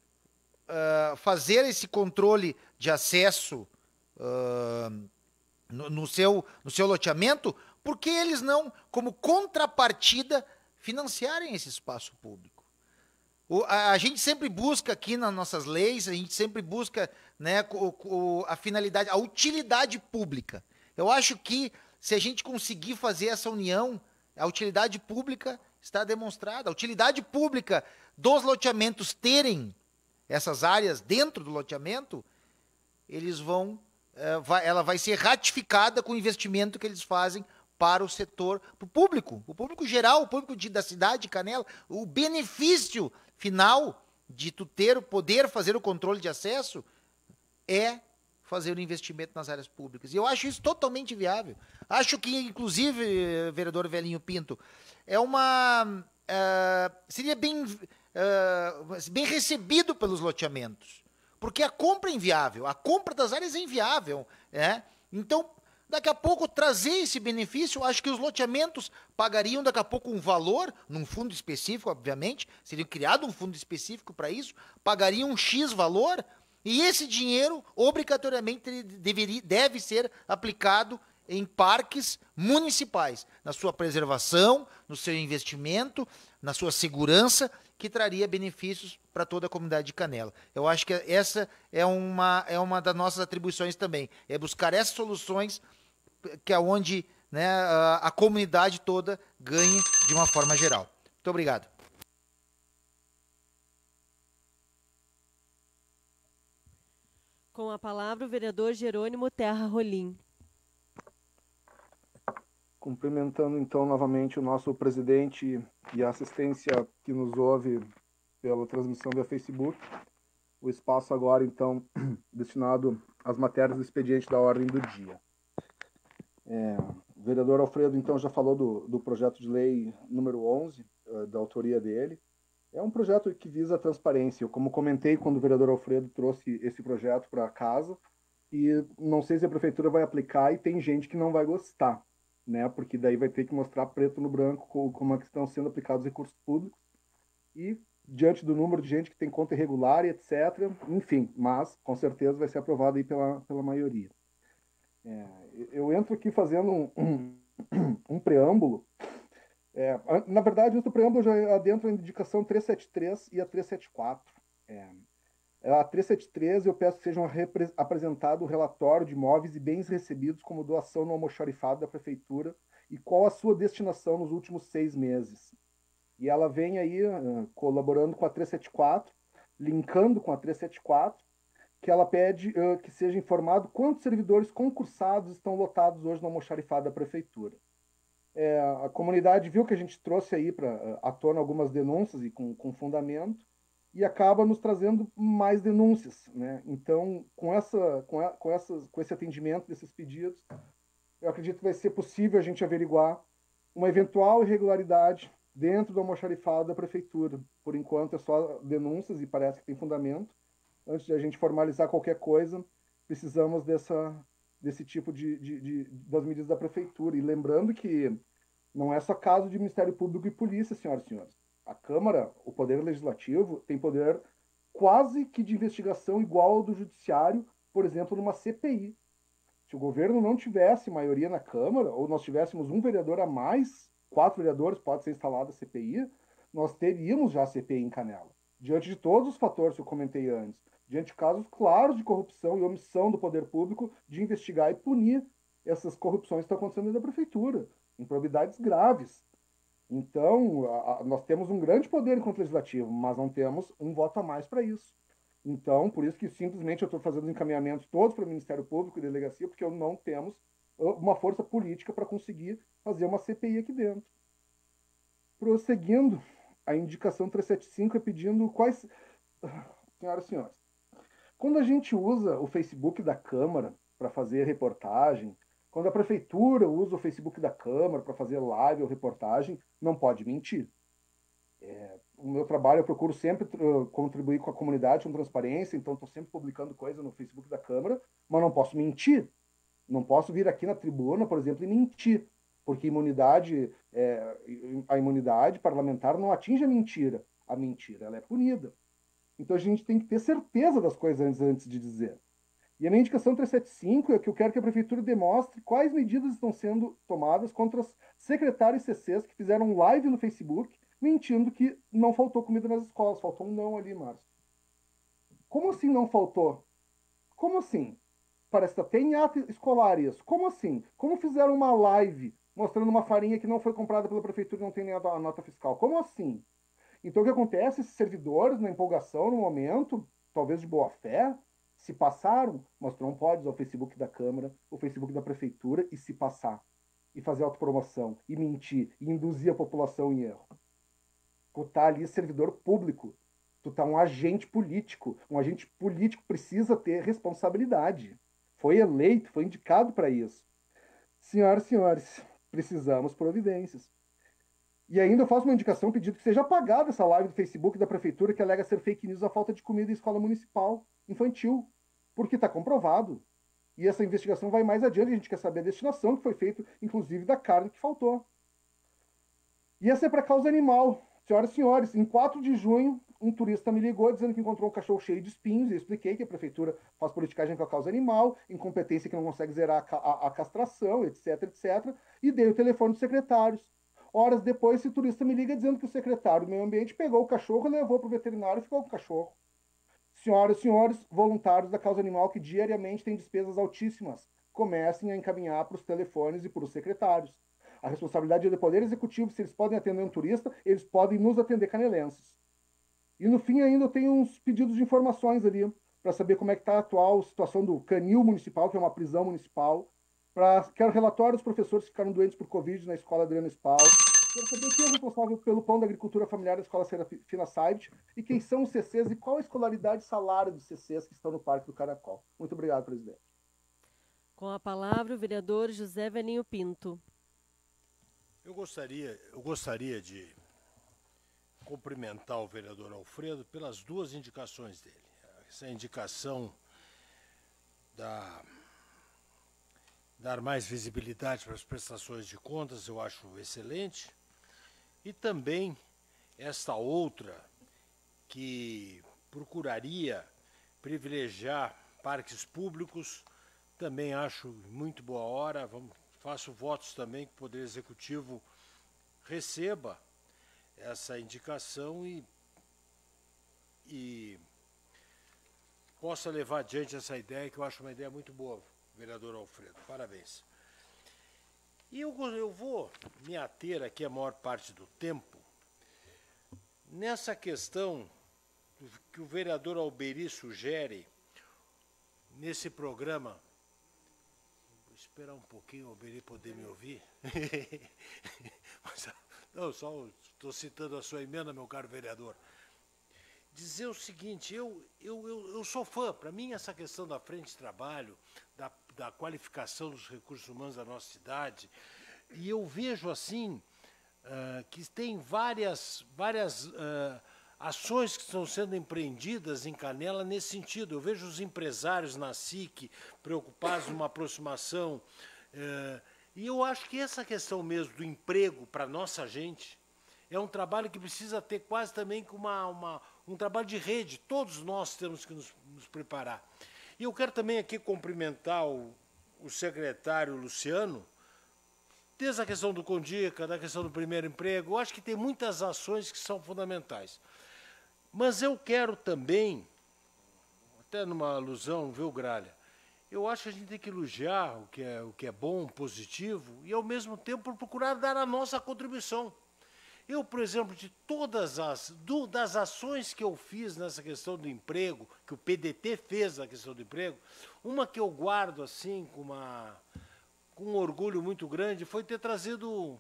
fazer esse controle de acesso no seu loteamento, por que eles não, como contrapartida, financiarem esse espaço público? A gente sempre busca aqui nas nossas leis, a gente sempre busca, né, a finalidade, a utilidade pública. Eu acho que se a gente conseguir fazer essa união, a utilidade pública está demonstrada. A utilidade pública dos loteamentos terem essas áreas dentro do loteamento, ela vai ser ratificada com o investimento que eles fazem para o setor, para o público geral, o público da cidade de Canela. O benefício final de tu poder fazer o controle de acesso é fazer o investimento nas áreas públicas. E eu acho isso totalmente viável. Acho que, inclusive, vereador Evelinho Pinto, seria bem recebido pelos loteamentos, porque a compra é inviável, a compra das áreas é inviável, né? Então, daqui a pouco, trazer esse benefício, acho que os loteamentos pagariam daqui a pouco um valor, num fundo específico, obviamente, seria criado um fundo específico para isso, pagariam um X valor, e esse dinheiro, obrigatoriamente, deve ser aplicado em parques municipais, na sua preservação, no seu investimento, na sua segurança, que traria benefícios para toda a comunidade de Canela. Eu acho que essa é uma das nossas atribuições também, é buscar essas soluções que é onde, né, a comunidade toda ganhe de uma forma geral. Muito obrigado. Com a palavra, o vereador Jerônimo Terra Rolim. Cumprimentando, então, novamente o nosso presidente e a assistência que nos ouve pela transmissão via Facebook. O espaço agora, então, destinado às matérias do expediente da ordem do dia. O vereador Alfredo, então, já falou do projeto de lei número 11, da autoria dele. É um projeto que visa a transparência. Eu, como comentei quando o vereador Alfredo trouxe esse projeto para casa, e não sei se a prefeitura vai aplicar e tem gente que não vai gostar, né? Porque daí vai ter que mostrar preto no branco como é que estão sendo aplicados os recursos públicos e diante do número de gente que tem conta irregular e etc. Enfim, mas com certeza vai ser aprovado aí pela maioria. Eu entro aqui fazendo um preâmbulo. Na verdade, antes do preâmbulo, eu já adentro a indicação 373 e a 374. A 373, eu peço que sejam apresentado o relatório de imóveis e bens recebidos como doação no almoxarifado da Prefeitura e qual a sua destinação nos últimos 6 meses. E ela vem aí colaborando com a 374, linkando com a 374, que ela pede que seja informado quantos servidores concursados estão lotados hoje no almoxarifado da Prefeitura. A comunidade viu que a gente trouxe aí à tona algumas denúncias e com fundamento, e acaba nos trazendo mais denúncias, né? Então, com esse atendimento desses pedidos, eu acredito que vai ser possível a gente averiguar uma eventual irregularidade dentro do almoxarifado da Prefeitura. Por enquanto é só denúncias e parece que tem fundamento. Antes de a gente formalizar qualquer coisa, precisamos desse tipo das medidas da Prefeitura. E lembrando que não é só caso de Ministério Público e Polícia, senhoras e senhores. A Câmara, o Poder Legislativo, tem poder quase que de investigação igual ao do Judiciário, por exemplo, numa CPI. Se o governo não tivesse maioria na Câmara, ou nós tivéssemos um vereador a mais, 4 vereadores, pode ser instalada a CPI, nós teríamos já a CPI em Canela. Diante de todos os fatores que eu comentei antes, diante de casos claros de corrupção e omissão do poder público de investigar e punir essas corrupções que estão acontecendo dentro da Prefeitura, improbidades graves. Então, nós temos um grande poder enquanto legislativo, mas não temos um voto a mais para isso. Então, por isso que simplesmente eu estou fazendo os encaminhamentos todos para o Ministério Público e Delegacia, porque não temos uma força política para conseguir fazer uma CPI aqui dentro. Prosseguindo, a indicação 375 é pedindo quais... Senhoras e senhores, quando a gente usa o Facebook da Câmara para fazer reportagem, quando a Prefeitura usa o Facebook da Câmara para fazer live ou reportagem, não pode mentir. O meu trabalho, eu procuro sempre contribuir com a comunidade, com transparência, então estou sempre publicando coisa no Facebook da Câmara, mas não posso mentir. Não posso vir aqui na tribuna, por exemplo, e mentir, porque a imunidade parlamentar não atinge a mentira. A mentira ela é punida. Então a gente tem que ter certeza das coisas antes de dizer. E a minha indicação 375 é que eu quero que a Prefeitura demonstre quais medidas estão sendo tomadas contra os secretários e CCs que fizeram live no Facebook, mentindo que não faltou comida nas escolas. Faltou um não ali, Márcio. Como assim não faltou? Como assim? Parece que até em ato escolar isso. Como assim? Como fizeram uma live mostrando uma farinha que não foi comprada pela Prefeitura e não tem nem a nota fiscal? Como assim? Então o que acontece? Esses servidores, na empolgação, no momento, talvez de boa fé, se passaram, mas tu não pode usar o Facebook da Câmara, o Facebook da Prefeitura e se passar. E fazer autopromoção, e mentir, e induzir a população em erro. Tu tá ali servidor público. Tu tá um agente político. Um agente político precisa ter responsabilidade. Foi eleito, foi indicado para isso. Senhoras e senhores, precisamos providências. E ainda eu faço uma indicação pedindo que seja apagada essa live do Facebook da Prefeitura que alega ser fake news a falta de comida em escola municipal infantil. Porque está comprovado. E essa investigação vai mais adiante, a gente quer saber a destinação que foi feita, inclusive da carne que faltou. E essa é para causa animal. Senhoras e senhores, em 4 de junho, um turista me ligou dizendo que encontrou um cachorro cheio de espinhos, e eu expliquei que a Prefeitura faz politicagem com a causa animal, incompetência que não consegue zerar a castração, etc, etc, e dei o telefone dos secretários. Horas depois, esse turista me liga dizendo que o secretário do Meio Ambiente pegou o cachorro, levou para o veterinário e ficou com o cachorro. Senhoras e senhores, voluntários da causa animal que diariamente têm despesas altíssimas, comecem a encaminhar para os telefones e para os secretários. A responsabilidade é do Poder Executivo. Se eles podem atender um turista, eles podem nos atender canelenses. E no fim ainda eu tenho uns pedidos de informações ali, para saber como é que está a atual situação do Canil Municipal, que é uma prisão municipal. Quero relatório dos professores que ficaram doentes por Covid na escola Adriano Spal. Quero saber quem é responsável pelo pão da agricultura familiar da escola Serafina Said e quem são os CCs e qual a escolaridade e salário dos CCs que estão no Parque do Caracol. Muito obrigado, presidente. Com a palavra, o vereador José Veninho Pinto. Eu gostaria de cumprimentar o vereador Alfredo pelas duas indicações dele. Essa indicação dar mais visibilidade para as prestações de contas, eu acho excelente. E também esta outra, que procuraria privilegiar parques públicos, também acho muito boa hora. Faço votos também que o Poder Executivo receba essa indicação e possa levar adiante essa ideia, que eu acho uma ideia muito boa, vereador Alfredo. Parabéns. E eu vou me ater aqui a maior parte do tempo nessa questão que o vereador Alberi sugere nesse programa. Vou esperar um pouquinho o Alberi poder me ouvir. Não, só estou citando a sua emenda, meu caro vereador. Dizer o seguinte, eu sou fã. Para mim, essa questão da frente de trabalho, da qualificação dos recursos humanos da nossa cidade, e eu vejo assim que tem várias ações que estão sendo empreendidas em Canela nesse sentido. Eu vejo os empresários na SIC preocupados numa aproximação, e eu acho que essa questão mesmo do emprego para a nossa gente é um trabalho que precisa ter quase também com um trabalho de rede. Todos nós temos que nos preparar. E eu quero também aqui cumprimentar o secretário Luciano, desde a questão do Condica, da questão do primeiro emprego. Eu acho que tem muitas ações que são fundamentais. Mas eu quero também, até numa alusão, viu, Gralha, eu acho que a gente tem que elogiar o que é bom, positivo, e ao mesmo tempo procurar dar a nossa contribuição. Eu, por exemplo, de todas das ações que eu fiz nessa questão do emprego, que o PDT fez na questão do emprego, uma que eu guardo assim com um orgulho muito grande foi ter trazido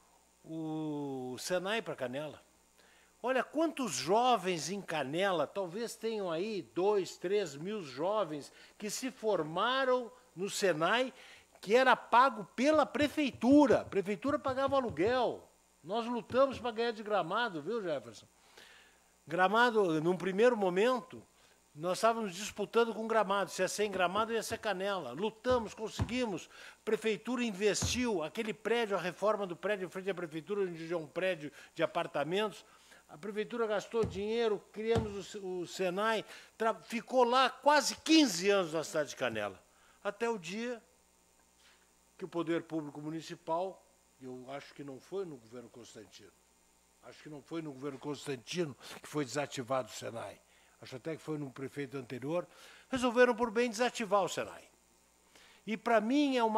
o Senai para Canela. Olha, quantos jovens em Canela, talvez tenham aí 2, 3 mil jovens que se formaram no Senai, que era pago pela prefeitura. A prefeitura pagava aluguel. Nós lutamos para ganhar de Gramado, viu, Jefferson? Gramado, num primeiro momento, nós estávamos disputando com Gramado. Se ia ser em Gramado, ia ser Canela. Lutamos, conseguimos. A prefeitura investiu. Aquele prédio, a reforma do prédio em frente à prefeitura, onde é um prédio de apartamentos. A prefeitura gastou dinheiro, criamos o Senai, ficou lá quase 15 anos na cidade de Canela. Até o dia que o Poder Público Municipal, eu acho que não foi no governo Constantino, acho que não foi no governo Constantino que foi desativado o Senai, acho até que foi no prefeito anterior, resolveram por bem desativar o Senai. E para mim é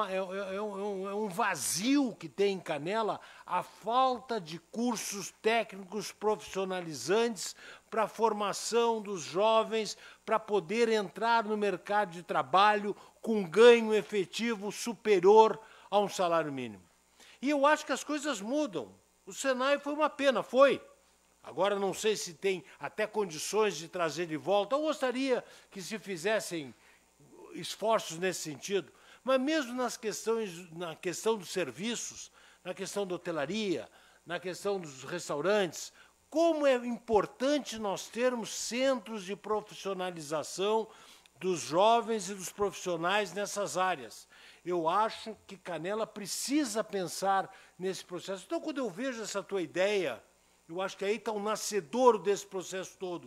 um vazio que tem em Canela a falta de cursos técnicos profissionalizantes para a formação dos jovens, para poder entrar no mercado de trabalho com ganho efetivo superior a um salário mínimo. E eu acho que as coisas mudam. O Senai foi uma pena, foi. Agora não sei se tem até condições de trazer de volta. Eu gostaria que se fizessem esforços nesse sentido, mas mesmo na questão dos serviços, na questão da hotelaria, na questão dos restaurantes, como é importante nós termos centros de profissionalização dos jovens e dos profissionais nessas áreas. Eu acho que Canela precisa pensar nesse processo. Então, quando eu vejo essa tua ideia, eu acho que aí está o nascedouro desse processo todo.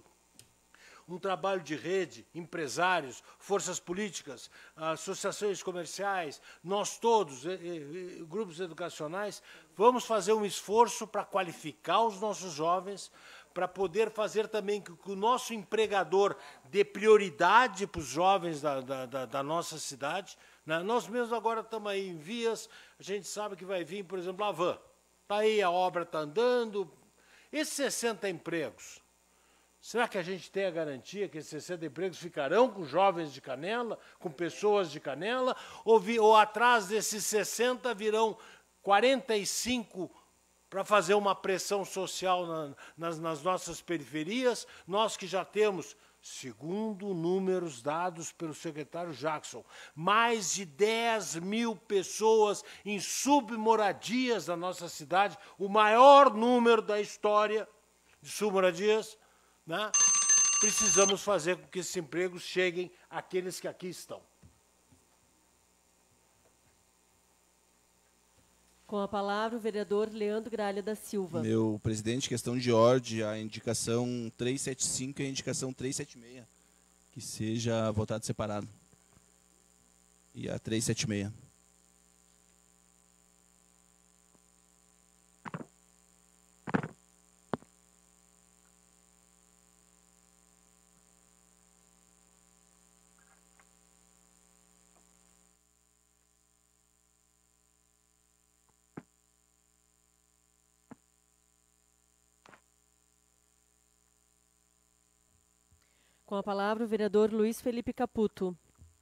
Um trabalho de rede, empresários, forças políticas, associações comerciais, nós todos, grupos educacionais, vamos fazer um esforço para qualificar os nossos jovens, para poder fazer também que o nosso empregador dê prioridade para os jovens da nossa cidade. né? Nós mesmos agora estamos aí em vias, a gente sabe que vai vir, por exemplo, a van. Está aí, a obra está andando. Esses 60 empregos, será que a gente tem a garantia que esses 60 empregos ficarão com jovens de Canela, com pessoas de Canela, ou atrás desses 60 virão 45 para fazer uma pressão social nas nossas periferias, nós que já temos, segundo números dados pelo secretário Jackson, mais de 10 mil pessoas em submoradias da nossa cidade, o maior número da história de submoradias, né? Precisamos fazer com que esses empregos cheguem àqueles que aqui estão. Com a palavra, o vereador Leandro Gralha da Silva. Meu presidente, questão de ordem, a indicação 375 e a indicação 376, que seja votado separado. E a 376. Com a palavra, o vereador Luiz Felipe Caputo.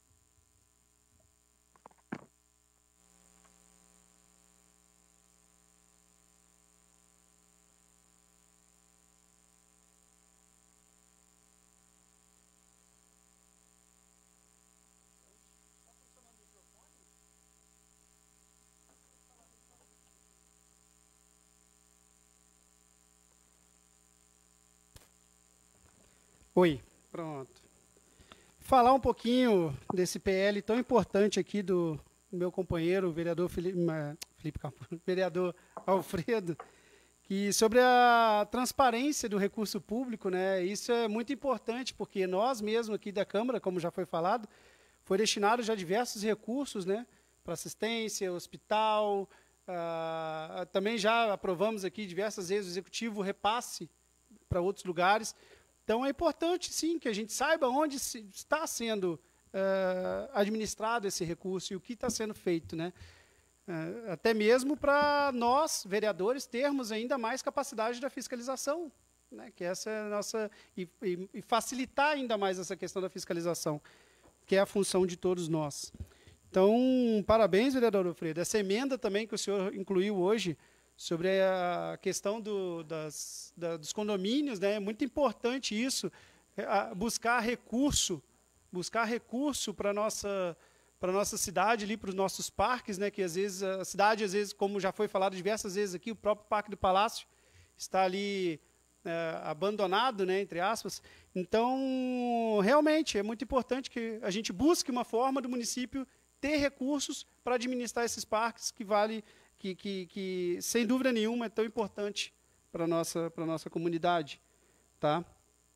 Oi, pronto. Falar um pouquinho desse PL tão importante aqui do meu companheiro, o vereador vereador Alfredo, que sobre a transparência do recurso público, né? Isso é muito importante, porque nós mesmos aqui da Câmara, como já foi falado, foi destinado já diversos recursos, né? Para assistência, hospital, também já aprovamos aqui diversas vezes o executivo repasse para outros lugares. Então, é importante, sim, que a gente saiba onde está sendo administrado esse recurso e o que está sendo feito, né? Até mesmo para nós, vereadores, termos ainda mais capacidade da fiscalização, né? Que essa é a nossa... E facilitar ainda mais essa questão da fiscalização, que é a função de todos nós. Então, parabéns, vereador Alfredo. Essa emenda também que o senhor incluiu hoje, sobre a questão dos condomínios, né? É muito importante isso, buscar recurso para a nossa cidade, ali para os nossos parques, né? Que às vezes a cidade, às vezes, como já foi falado diversas vezes aqui, o próprio Parque do Palácio está ali abandonado, né? Entre aspas. Então, realmente, é muito importante que a gente busque uma forma do município ter recursos para administrar esses parques que sem dúvida nenhuma é tão importante para a nossa comunidade. Tá?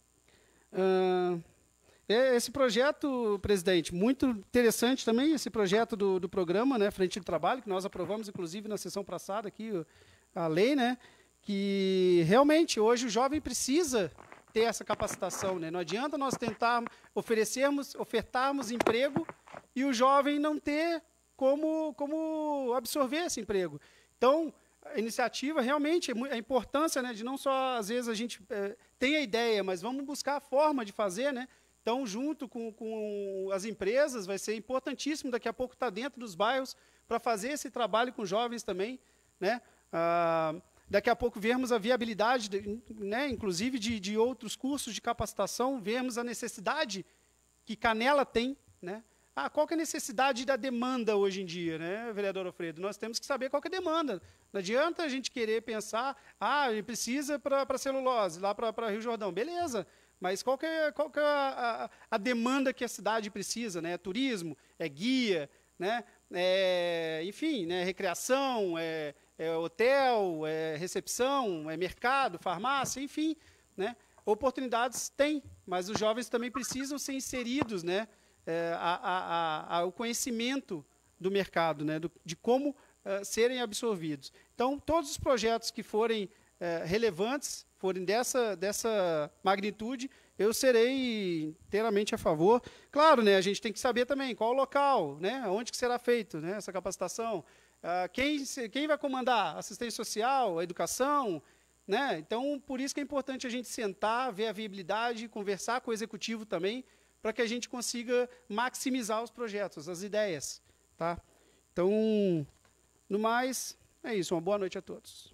Esse projeto, presidente, muito interessante também, esse projeto do programa, né, Frente de Trabalho, que nós aprovamos, inclusive, na sessão passada, aqui, a lei, né, que realmente hoje o jovem precisa ter essa capacitação. Né? Não adianta nós tentarmos ofertarmos emprego e o jovem não ter como absorver esse emprego. Então, a iniciativa realmente, a importância, né, de não só, às vezes, a gente tem a ideia, mas vamos buscar a forma de fazer, né? Então, junto com as empresas, vai ser importantíssimo daqui a pouco estar dentro dos bairros para fazer esse trabalho com jovens também, né? Daqui a pouco vermos a viabilidade, né, inclusive de outros cursos de capacitação, vermos a necessidade que Canela tem, né? Qual que é a necessidade da demanda hoje em dia, né, vereador Alfredo? Nós temos que saber qual que é a demanda. Não adianta a gente querer pensar, ele precisa para celulose, lá para Rio Jordão. Beleza, mas qual que é a demanda que a cidade precisa? Né? É turismo, é guia, né? Enfim, né? Recreação, é hotel, é recepção, é mercado, farmácia, enfim. Né? Oportunidades tem, mas os jovens também precisam ser inseridos, né? O conhecimento do mercado, né, de como serem absorvidos. Então, todos os projetos que forem relevantes, forem dessa magnitude, eu serei inteiramente a favor. Claro, né, a gente tem que saber também qual o local, né, onde que será feito, né, essa capacitação. Quem vai comandar? Assistência social, a educação? Né? Então, por isso que é importante a gente sentar, ver a viabilidade, conversar com o executivo também, para que a gente consiga maximizar os projetos, as ideias. Tá? Então, no mais, é isso. Uma boa noite a todos.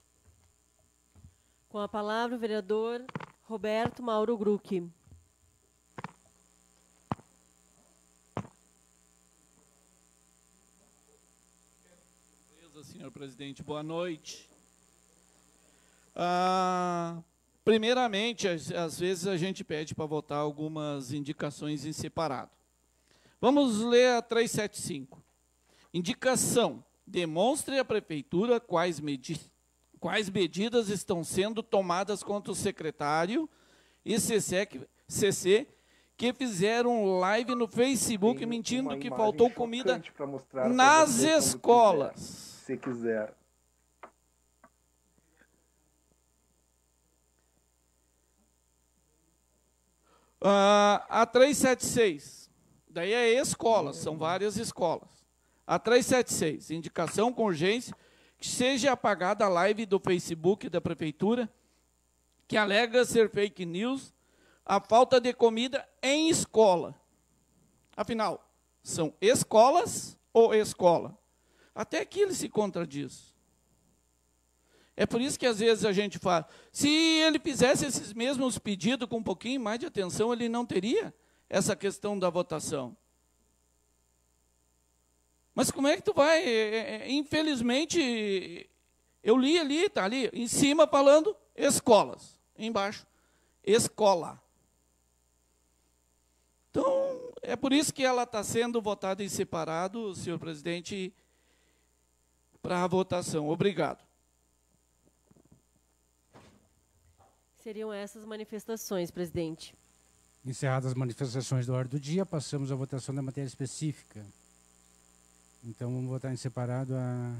Com a palavra, o vereador Roberto Mauro Grucchi. Senhor presidente, boa noite. Primeiramente, às vezes a gente pede para votar algumas indicações em separado. Vamos ler a 375. Indicação. Demonstre à Prefeitura quais medidas estão sendo tomadas contra o secretário e CC que fizeram live no Facebook mentindo que faltou comida nas escolas. Se quiser. A 376, daí é escolas, são várias escolas. A 376, indicação com urgência que seja apagada a live do Facebook da Prefeitura, que alega ser fake news, a falta de comida em escola. Afinal, são escolas ou escola? Até aqui ele se contradiz. É por isso que às vezes a gente fala, se ele fizesse esses mesmos pedidos com um pouquinho mais de atenção, ele não teria essa questão da votação. Mas como é que tu vai? Infelizmente, eu li ali, está ali, em cima falando escolas, embaixo, escola. Então, é por isso que ela está sendo votada em separado, senhor presidente, para a votação. Obrigado. Seriam essas manifestações, presidente. Encerradas as manifestações da ordem do dia, passamos à votação da matéria específica. Então, vamos votar em separado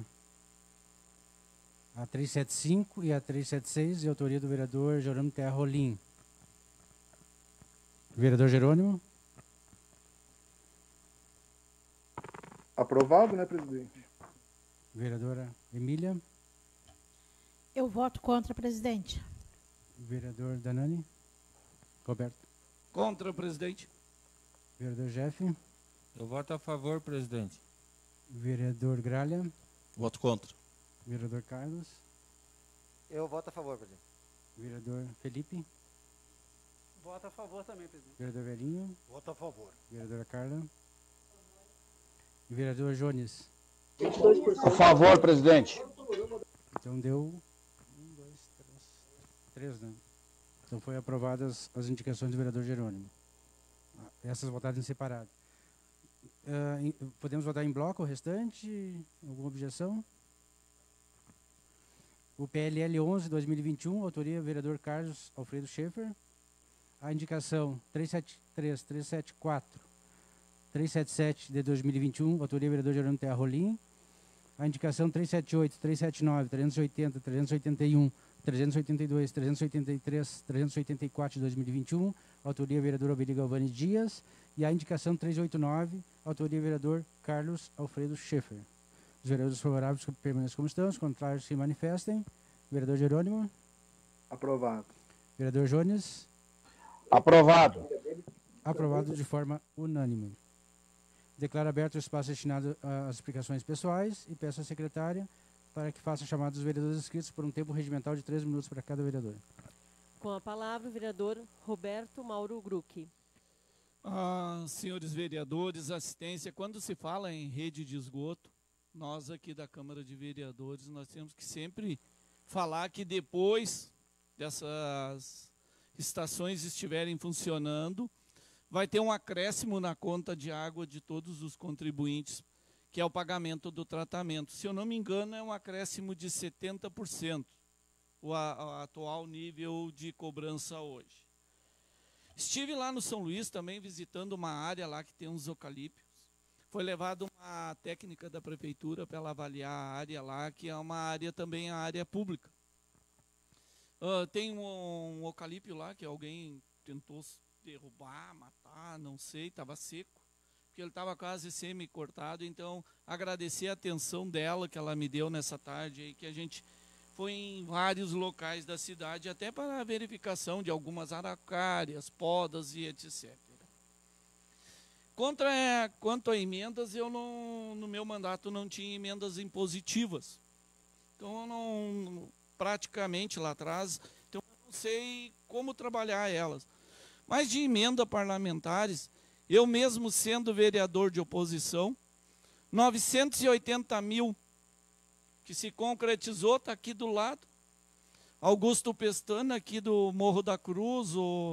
a 375 e a 376, de autoria do vereador Jerônimo Terra Rolim. Vereador Jerônimo? Aprovado, né, presidente? Vereadora Emília? Eu voto contra, presidente. Vereador Danani? Roberto? Contra, presidente. Vereador Jeff? Eu voto a favor, presidente. Vereador Gralha? Voto contra. Vereador Carlos? Eu voto a favor, presidente. Vereador Felipe? Voto a favor também, presidente. Vereador Velhinho? Voto a favor. Vereadora Carla? Vereador Jones? A favor, presidente. Então deu 3, né? Então foi aprovadas as indicações do vereador Jerônimo. Essas votadas em separado. Podemos votar em bloco o restante? Alguma objeção? O PLL 11, 2021, autoria vereador Carlos Alfredo Schaeffer. A indicação 373, 374, 377 de 2021, autoria vereador Jerônimo Terra Rolim. A indicação 378, 379, 380, 381, 382, 383, 384 de 2021, autoria vereador Alberi Galvani Dias. E a indicação 389, autoria vereador Carlos Alfredo Schaeffer. Os vereadores favoráveis permaneçam como estão, os contrários se manifestem. Vereador Jerônimo? Aprovado. Vereador Jones? Aprovado. Aprovado de forma unânime. Declaro aberto o espaço destinado às explicações pessoais e peço à secretária para que faça a chamada dos vereadores inscritos por um tempo regimental de 3 minutos para cada vereador. Com a palavra, o vereador Roberto Mauro Grucchi. Senhores vereadores, assistência, quando se fala em rede de esgoto, nós aqui da Câmara de Vereadores, nós temos que sempre falar que depois dessas estações estiverem funcionando, vai ter um acréscimo na conta de água de todos os contribuintes, que é o pagamento do tratamento. Se eu não me engano, é um acréscimo de 70%, o atual nível de cobrança hoje. Estive lá no São Luís também visitando uma área lá que tem uns eucaliptos. Foi levada uma técnica da prefeitura para ela avaliar a área lá, que é uma área também a área pública. Tem um eucalipto lá que alguém tentou derrubar, matar, não sei, estava seco, porque ele estava quase semi-cortado. Então, agradecer a atenção dela que ela me deu nessa tarde, aí, que a gente foi em vários locais da cidade, até para a verificação de algumas araucárias, podas e etc. Quanto a emendas, eu não, no meu mandato não tinha emendas impositivas. Então, eu não, praticamente lá atrás, então eu não sei como trabalhar elas. Mas de emenda parlamentares, eu mesmo sendo vereador de oposição, 980 mil que se concretizou, está aqui do lado. Augusto Pestana, aqui do Morro da Cruz,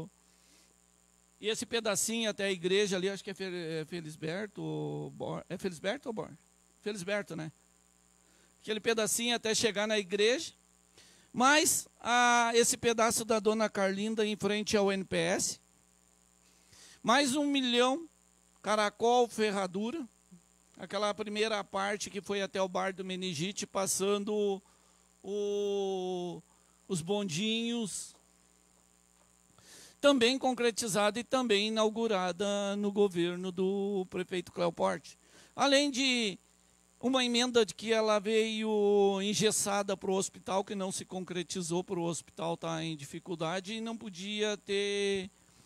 e esse pedacinho até a igreja ali, acho que é Felisberto, é Felisberto ou Borges? Felisberto, né? Aquele pedacinho até chegar na igreja, mais esse pedaço da Dona Carlinda em frente ao NPS, mais 1 milhão, Caracol, Ferradura, aquela primeira parte que foi até o bar do Meningite, passando os bondinhos, também concretizada e também inaugurada no governo do prefeito Cléo Porte. Além de uma emenda de que ela veio engessada para o hospital, que não se concretizou, para o hospital estar em dificuldade e não podia ter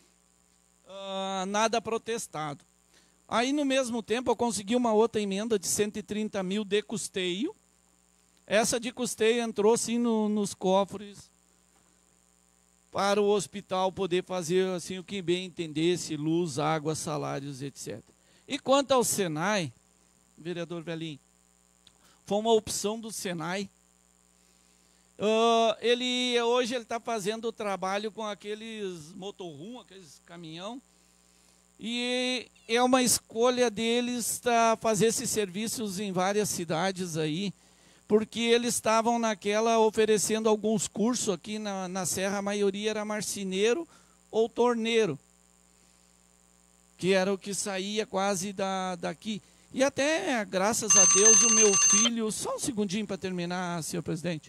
nada protestado. Aí, no mesmo tempo, eu consegui uma outra emenda de 130 mil de custeio. Essa de custeio entrou, sim, nos cofres para o hospital poder fazer assim, o que bem entendesse, luz, água, salários, etc. E quanto ao Senai, vereador Velhinho, foi uma opção do Senai. Hoje ele está fazendo o trabalho com aqueles motorhome, aqueles caminhão, e é uma escolha deles fazer esses serviços em várias cidades aí, porque eles estavam naquela oferecendo alguns cursos aqui na Serra, a maioria era marceneiro ou torneiro, que era o que saía quase daqui. E até, graças a Deus, o meu filho, só um segundinho para terminar, senhor presidente,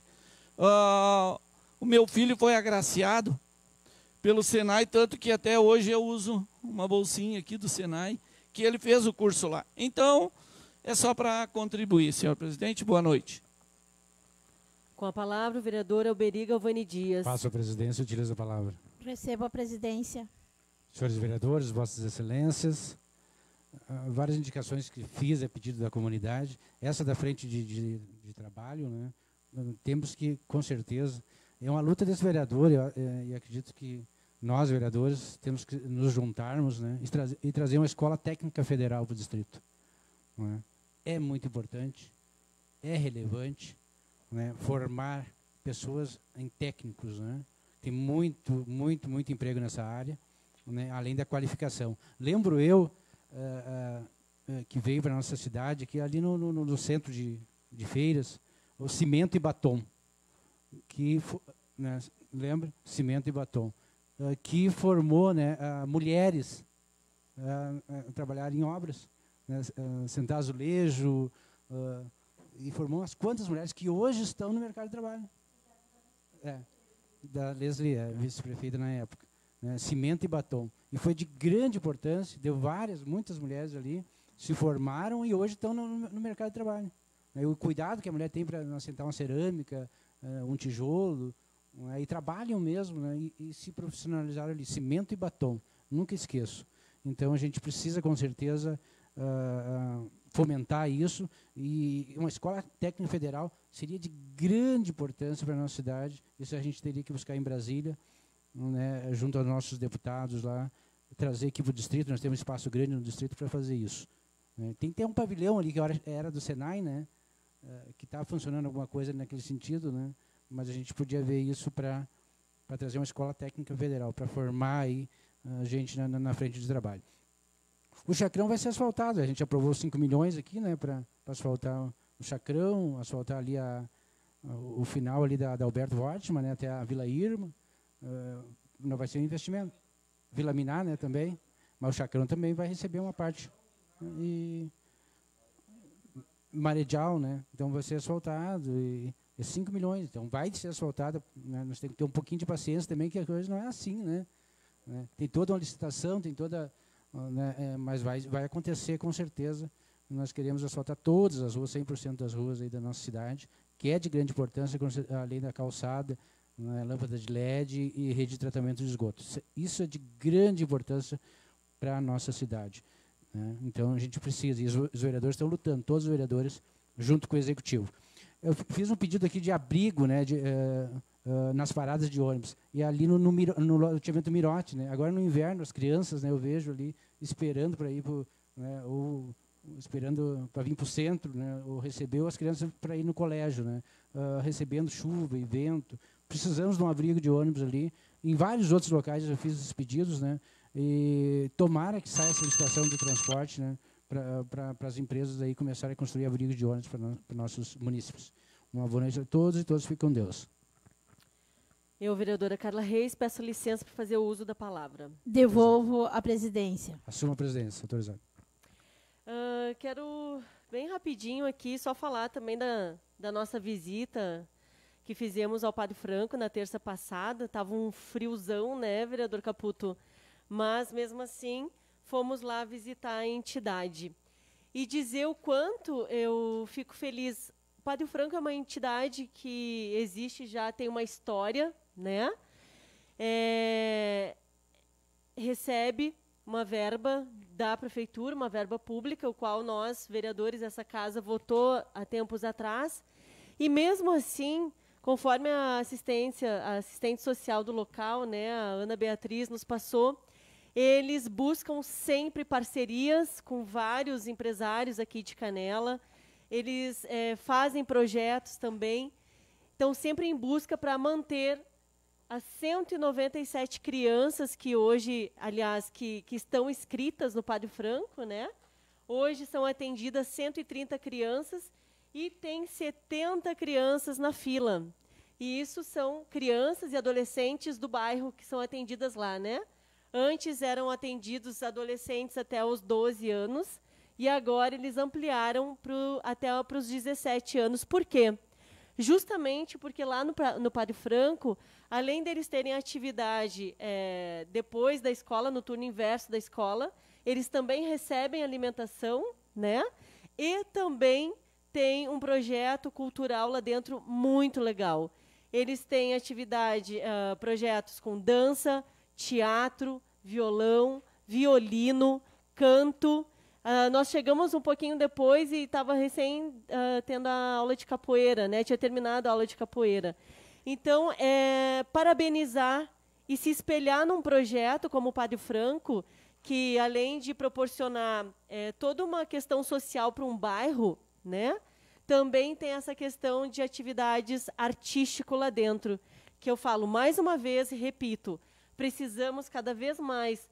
o meu filho foi agraciado pelo Senai, tanto que até hoje eu uso uma bolsinha aqui do Senai, que ele fez o curso lá. Então, é só para contribuir, senhor presidente. Boa noite. Com a palavra, o vereador Alberi Galvani Dias. Passo a presidência, utilizo a palavra. Recebo a presidência. Senhores vereadores, vossas excelências, várias indicações que fiz a pedido da comunidade. Essa da frente de trabalho, né? Temos que, com certeza, é uma luta desse vereador, e acredito que nós, vereadores, temos que nos juntarmos, né? E trazer uma escola técnica federal para o distrito. Não é? É muito importante, é relevante, né? Formar pessoas em técnicos, né? Tem muito emprego nessa área, né? Além da qualificação. Lembro eu que veio para a nossa cidade, que ali no centro de feiras, o Cimento e Batom, que né, lembra? Cimento e Batom, que formou, né, mulheres a trabalhar em obras, né, sentar azulejo, e formou umas quantas mulheres que hoje estão no mercado de trabalho. Da Leslie, vice-prefeita na época. Né, Cimento e Batom. E foi de grande importância, deu muitas mulheres ali, se formaram e hoje estão no mercado de trabalho. Né, o cuidado que a mulher tem para assentar uma cerâmica, um tijolo, e trabalham mesmo, né, e se profissionalizaram ali. Cimento e Batom, nunca esqueço. Então a gente precisa, com certeza, fomentar isso, e uma escola técnica federal seria de grande importância para a nossa cidade. Isso a gente teria que buscar em Brasília, né, junto aos nossos deputados lá, trazer aqui para o distrito. Nós temos um espaço grande no distrito para fazer isso. Né. Tem que ter um pavilhão ali, que era do Senai, né, que estava funcionando alguma coisa naquele sentido, né, mas a gente podia ver isso para trazer uma escola técnica federal, para formar aí gente na frente de trabalho. O Chacrão vai ser asfaltado, a gente aprovou 5 milhões aqui, né, para asfaltar o Chacrão, asfaltar ali o final ali da Alberto Wortmann, né, até a Vila Irma. Não vai ser um investimento. Vila Minar, né, também, mas o Chacrão também vai receber uma parte. E Marejal, né, então vai ser asfaltado, e É 5 milhões, então vai ser asfaltada, né? Nós temos que ter um pouquinho de paciência também, que a coisa não é assim, né? Tem toda uma licitação, tem toda, né? Mas vai acontecer com certeza. Nós queremos asfaltar todas as ruas, 100% das ruas aí da nossa cidade, que é de grande importância, além da calçada, né? Lâmpada de LED e rede de tratamento de esgoto. Isso é de grande importância para a nossa cidade, né? Então a gente precisa, e os vereadores estão lutando, todos os vereadores, junto com o executivo. Eu fiz um pedido aqui de abrigo, né, nas paradas de ônibus, e ali no loteamento Mirote, né? Agora no inverno, as crianças, né, eu vejo ali esperando para ir pro, né, ou esperando para vir para o centro, né, ou recebeu as crianças para ir no colégio, né, recebendo chuva e vento. Precisamos de um abrigo de ônibus ali. Em vários outros locais eu fiz esses pedidos, né, e tomara que saia essa licitação do transporte, né, para as empresas aí começarem a construir abrigos de ônibus para nossos munícipes. Uma boa noite a todos e todos fiquem com Deus. Eu, vereadora Carla Reis, peço licença para fazer o uso da palavra. Devolvo a presidência. Assuma a presidência, autorizado. Quero, bem rapidinho aqui, só falar também da nossa visita que fizemos ao Padre Franco na terça passada. Estava um friozão, né, vereador Caputo? Mas, mesmo assim, fomos lá visitar a entidade. E dizer o quanto eu fico feliz. O Padre Franco é uma entidade que existe já, tem uma história, né? Recebe uma verba da prefeitura, uma verba pública, o qual nós, vereadores dessa casa, votou há tempos atrás. E mesmo assim, conforme a assistente social do local, né, a Ana Beatriz, nos passou, eles buscam sempre parcerias com vários empresários aqui de Canela. Eles fazem projetos também. Estão sempre em busca para manter as 197 crianças que hoje, aliás, que estão inscritas no Padre Franco, né? Hoje são atendidas 130 crianças e tem 70 crianças na fila. E isso são crianças e adolescentes do bairro que são atendidas lá, né? Antes eram atendidos adolescentes até os 12 anos e agora eles ampliaram até para os 17 anos. Por quê? Justamente porque lá no Padre Franco, além deles terem atividade depois da escola, no turno inverso da escola, eles também recebem alimentação, né? E também tem um projeto cultural lá dentro muito legal. Eles têm atividade, projetos com dança, teatro, violão, violino, canto. Nós chegamos um pouquinho depois e estava recém tendo a aula de capoeira, né? Tinha terminado a aula de capoeira. Então, parabenizar e se espelhar num projeto como o Padre Franco, que além de proporcionar toda uma questão social para um bairro, né? Também tem essa questão de atividades artísticas lá dentro, que eu falo mais uma vez e repito, precisamos cada vez mais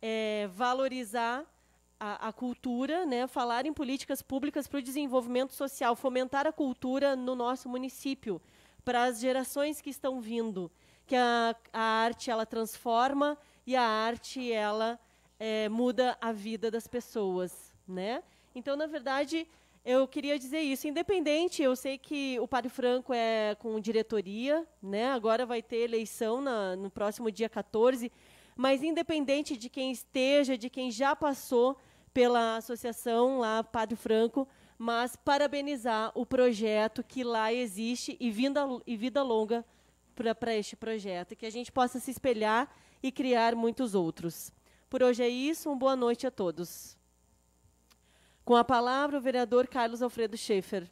valorizar a cultura, né? Falar em políticas públicas para o desenvolvimento social, fomentar a cultura no nosso município, para as gerações que estão vindo, que a arte ela transforma e a arte ela muda a vida das pessoas, né? Então, na verdade, eu queria dizer isso. Independente, eu sei que o Padre Franco é com diretoria, né? Agora vai ter eleição no próximo dia 14, mas independente de quem esteja, de quem já passou pela associação lá, Padre Franco, mas parabenizar o projeto que lá existe e vida longa para este projeto, que a gente possa se espelhar e criar muitos outros. Por hoje é isso, uma boa noite a todos. Com a palavra, o vereador Carlos Alfredo Schaefer.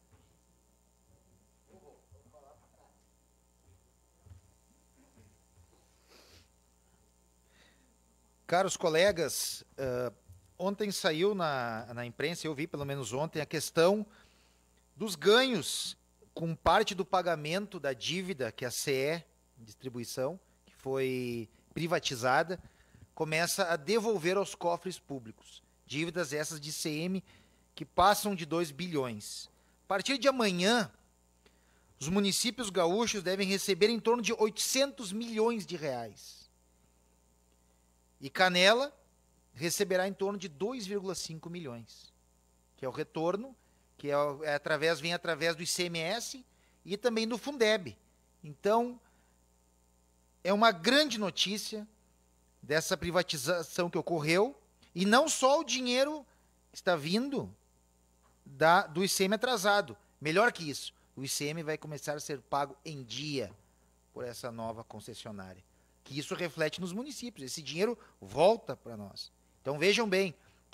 Caros colegas, ontem saiu na imprensa, eu vi pelo menos ontem, a questão dos ganhos com parte do pagamento da dívida que a CE Distribuição, que foi privatizada, começa a devolver aos cofres públicos. Dívidas essas de ICM que passam de 2 bilhões. A partir de amanhã, os municípios gaúchos devem receber em torno de 800 milhões de reais. E Canela receberá em torno de 2,5 milhões, que é o retorno, que vem através do ICMS e também do Fundeb. Então, é uma grande notícia dessa privatização que ocorreu, e não só o dinheiro está vindo do ICM atrasado. Melhor que isso, o ICM vai começar a ser pago em dia por essa nova concessionária. Que isso reflete nos municípios. Esse dinheiro volta para nós. Então vejam bem,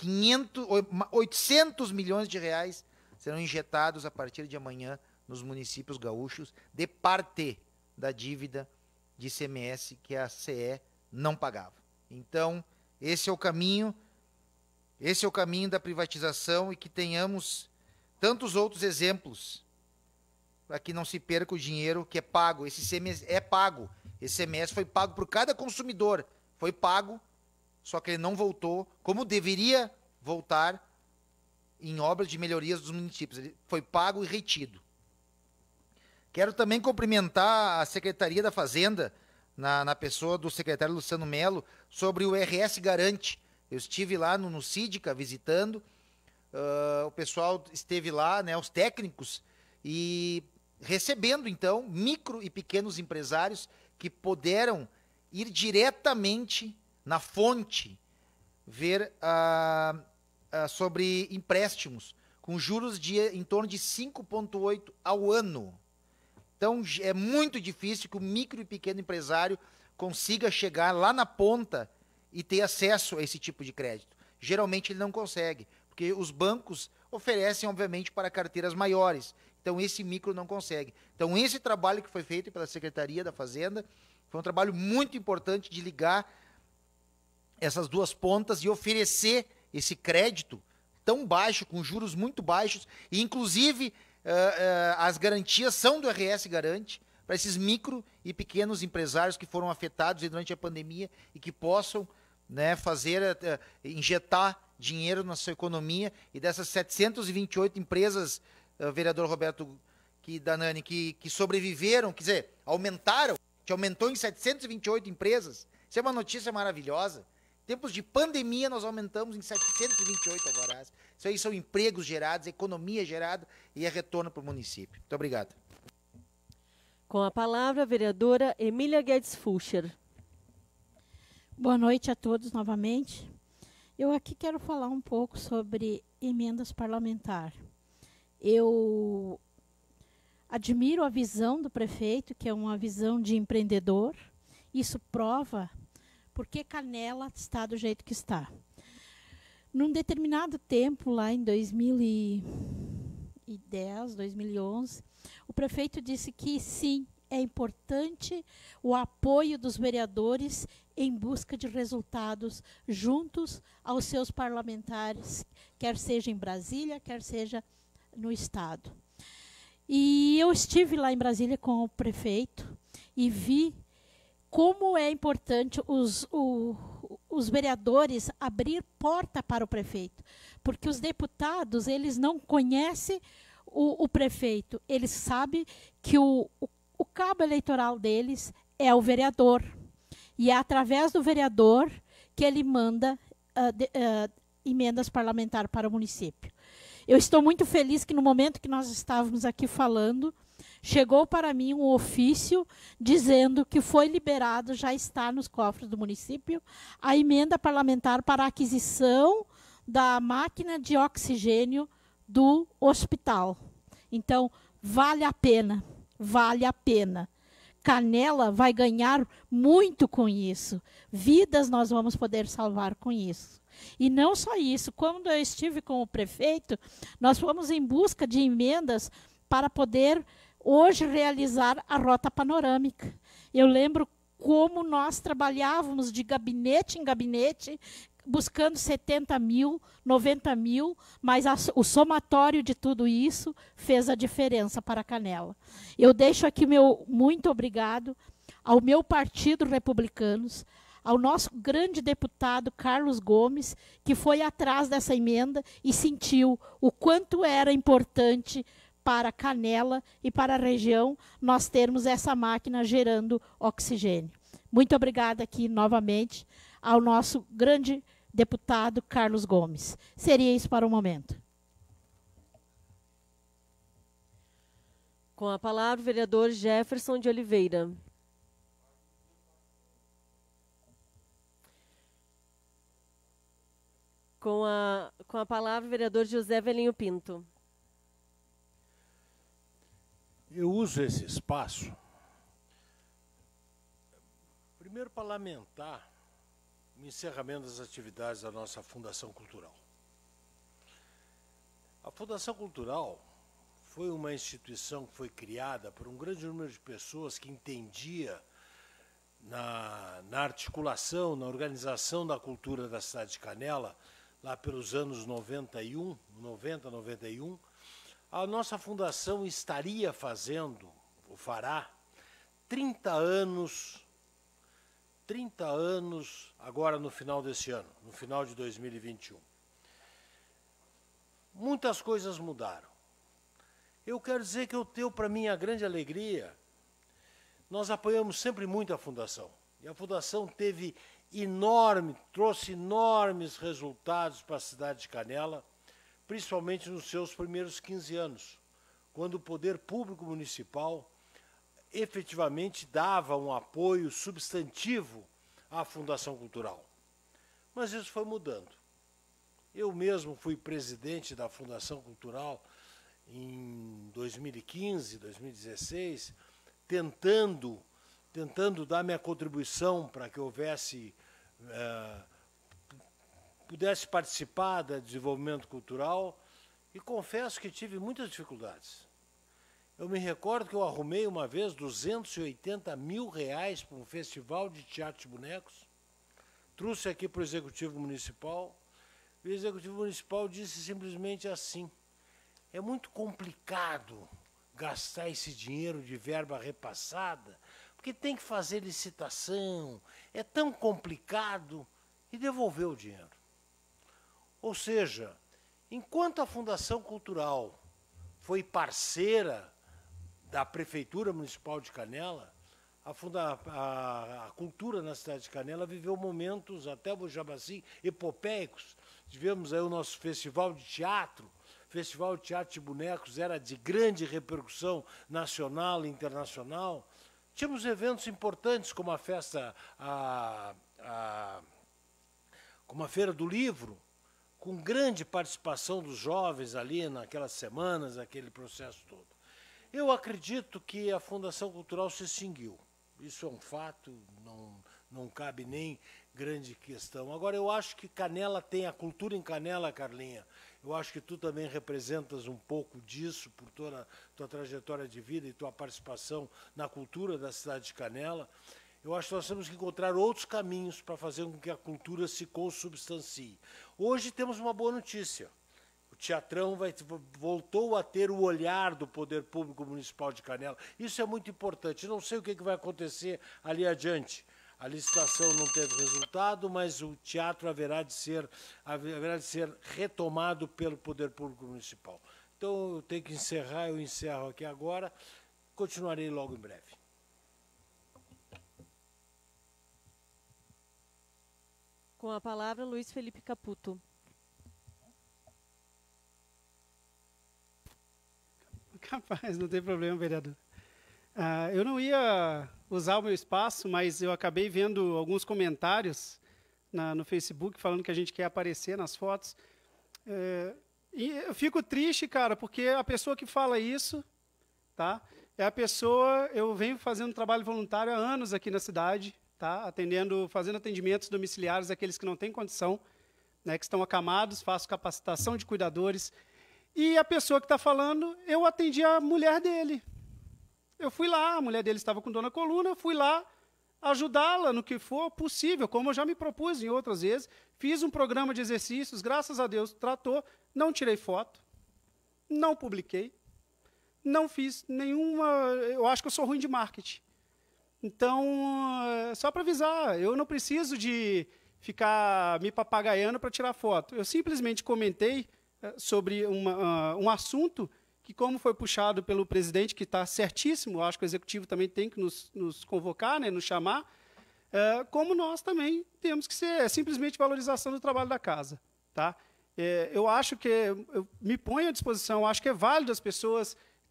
800 milhões de reais serão injetados a partir de amanhã nos municípios gaúchos de parte da dívida de ICMS que a CE não pagava. Então, esse é o caminho da privatização, e que tenhamos tantos outros exemplos para que não se perca o dinheiro que é pago. Esse ICMS é pago. Esse ICMS foi pago por cada consumidor. Foi pago, só que ele não voltou como deveria voltar em obras de melhorias dos municípios. Ele foi pago e retido. Quero também cumprimentar a Secretaria da Fazenda, na pessoa do secretário Luciano Melo, sobre o RS Garante. Eu estive lá no Sídica visitando, o pessoal esteve lá, né, os técnicos, e recebendo, então, micro e pequenos empresários que puderam ir diretamente na fonte, ver sobre empréstimos, com juros em torno de 5,8% ao ano. Então, é muito difícil que o micro e pequeno empresário consiga chegar lá na ponta e ter acesso a esse tipo de crédito. Geralmente ele não consegue, porque os bancos oferecem, obviamente, para carteiras maiores. Então, esse micro não consegue. Então, esse trabalho que foi feito pela Secretaria da Fazenda foi um trabalho muito importante de ligar essas duas pontas e oferecer esse crédito tão baixo, com juros muito baixos, e inclusive as garantias são do RS Garante, para esses micro e pequenos empresários que foram afetados durante a pandemia e que possam, né, injetar dinheiro na sua economia. E dessas 728 empresas, vereador Roberto Danani, que sobreviveram, quer dizer, aumentou em 728 empresas. Isso é uma notícia maravilhosa. Em tempos de pandemia, nós aumentamos em 728 alvarás. Isso aí são empregos gerados, economia gerada e é retorno para o município. Muito obrigado. Com a palavra, a vereadora Emília Guedes Fulcher. Boa noite a todos novamente. Eu aqui quero falar um pouco sobre emendas parlamentares. Eu admiro a visão do prefeito, que é uma visão de empreendedor. Isso prova porque Canela está do jeito que está. Num determinado tempo, lá em 2010, 2011, o prefeito disse que sim, é importante o apoio dos vereadores em busca de resultados juntos aos seus parlamentares, quer seja em Brasília, quer seja no Estado. E eu estive lá em Brasília com o prefeito e vi como é importante os vereadores abrir porta para o prefeito, porque os deputados, eles não conhecem o prefeito, eles sabem que o cabo eleitoral deles é o vereador, e é através do vereador que ele manda emendas parlamentares para o município. Eu estou muito feliz que no momento que nós estávamos aqui falando, chegou para mim um ofício dizendo que foi liberado, já está nos cofres do município, a emenda parlamentar para a aquisição da máquina de oxigênio do hospital. Então, vale a pena, vale a pena. Canela vai ganhar muito com isso. Vidas nós vamos poder salvar com isso. E não só isso, quando eu estive com o prefeito, nós fomos em busca de emendas para poder hoje realizar a rota panorâmica. Eu lembro como nós trabalhávamos de gabinete em gabinete, buscando 70 mil, 90 mil, mas o somatório de tudo isso fez a diferença para a Canela. Eu deixo aqui meu muito obrigado ao meu partido Republicanos, ao nosso grande deputado Carlos Gomes, que foi atrás dessa emenda e sentiu o quanto era importante para Canela e para a região nós termos essa máquina gerando oxigênio. Muito obrigada aqui novamente ao nosso grande deputado Carlos Gomes. Seria isso para o momento. Com a palavra, o vereador Jefferson de Oliveira. Com a palavra, o vereador José Velinho Pinto. Eu uso esse espaço, primeiro, para lamentar o encerramento das atividades da nossa Fundação Cultural. A Fundação Cultural foi uma instituição que foi criada por um grande número de pessoas que entendia na articulação, na organização da cultura da cidade de Canela, lá pelos anos 90, 91, a nossa fundação estaria fazendo, ou fará, 30 anos agora no final desse ano, no final de 2021. Muitas coisas mudaram. Eu quero dizer que eu tenho para mim a grande alegria, nós apoiamos sempre muito a Fundação. E a Fundação trouxe enormes resultados para a cidade de Canela, principalmente nos seus primeiros 15 anos, quando o poder público municipal efetivamente dava um apoio substantivo à Fundação Cultural. Mas isso foi mudando. Eu mesmo fui presidente da Fundação Cultural em 2015, 2016, tentando dar minha contribuição para que pudesse participar do desenvolvimento cultural, e confesso que tive muitas dificuldades. Eu me recordo que eu arrumei uma vez 280 mil reais para um festival de teatro de bonecos, trouxe aqui para o Executivo Municipal, e o Executivo Municipal disse simplesmente assim: é muito complicado gastar esse dinheiro de verba repassada, porque tem que fazer licitação, é tão complicado, e devolveu o dinheiro. Ou seja, enquanto a Fundação Cultural foi parceira da Prefeitura Municipal de Canela, a cultura na cidade de Canela viveu momentos, até o Jabaci, epopeicos. Tivemos aí o nosso festival de teatro. O Festival de Teatro de Bonecos era de grande repercussão nacional e internacional. Tínhamos eventos importantes como a festa, como a Feira do Livro, com grande participação dos jovens ali naquelas semanas, aquele processo todo. Eu acredito que a Fundação Cultural se extinguiu. Isso é um fato, não cabe nem grande questão. Agora, eu acho que Canela tem a cultura em Canela, Carlinha. Eu acho que tu também representas um pouco disso por toda a tua trajetória de vida e tua participação na cultura da cidade de Canela. Eu acho que nós temos que encontrar outros caminhos para fazer com que a cultura se consubstancie. Hoje temos uma boa notícia. O Teatrão voltou a ter o olhar do Poder Público Municipal de Canela. Isso é muito importante. Não sei o que vai acontecer ali adiante. A licitação não teve resultado, mas o teatro haverá de ser retomado pelo Poder Público Municipal. Então, eu tenho que encerrar, eu encerro aqui agora. Continuarei logo em breve. Com a palavra, Luiz Felipe Caputo. Capaz, não tem problema, vereador. Eu não ia usar o meu espaço, mas eu acabei vendo alguns comentários no Facebook falando que a gente quer aparecer nas fotos. E eu fico triste, cara, porque a pessoa que fala isso, tá? É a pessoa... Eu venho fazendo trabalho voluntário há anos aqui na cidade, tá? Fazendo atendimentos domiciliares àqueles que não têm condição, né, que estão acamados, faço capacitação de cuidadores. E a pessoa que está falando, eu atendi a mulher dele. Eu fui lá, a mulher dele estava com dor na coluna, eu fui lá ajudá-la no que for possível, como eu já me propus em outras vezes. Fiz um programa de exercícios, graças a Deus, tratou, não tirei foto, não publiquei, não fiz nenhuma... Eu acho que eu sou ruim de marketing. Então, só para avisar, eu não preciso de ficar me papagaiando para tirar foto. Eu simplesmente comentei sobre um assunto que, como foi puxado pelo presidente, que está certíssimo, eu acho que o executivo também tem que nos convocar, né, nos chamar, como nós também temos que ser simplesmente valorização do trabalho da casa. Tá? Eu acho que, eu me ponho à disposição, acho que é válido as pessoas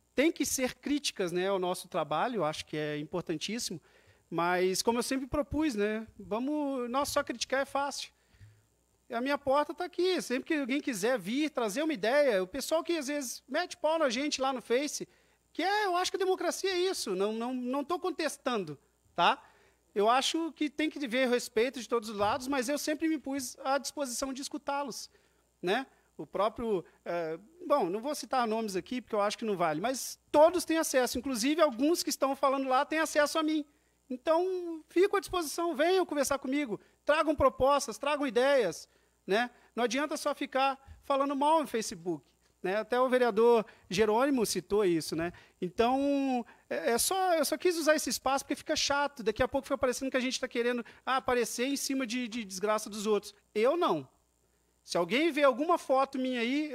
tem que ser críticas, né, ao nosso trabalho, acho que é importantíssimo, mas como eu sempre propus, né, nós só criticar é fácil. A minha porta está aqui, sempre que alguém quiser vir, trazer uma ideia, o pessoal que às vezes mete pau na gente lá no Face, eu acho que a democracia é isso, não estou contestando, tá? Eu acho que tem que haver respeito de todos os lados, mas eu sempre me pus à disposição de escutá-los, né? O próprio... bom, não vou citar nomes aqui, porque eu acho que não vale, mas todos têm acesso, inclusive alguns que estão falando lá têm acesso a mim. Então, fico à disposição, venham conversar comigo, tragam propostas, tragam ideias, né? Não adianta só ficar falando mal no Facebook, né? Até o vereador Jerônimo citou isso, né? Então, eu só quis usar esse espaço porque fica chato. Daqui a pouco fica parecendo que a gente está querendo aparecer em cima de desgraça dos outros. Eu não. Se alguém vê alguma foto minha aí,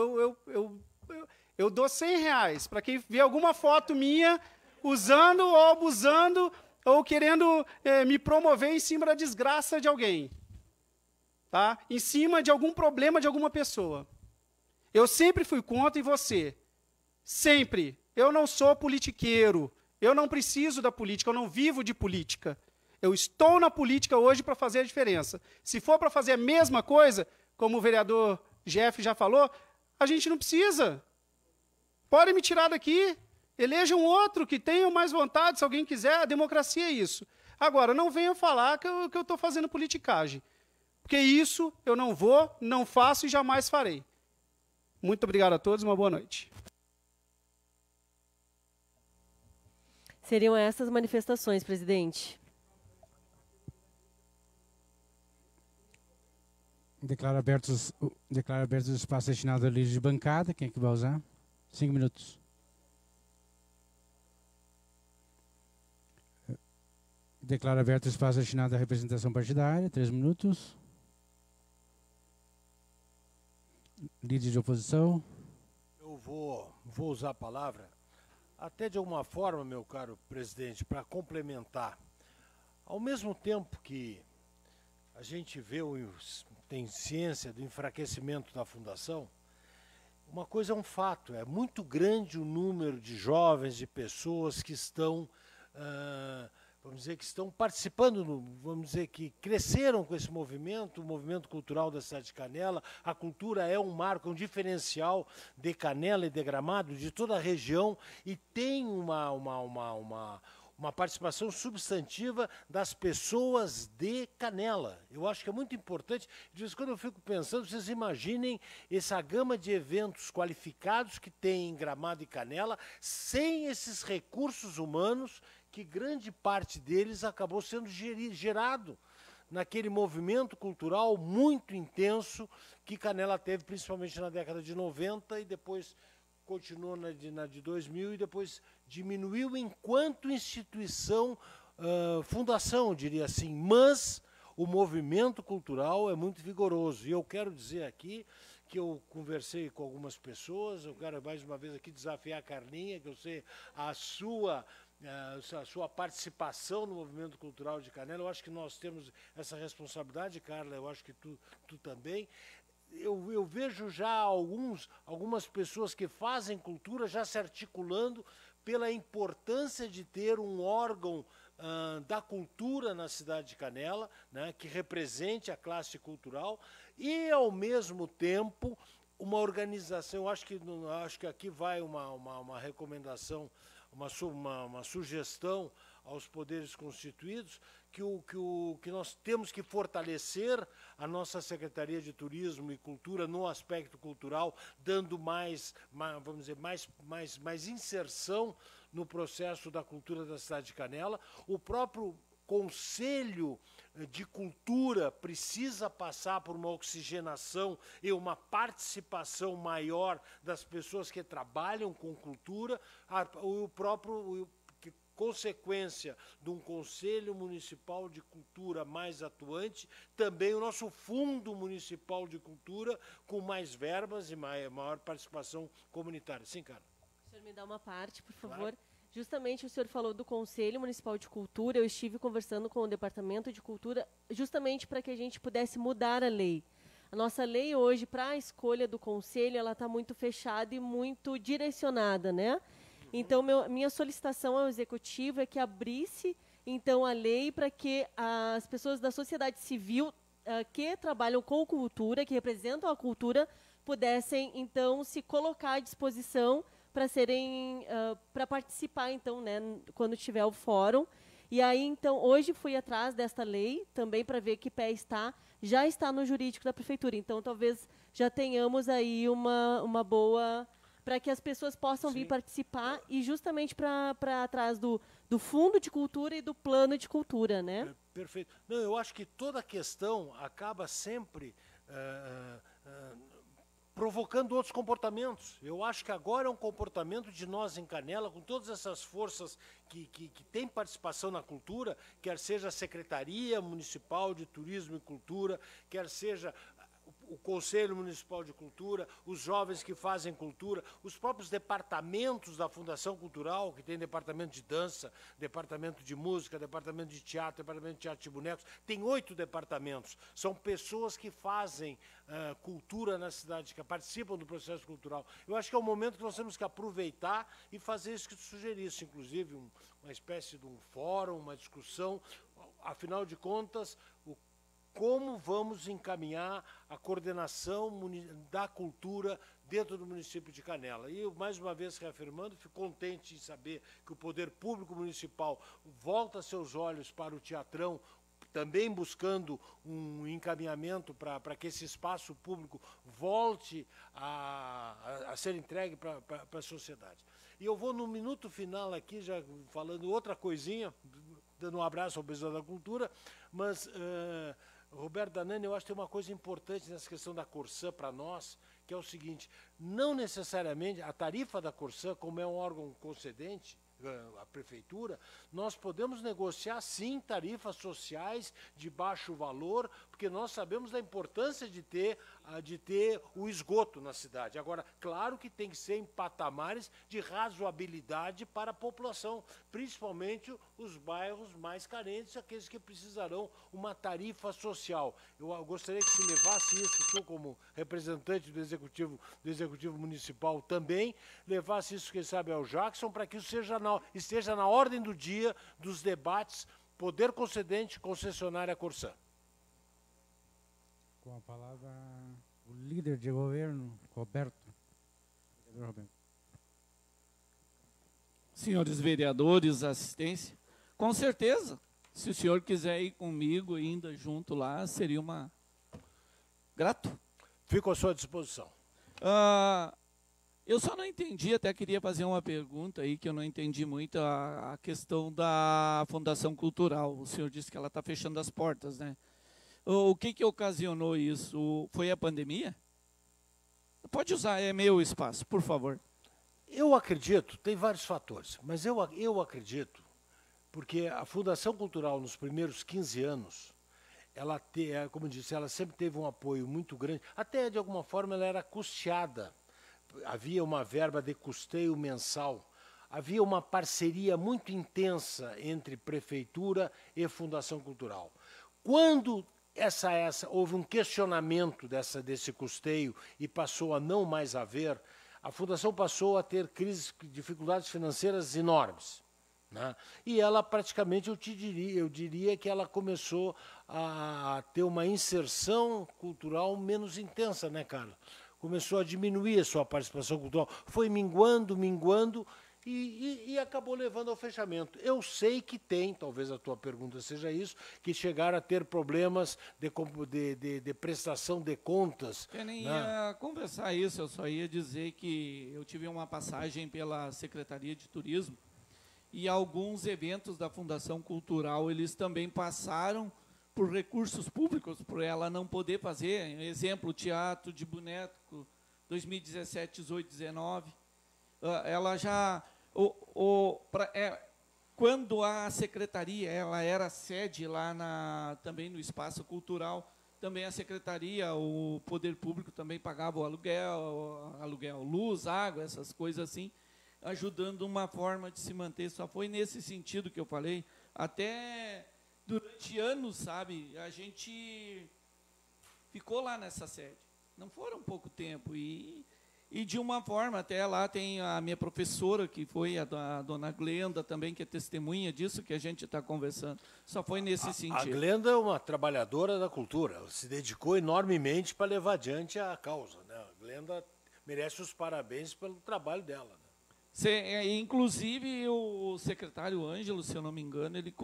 eu dou R$100 para quem vê alguma foto minha usando ou abusando ou querendo me promover em cima da desgraça de alguém. Tá? Em cima de algum problema de alguma pessoa. Eu sempre fui contra, e você? Sempre. Eu não sou politiqueiro. Eu não preciso da política, eu não vivo de política. Eu estou na política hoje para fazer a diferença. Se for para fazer a mesma coisa, como o vereador Jeff já falou, a gente não precisa. Podem me tirar daqui. Elejam outro que tenha mais vontade, se alguém quiser. A democracia é isso. Agora, não venham falar que eu estou fazendo politicagem. Porque isso eu não vou, não faço e jamais farei. Muito obrigado a todos, uma boa noite. Seriam essas manifestações, presidente? Declaro abertos os espaços destinados a líderes de bancada. Quem é que vai usar? 5 minutos. Declaro aberto o espaço destinado à representação partidária. 3 minutos. Líder de oposição. Eu vou usar a palavra, até de alguma forma, meu caro presidente, para complementar. Ao mesmo tempo que a gente tem ciência do enfraquecimento da fundação, uma coisa é um fato, é muito grande o número de jovens, de pessoas que estão... vamos dizer, que estão participando, vamos dizer, que cresceram com esse movimento, o movimento cultural da cidade de Canela. A cultura é um marco, um diferencial de Canela e de Gramado, de toda a região, e tem uma participação substantiva das pessoas de Canela. Eu acho que é muito importante. De vez em quando eu fico pensando, vocês imaginem essa gama de eventos qualificados que tem em Gramado e Canela, sem esses recursos humanos, que grande parte deles acabou sendo gerado naquele movimento cultural muito intenso que Canela teve, principalmente na década de 90, e depois continuou na de 2000, e depois diminuiu enquanto instituição, fundação, eu diria assim, mas o movimento cultural é muito vigoroso. E eu quero dizer aqui que eu conversei com algumas pessoas, eu quero mais uma vez aqui desafiar a Carlinha, que eu sei a sua participação no movimento cultural de Canela. Eu acho que nós temos essa responsabilidade, Carla, eu acho que tu também. Eu vejo já algumas pessoas que fazem cultura já se articulando pela importância de ter um órgão da cultura na cidade de Canela, né, que represente a classe cultural e, ao mesmo tempo, uma organização. Acho que aqui vai uma recomendação, uma sugestão aos poderes constituídos, que nós temos que fortalecer a nossa Secretaria de Turismo e Cultura no aspecto cultural, dando vamos dizer, mais inserção no processo da cultura da cidade de Canela. O próprio Conselho de Cultura precisa passar por uma oxigenação e uma participação maior das pessoas que trabalham com cultura. Consequência de um Conselho Municipal de Cultura mais atuante, também o nosso Fundo Municipal de Cultura com mais verbas e maior participação comunitária. Sim, cara. O senhor me dá uma parte, por favor. Claro. Justamente o senhor falou do Conselho Municipal de Cultura, eu estive conversando com o Departamento de Cultura justamente para que a gente pudesse mudar a lei. A nossa lei hoje, para a escolha do Conselho, ela está muito fechada e muito direcionada, né? Então, minha solicitação ao Executivo é que abrisse, então, a lei para que as pessoas da sociedade civil que trabalham com cultura, que representam a cultura, pudessem, então, se colocar à disposição para serem, para participar, então, né, quando tiver o fórum. E aí, então, hoje fui atrás desta lei, também para ver que pé está, já está no jurídico da Prefeitura. Então, talvez já tenhamos aí uma boa, para que as pessoas possam vir participar e justamente para atrás do Fundo de Cultura e do Plano de Cultura, né? Perfeito. Não, eu acho que toda a questão acaba sempre provocando outros comportamentos. Eu acho que agora é um comportamento de nós em Canela, com todas essas forças que têm participação na cultura, quer seja a Secretaria Municipal de Turismo e Cultura, quer seja o Conselho Municipal de Cultura, os jovens que fazem cultura, os próprios departamentos da Fundação Cultural, que tem departamento de dança, departamento de música, departamento de teatro de bonecos, tem 8 departamentos. São pessoas que fazem cultura na cidade, que participam do processo cultural. Eu acho que é o momento que nós temos que aproveitar e fazer isso que tu sugerisse, inclusive uma espécie de um fórum, uma discussão, afinal de contas, como vamos encaminhar a coordenação da cultura dentro do município de Canela. E, mais uma vez, reafirmando, fico contente em saber que o poder público municipal volta seus olhos para o teatrão, também buscando um encaminhamento para que esse espaço público volte a ser entregue para a sociedade. E eu vou, no minuto final aqui, já falando outra coisinha, dando um abraço ao presidente da Cultura, mas... Roberto Danani, eu acho que tem uma coisa importante nessa questão da Corsã para nós, que é o seguinte: não necessariamente a tarifa da Corsã, como é um órgão concedente, a prefeitura, nós podemos negociar sim tarifas sociais de baixo valor, porque nós sabemos da importância de ter o esgoto na cidade. Agora, claro que tem que ser em patamares de razoabilidade para a população, principalmente os bairros mais carentes, aqueles que precisarão uma tarifa social. Eu gostaria que se levasse isso, tu como representante do Executivo Municipal também, levasse isso, quem sabe, ao Jackson, para que isso esteja na ordem do dia dos debates poder concedente, concessionária Corsã. Com a palavra, o líder de governo, Roberto. Senhores vereadores, assistência, com certeza, se o senhor quiser ir comigo ainda junto lá, seria grato. Fico à sua disposição. Eu só não entendi, até queria fazer uma pergunta aí, que eu não entendi muito, a questão da Fundação Cultural. O senhor disse que ela está fechando as portas, né? O que ocasionou isso? Foi a pandemia? Pode usar, é meu espaço, por favor. Eu acredito, tem vários fatores, mas eu acredito, porque a Fundação Cultural, nos primeiros 15 anos, como eu disse, ela sempre teve um apoio muito grande, até de alguma forma ela era custeada. Havia uma verba de custeio mensal, havia uma parceria muito intensa entre Prefeitura e Fundação Cultural. Quando houve um questionamento desse custeio e passou a não mais haver, a Fundação passou a ter dificuldades financeiras enormes, né? E ela praticamente, eu diria que ela começou a ter uma inserção cultural menos intensa, né, Carla? Começou a diminuir a sua participação cultural, foi minguando e acabou levando ao fechamento. Eu sei que tem, talvez a tua pergunta seja isso, que chegaram a ter problemas de prestação de contas. Eu nem ia conversar isso, eu só ia dizer que eu tive uma passagem pela Secretaria de Turismo e alguns eventos da Fundação Cultural, eles também passaram por recursos públicos, por ela não poder fazer. Exemplo, teatro de boneco, 2017, 18, 19. Ela já... quando a secretaria ela era sede lá também no Espaço Cultural, também a secretaria, o poder público também pagava o aluguel, luz, água, essas coisas assim, ajudando uma forma de se manter. Só foi nesse sentido que eu falei. Até durante anos, sabe, a gente ficou lá nessa sede. Não foram pouco tempo. E E de uma forma, até lá tem a minha professora, que foi a dona Glenda também, que é testemunha disso que a gente está conversando. Só foi nesse sentido. A Glenda é uma trabalhadora da cultura, ela se dedicou enormemente para levar adiante a causa, né? A Glenda merece os parabéns pelo trabalho dela, né? Inclusive, o secretário Ângelo, se eu não me engano, ele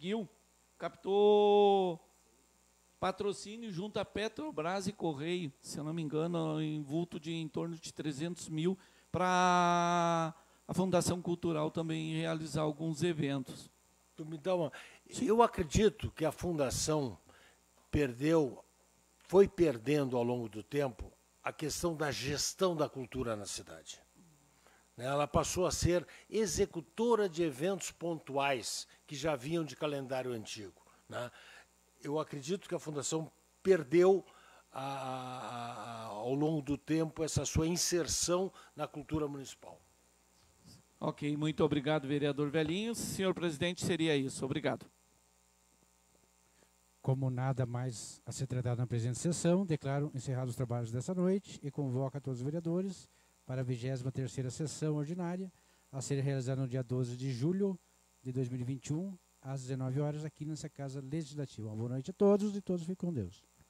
captou patrocínio junto à Petrobras e Correio, se eu não me engano, em vulto de em torno de 300 mil, para a Fundação Cultural também realizar alguns eventos. Tu me dá uma... Eu acredito que a Fundação foi perdendo ao longo do tempo a questão da gestão da cultura na cidade. Ela passou a ser executora de eventos pontuais que já vinham de calendário antigo, né? Eu acredito que a Fundação perdeu, ao longo do tempo, essa sua inserção na cultura municipal. Ok, muito obrigado, vereador Velhinho. Senhor presidente, seria isso. Obrigado. Como nada mais a ser tratado na presente sessão, declaro encerrados os trabalhos dessa noite e convoco a todos os vereadores para a 23ª sessão ordinária, a ser realizada no dia 12 de julho de 2021, às 19 horas, aqui nessa Casa Legislativa. Uma boa noite a todos e todos fiquem com Deus.